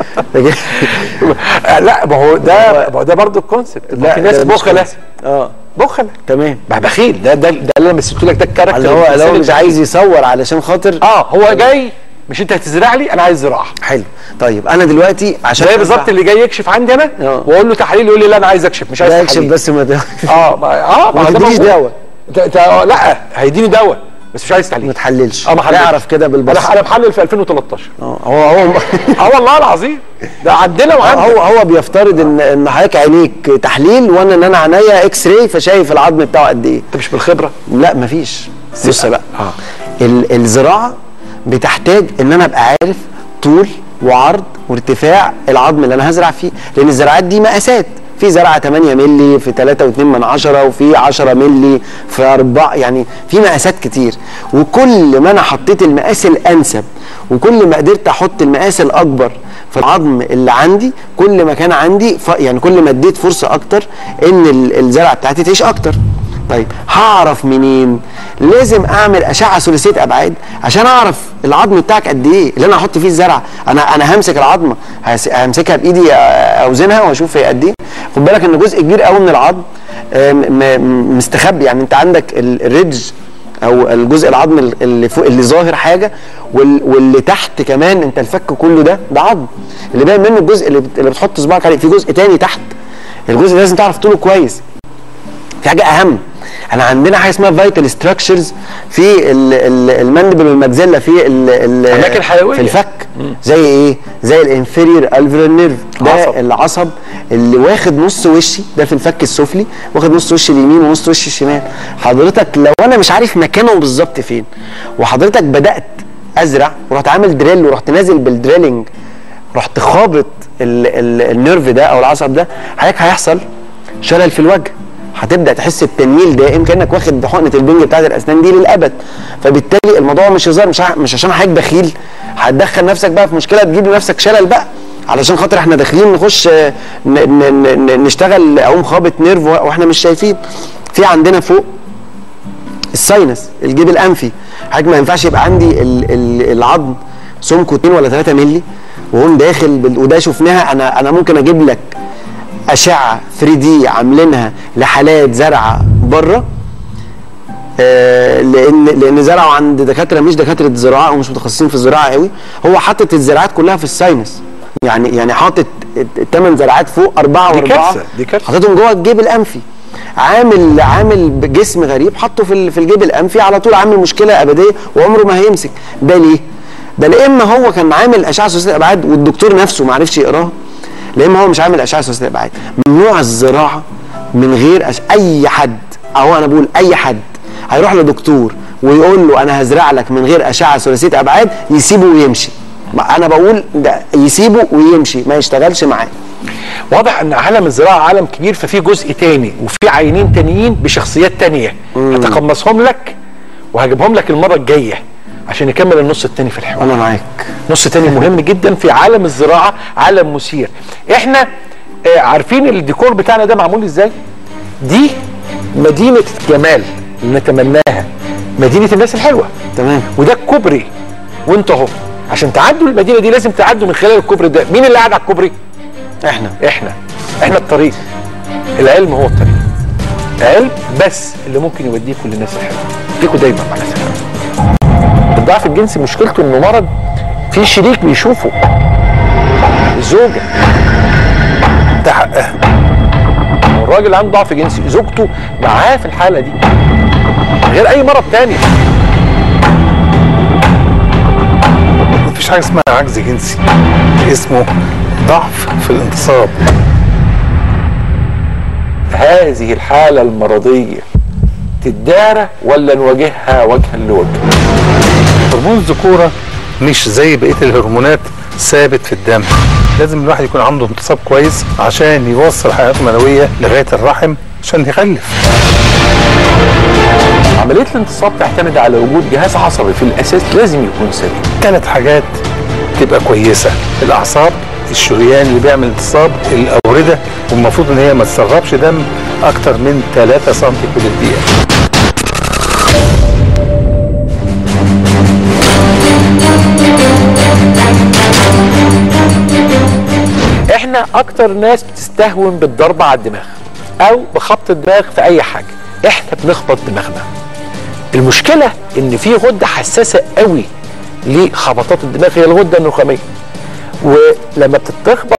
[SPEAKER 1] لا ما هو ده ما هو ده برضه الكونسيبت. في ناس بخله.
[SPEAKER 7] اه
[SPEAKER 1] بخله
[SPEAKER 7] تمام
[SPEAKER 1] بخيل. ده ده ده اللي انا مثلت لك، ده الكاركتر
[SPEAKER 7] اللي هو لو مش عايز يصور علشان خاطر
[SPEAKER 1] اه هو جاي مش انت هتزرع لي، انا عايز زراعه.
[SPEAKER 7] حلو. طيب انا دلوقتي عشان
[SPEAKER 1] زي بالظبط اللي جاي يكشف عندي انا
[SPEAKER 7] أوه.
[SPEAKER 1] واقول له تحاليل يقول لي لا انا عايز اكشف مش عايز تحاليل.
[SPEAKER 7] اكشف بس ما
[SPEAKER 1] اه ما اه
[SPEAKER 7] ما تدينيش دواء.
[SPEAKER 1] انت لا هيديني دواء بس مش عايز تحليل.
[SPEAKER 7] ما تحللش.
[SPEAKER 1] اه ما حللش.
[SPEAKER 7] اعرف كده بالبصر.
[SPEAKER 1] انا انا محلل في ألفين وتلتاشر.
[SPEAKER 7] اه هو هو
[SPEAKER 1] اه والله العظيم ده عندنا وعندنا.
[SPEAKER 7] هو هو بيفترض ان ان حضرتك عينيك تحليل وانا ان انا عينيا اكس راي فشايف العظم بتاعه قد ايه.
[SPEAKER 1] انت مش بالخبره؟
[SPEAKER 7] لا مفيش. بص بقى اه الزراعه بتحتاج ان انا ابقى عارف طول وعرض وارتفاع العظم اللي انا هزرع فيه، لان الزراعات دي مقاسات، في زرعه تمانية مللي في تلاتة واتنين من عشرة وفي عشرة مللي في أربعة، يعني في مقاسات كتير. وكل ما انا حطيت المقاس الانسب وكل ما قدرت احط المقاس الاكبر في العظم اللي عندي كل ما كان عندي ف... يعني كل ما اديت فرصه اكتر ان الزرعه بتاعتي تعيش اكتر. طيب هعرف منين؟ لازم اعمل اشعه ثلاثيه ابعاد عشان اعرف العظم بتاعك قد ايه اللي انا هحط فيه الزرعه. انا انا همسك العظمه همسكها بايدي اوزنها واشوف هي قد ايه. خد بالك ان جزء كبير قوي من العظم مستخبي، يعني انت عندك الريدج او الجزء العظم اللي فوق اللي ظاهر حاجه، واللي تحت كمان انت الفك كله ده ده عظم اللي باين منه الجزء اللي اللي بتحط صباعك عليه، في جزء تاني تحت. الجزء ده لازم تعرف طوله كويس. في حاجه اهم، احنا عندنا حاجه اسمها فايتال ستراكشرز في المندبل والمجزله في
[SPEAKER 1] الاماكن الحيويه
[SPEAKER 7] في الفك. مم. زي ايه؟ زي الانفيريور الفيولار نيرف، ده عصب. العصب اللي واخد نص وشي، ده في الفك السفلي، واخد نص وش اليمين ونص وش الشمال. حضرتك لو انا مش عارف مكانه بالظبط فين، وحضرتك بدات ازرع ورحت عامل دريل ورحت نازل بالدريلنج، رحت خابط النيرف ده او العصب ده، حضرتك هيحصل شلل في الوجه، هتبدا تحس بتنميل دائم كانك واخد حقنه البنج بتاعت الاسنان دي للابد. فبالتالي الموضوع مش هزار، مش مش عشان حضرتك بخيل هتدخل نفسك بقى في مشكله تجيب لنفسك شلل بقى، علشان خاطر احنا داخلين نخش نشتغل اقوم خابط نيرف واحنا مش شايفين. في عندنا فوق الساينس، الجيب الانفي، حضرتك ما ينفعش يبقى عندي العظم سمكه اتنين ولا تلاتة مللي وهم داخل، وده شفناها. انا انا ممكن اجيب لك اشعه ثري دي عاملينها لحالات زرعه بره، آه لان لان زرعوا عند دكاتره مش دكاتره زراعه او مش متخصصين في الزراعه قوي. هو حاطط الزراعات كلها في الساينس، يعني يعني حاطط الثمان زراعات فوق اربعه واربعه،
[SPEAKER 1] دي كارثه،
[SPEAKER 7] حاططهم جوه الجيب الانفي. عامل عامل جسم غريب حطه في في الجيب الانفي على طول، عامل مشكله ابديه وعمره ما هيمسك. ده ليه؟ ده لا اما هو كان عامل اشعه ثلاثيه ابعاد والدكتور نفسه ما عرفش يقراها، لا اما هو مش عامل اشعه ثلاثيه ابعاد. ممنوع الزراعه من غير أش... اي حد، اهو انا بقول اي حد هيروح لدكتور ويقول له انا هزرع لك من غير اشعه ثلاثيه ابعاد يسيبه ويمشي. انا بقول ده يسيبه ويمشي، ما يشتغلش معاه.
[SPEAKER 1] واضح ان عالم الزراعه عالم كبير، ففي جزء تاني وفي عينين تانيين بشخصيات تانيه هتقمصهم لك وهجيبهم لك المره الجايه عشان نكمل النص التاني في الحوار.
[SPEAKER 7] انا معاك.
[SPEAKER 1] نص تاني مهم جدا في عالم الزراعه، عالم مثير. احنا آه عارفين الديكور بتاعنا ده معمول ازاي؟ دي مدينه جمال اللي نتمناها، مدينه الناس الحلوه.
[SPEAKER 7] تمام.
[SPEAKER 1] وده الكوبري، وانت اهو عشان تعدوا المدينه دي لازم تعدوا من خلال الكوبري ده. مين اللي قاعد على الكوبري؟
[SPEAKER 7] احنا
[SPEAKER 1] احنا احنا الطريق. العلم هو الطريق. علم بس اللي ممكن يوديكم للناس الحلوه. يوديكم دايما مع الناس الحلوه. الضعف الجنسي مشكلته انه مرض في شريك بيشوفه، الزوجه ده حقها. الراجل عنده ضعف جنسي زوجته معاه في الحاله دي غير اي مرض تاني.
[SPEAKER 5] مفيش حاجه اسمها عجز جنسي، اسمه ضعف في الانتصاب.
[SPEAKER 1] هذه الحاله المرضيه تدارى ولا نواجهها وجها لوجه؟
[SPEAKER 5] هرمون الذكوره مش زي بقيه الهرمونات ثابت في الدم، لازم الواحد يكون عنده انتصاب كويس عشان يوصل حياته المنويه لغايه الرحم عشان يخلف.
[SPEAKER 1] عمليه الانتصاب تعتمد على وجود جهاز عصبي في الاساس لازم يكون سليم.
[SPEAKER 5] ثلاث حاجات تبقى كويسه: الاعصاب، الشريان اللي بيعمل انتصاب، الاورده، والمفروض ان هي ما تسربش دم اكتر من ثلاثة سنتي كل دقيقه.
[SPEAKER 1] احنا اكتر ناس بتستهون بالضربه على الدماغ او بخبط الدماغ في اي حاجه. احنا بنخبط دماغنا. المشكله ان في غده حساسه قوي لخبطات الدماغ، هي الغده النخاميه، ولما بتتخبط